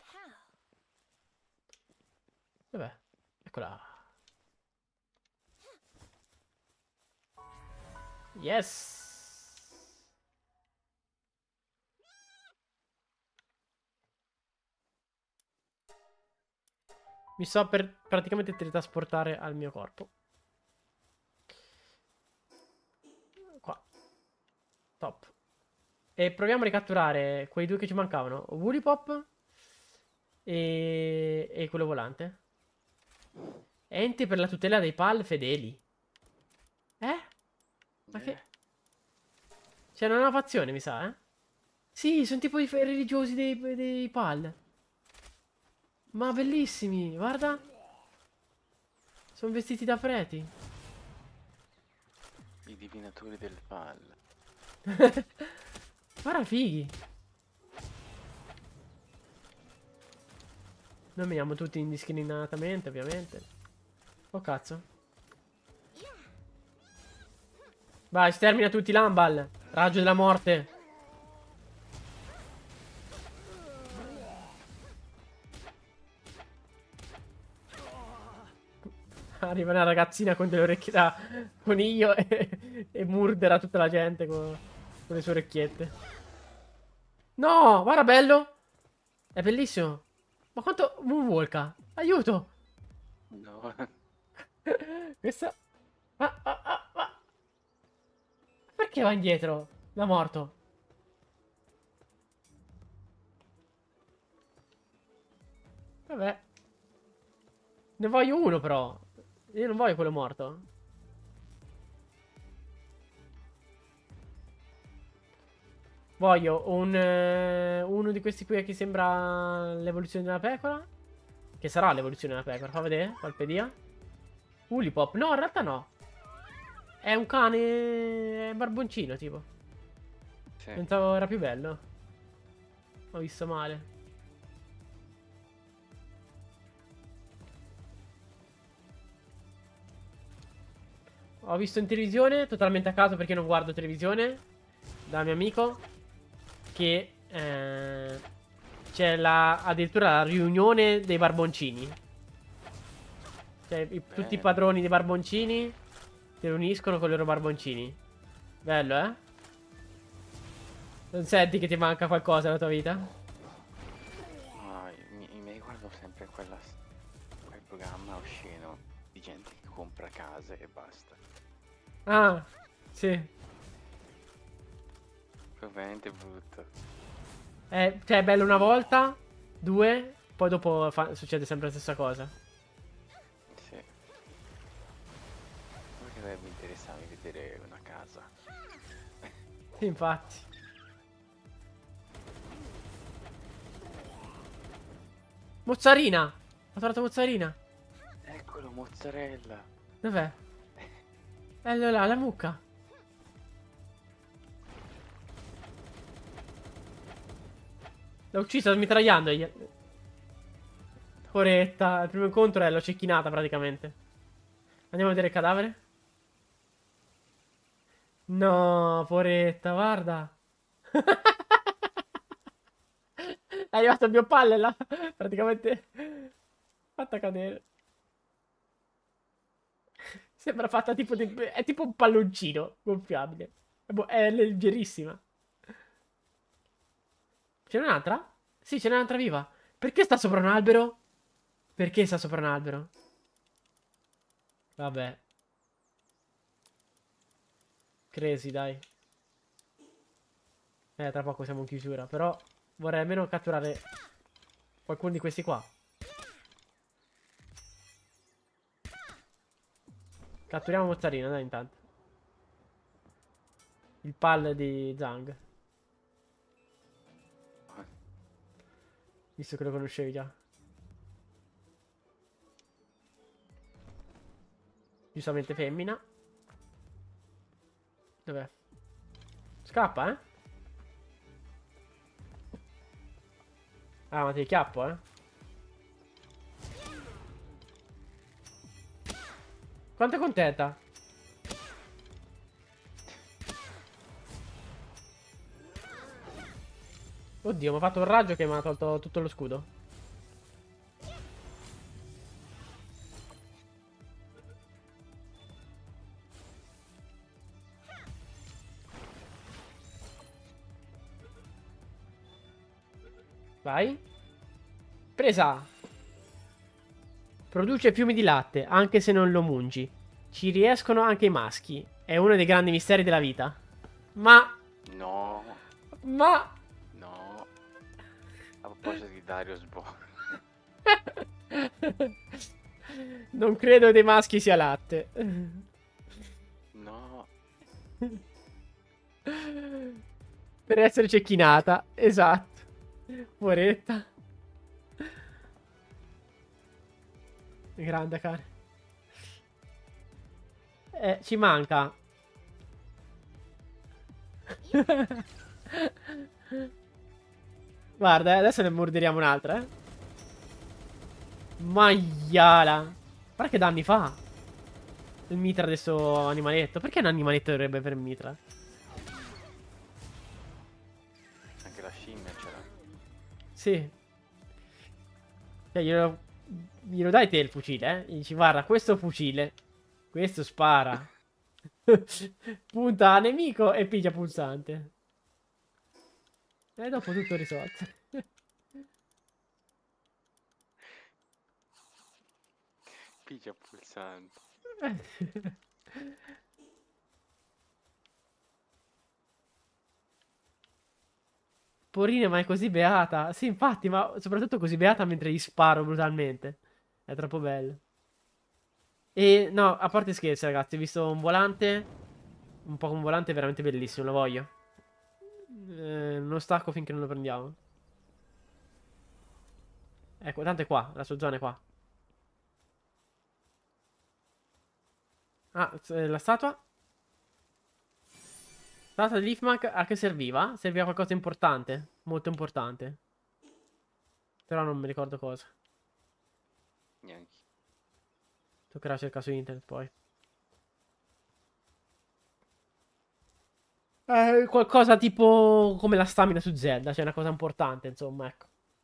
Vabbè. Eccola. Yes. Mi sto per praticamente teletrasportare al mio corpo. Qua. Top. E proviamo a ricatturare quei due che ci mancavano. Woollypop e... e quello volante. Enti per la tutela dei pal fedeli. Eh? Ma Eh, che... C'è una nuova fazione, mi sa, eh? Sì, sono tipo i fe- religiosi dei, dei pal. Ma bellissimi, guarda. Sono vestiti da preti. i divinatori del pal. Guarda, fighi. Noi meniamo tutti indiscriminatamente, ovviamente. Oh, cazzo. Vai, stermina tutti l'Ambal. Raggio della morte. Arriva una ragazzina con delle orecchie da coniglio e, e murdera tutta la gente con, con le sue orecchiette. No, guarda bello. È bellissimo. Ma quanto... Moonwalka. Aiuto. No, Questa... Ah, ah, ah, ah. Perché va indietro? Da morto. Vabbè. Ne voglio uno però. Io non voglio quello morto. Voglio un, eh, uno di questi qui che sembra l'evoluzione della pecora. Che sarà l'evoluzione della pecora. Fa vedere, Palpedia. Ulipop. No, in realtà no. È un cane barboncino, tipo. Sì. Pensavo era più bello. Ho visto male. Ho visto in televisione, totalmente a caso perché non guardo televisione, da mio amico, che eh, c'è la, addirittura la riunione dei barboncini. Cioè, i- tutti i Bene. padroni dei barboncini si riuniscono con i loro barboncini. Bello, eh? Non senti che ti manca qualcosa nella tua vita? Ah, mi, mi ricordo sempre quella, s- quel programma osceno di gente che compra case e basta. Ah, sì. È veramente brutto. Eh, cioè, è bello una volta, due, poi dopo fa- succede sempre la stessa cosa. Sì. Perché dovrebbe interessarmi vedere una casa. Sì, infatti. Mozzarina! Ho trovato mozzarina. Eccolo, mozzarella. Dov'è? Eccolo là, la mucca. L'ho uccisa smitragliandogli. Poretta, il primo incontro è l'ho cecchinata praticamente. Andiamo a vedere il cadavere. No, poretta, guarda. È arrivato il mio palle là. Praticamente fatta cadere. Sembra fatta tipo di... È tipo un palloncino gonfiabile. È, bo- è leggerissima. Ce n'è un'altra? Sì, ce n'è un'altra viva. Perché sta sopra un albero? Perché sta sopra un albero? Vabbè. Crazy, dai. Eh, tra poco siamo in chiusura. Però vorrei almeno catturare qualcuno di questi qua. Catturiamo Mozzarina, dai, intanto. Il pal di Zang. Visto che lo conoscevi già. Giustamente femmina. Dov'è? Scappa, eh? Ah, ma ti chiappo, eh? Quanto è contenta? Oddio, mi ha fatto un raggio che mi ha tolto tutto lo scudo. Vai. Presa. Produce fiumi di latte, anche se non lo mungi. Ci riescono anche i maschi. È uno dei grandi misteri della vita. Ma... No, Ma... no. A proposito di Dario Sbo. Non credo dei maschi sia latte. No. Per essere cecchinata. Esatto. Poretta. Grande cara. Eh, ci manca. Guarda, eh, adesso ne morderiamo un'altra, eh. Maiala. Guarda che danni fa. Il mitra di sto animaletto. Perché un animaletto dovrebbe per mitra? Anche la scimmia ce l'ha. Sì. Cioè, glielo, glielo dai te il fucile, eh? Gli dici, guarda, questo fucile. Questo spara. Punta a nemico e piglia pulsante. E dopo tutto risolto. Pigia pulsante. Porina, ma è così beata. Sì, infatti, ma soprattutto così beata mentre gli sparo brutalmente. È troppo bello. E no, a parte scherzi, ragazzi, ho visto un volante. Un po' un volante veramente bellissimo, lo voglio. Eh, non lo stacco finché non lo prendiamo. Ecco, tanto è qua, la sua zona è qua. Ah, s- la statua? Statua di Leafmark a che serviva? Serviva a qualcosa importante. Molto importante. Però non mi ricordo cosa. Neanche. Toccherà cercare su internet poi. Eh, qualcosa tipo come la stamina su Zelda. Cioè una cosa importante, insomma, ecco.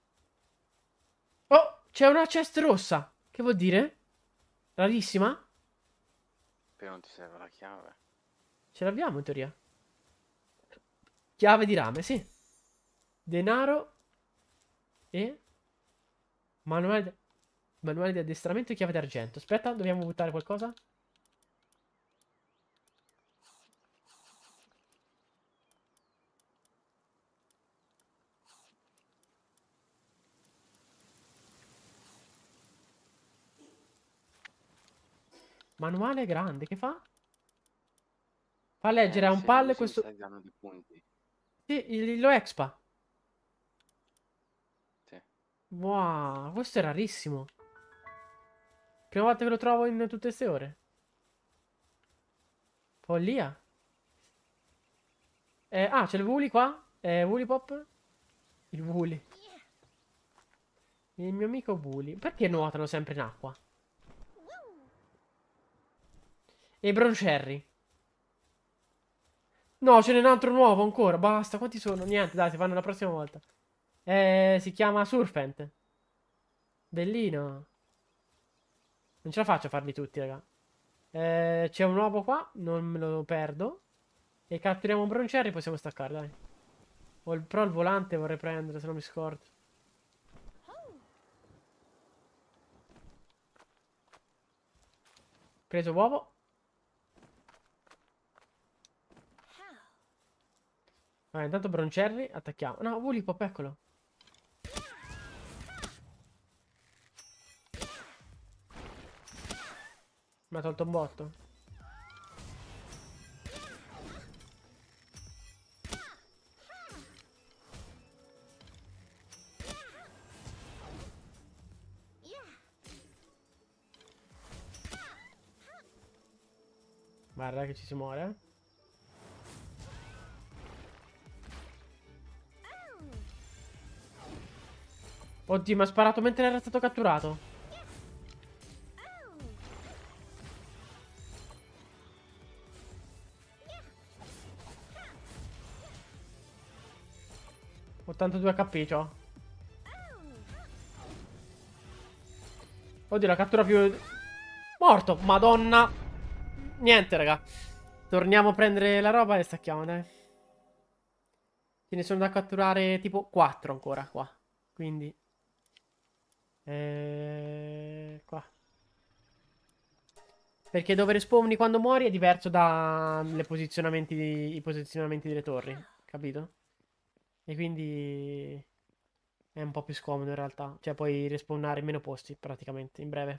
Oh, c'è una chest rossa. Che vuol dire? Rarissima? Però non ti serve la chiave. Ce l'abbiamo in teoria. Chiave di rame, sì. Denaro e manuale, di- manuale di addestramento e chiave d'argento. Aspetta, dobbiamo buttare qualcosa? Manuale grande, che fa? Fa leggere Eh, a un se lo palle usi mi questo... sa che danno dei punti. Sì, il- lo expa. Sì. Wow, questo è rarissimo. Prima volta che lo trovo in tutte queste ore. Follia. Eh, ah, c'è il Wooly qua? Eh, Woolly Pop? Il Wooly. Il mio amico Wooly. Perché nuotano sempre in acqua? E i Brown Cherry. No, ce n'è un altro nuovo ancora. Basta, quanti sono? Niente, dai, si fanno la prossima volta. Eh, si chiama Surfent. Bellino. Non ce la faccio a farli tutti, raga. Eh, c'è un uovo qua, non me lo perdo. E catturiamo un Brown Cherry, possiamo staccare, dai. Ho il, però il volante vorrei prendere, se non mi scordo. Preso uovo. Vabbè, intanto Brown Cherry, attacchiamo. No, Woolipop, eccolo. Mi ha tolto un botto. Guarda che ci si muore, eh. Oddio, mi ha sparato mentre era stato catturato. ottantadue H P, c'ho. Oddio, la cattura più... Morto, madonna. Niente, raga. Torniamo a prendere la roba e stacchiamo, dai. Ce ne sono da catturare tipo quattro ancora qua. Quindi... Eh... Qua. Perché dove respawni quando muori è diverso dai posizionamenti, i posizionamenti delle torri. Capito? E quindi... È un po' più scomodo in realtà. Cioè puoi respawnare in meno posti praticamente, in breve.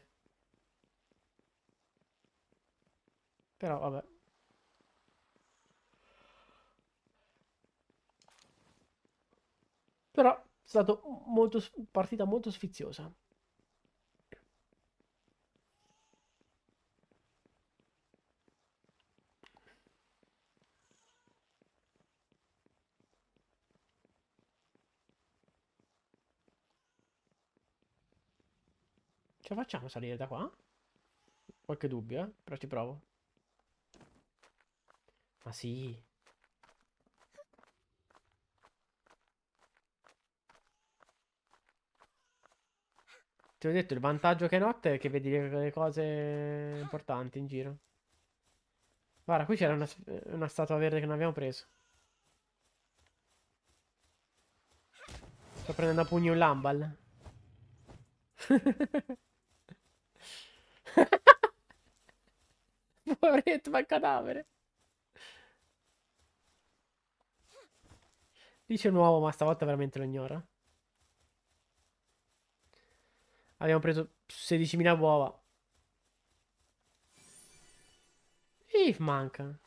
Però vabbè. Però è stata molto, partita molto sfiziosa. Ce la facciamo salire da qua? Qualche dubbio, eh? Però ci provo. Ma sì. Ti ho detto, il vantaggio che è notte è che vedi le, le cose importanti in giro. Guarda, qui c'era Eh una, sì. una statua verde che non abbiamo preso. Sto prendendo a pugni un Lambal. Poveretto, ma il cadavere. Dice nuovo, ma stavolta veramente lo ignora. Abbiamo preso sedicimila uova. Leaf manca.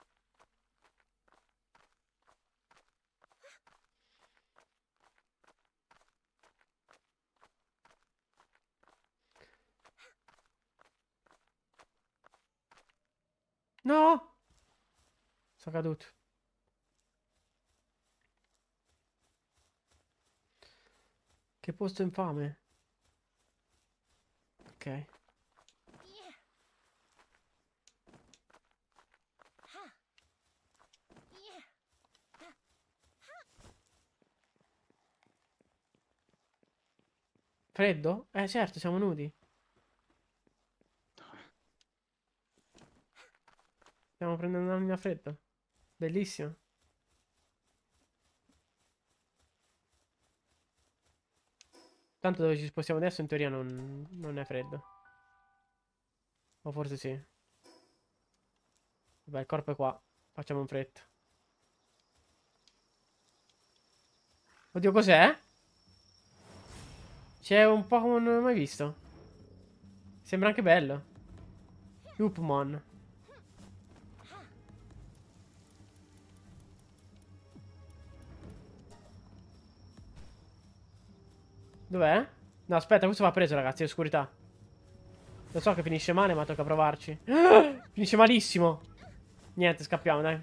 No! Sono caduto. Che posto infame. Ok. Freddo? Eh certo, siamo nudi. Stiamo prendendo una linea fredda. Bellissimo. Tanto dove ci spostiamo adesso in teoria non, non è freddo. O forse sì. Vabbè, il corpo è qua. Facciamo in fretta. Oddio, cos'è? C'è un Pokémon non ho mai visto. Sembra anche bello. Loopmon. Dov'è? No, aspetta, questo va preso, ragazzi, è oscurità. Lo so che finisce male, ma tocca provarci. Finisce malissimo. Niente, scappiamo, dai.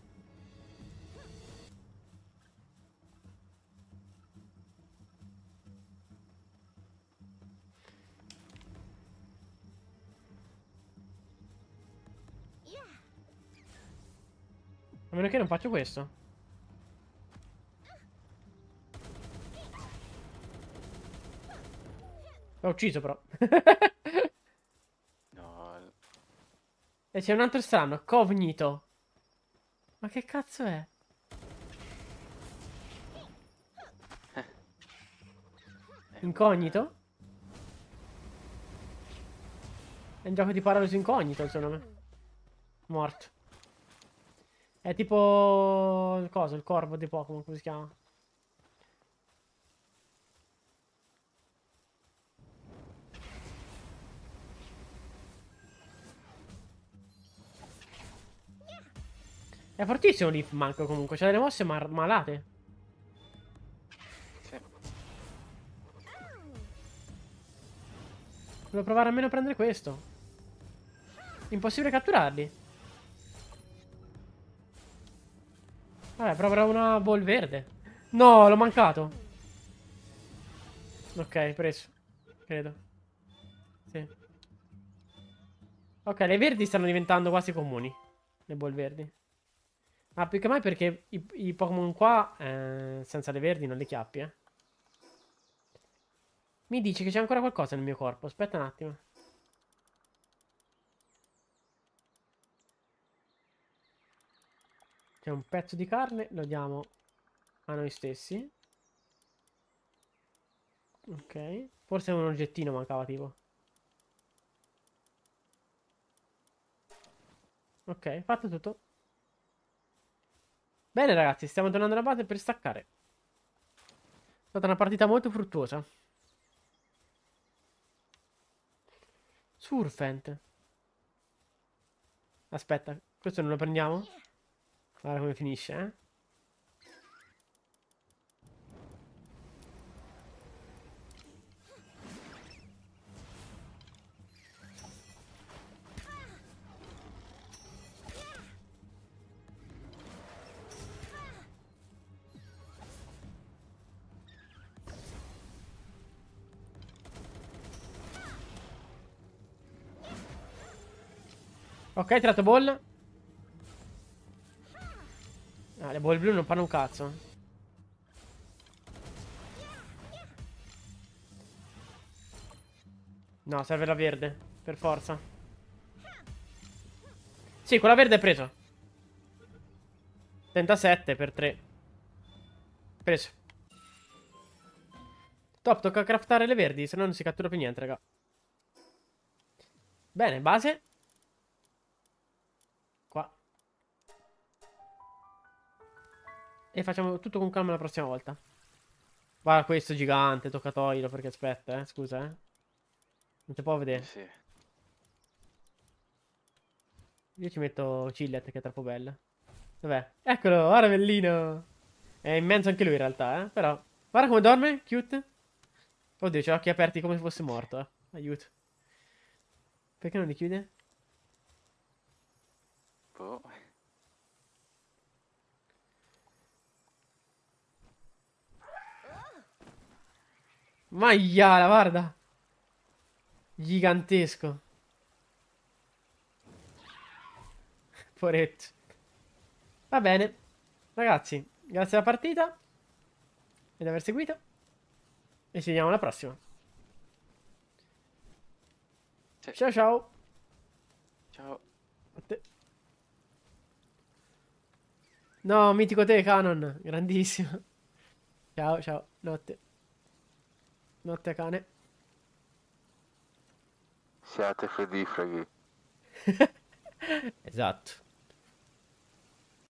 A meno che non faccio questo. L'ho ucciso, però. No. E c'è un altro strano. Cognito. Ma che cazzo è? Incognito? È un gioco di parole su incognito, secondo me. Morto. È tipo... il coso, il corvo di Pokémon, come si chiama? È fortissimo Leaf Manco comunque, c'ha delle mosse mar malate. Sì. Devo provare almeno a prendere questo. Impossibile catturarli. Vabbè, proverò una ball verde. No, l'ho mancato. Ok, preso. Credo. Sì. Ok, le verdi stanno diventando quasi comuni. Le ball verdi. Ma più che mai perché i, i Pokémon qua, eh, senza le verdi, non le chiappi, eh. Mi dice che c'è ancora qualcosa nel mio corpo. Aspetta un attimo. C'è un pezzo di carne, lo diamo a noi stessi. Ok. Forse un oggettino mancava, tipo. Ok, fatto tutto. Bene, ragazzi, stiamo tornando alla base per staccare. È stata una partita molto fruttuosa. Surfent. Aspetta, questo non lo prendiamo? Guarda come finisce, eh. Ok, tratto ball. Ah, le ball blu non fanno un cazzo. No, serve la verde. Per forza. Sì, quella verde è preso. trentasette per tre. Preso. Top, tocca craftare le verdi, se no non si cattura più niente, raga. Bene, base. Qua. E facciamo tutto con calma la prossima volta. Guarda questo gigante, tocca toglierlo perché aspetta, eh. Scusa, eh. Non si può Eh vedere. sì. Io ci metto Cillet che è troppo bella. Dov'è? Eccolo, ora bellino. È immenso anche lui in realtà, eh. Però, guarda come dorme, cute. Oddio, c'ha gli occhi aperti come se fosse morto, eh. Aiuto. Perché non li chiude? Boh. Maiala, guarda. Gigantesco. Poretto. Va bene. Ragazzi, grazie alla partita. E di aver seguito. E ci vediamo alla prossima. Sì. Ciao ciao. Ciao. A te. No, mitico te, Canon. Grandissimo. Ciao, ciao. Notte. Notte, cane. Siate fredifraghi. Esatto.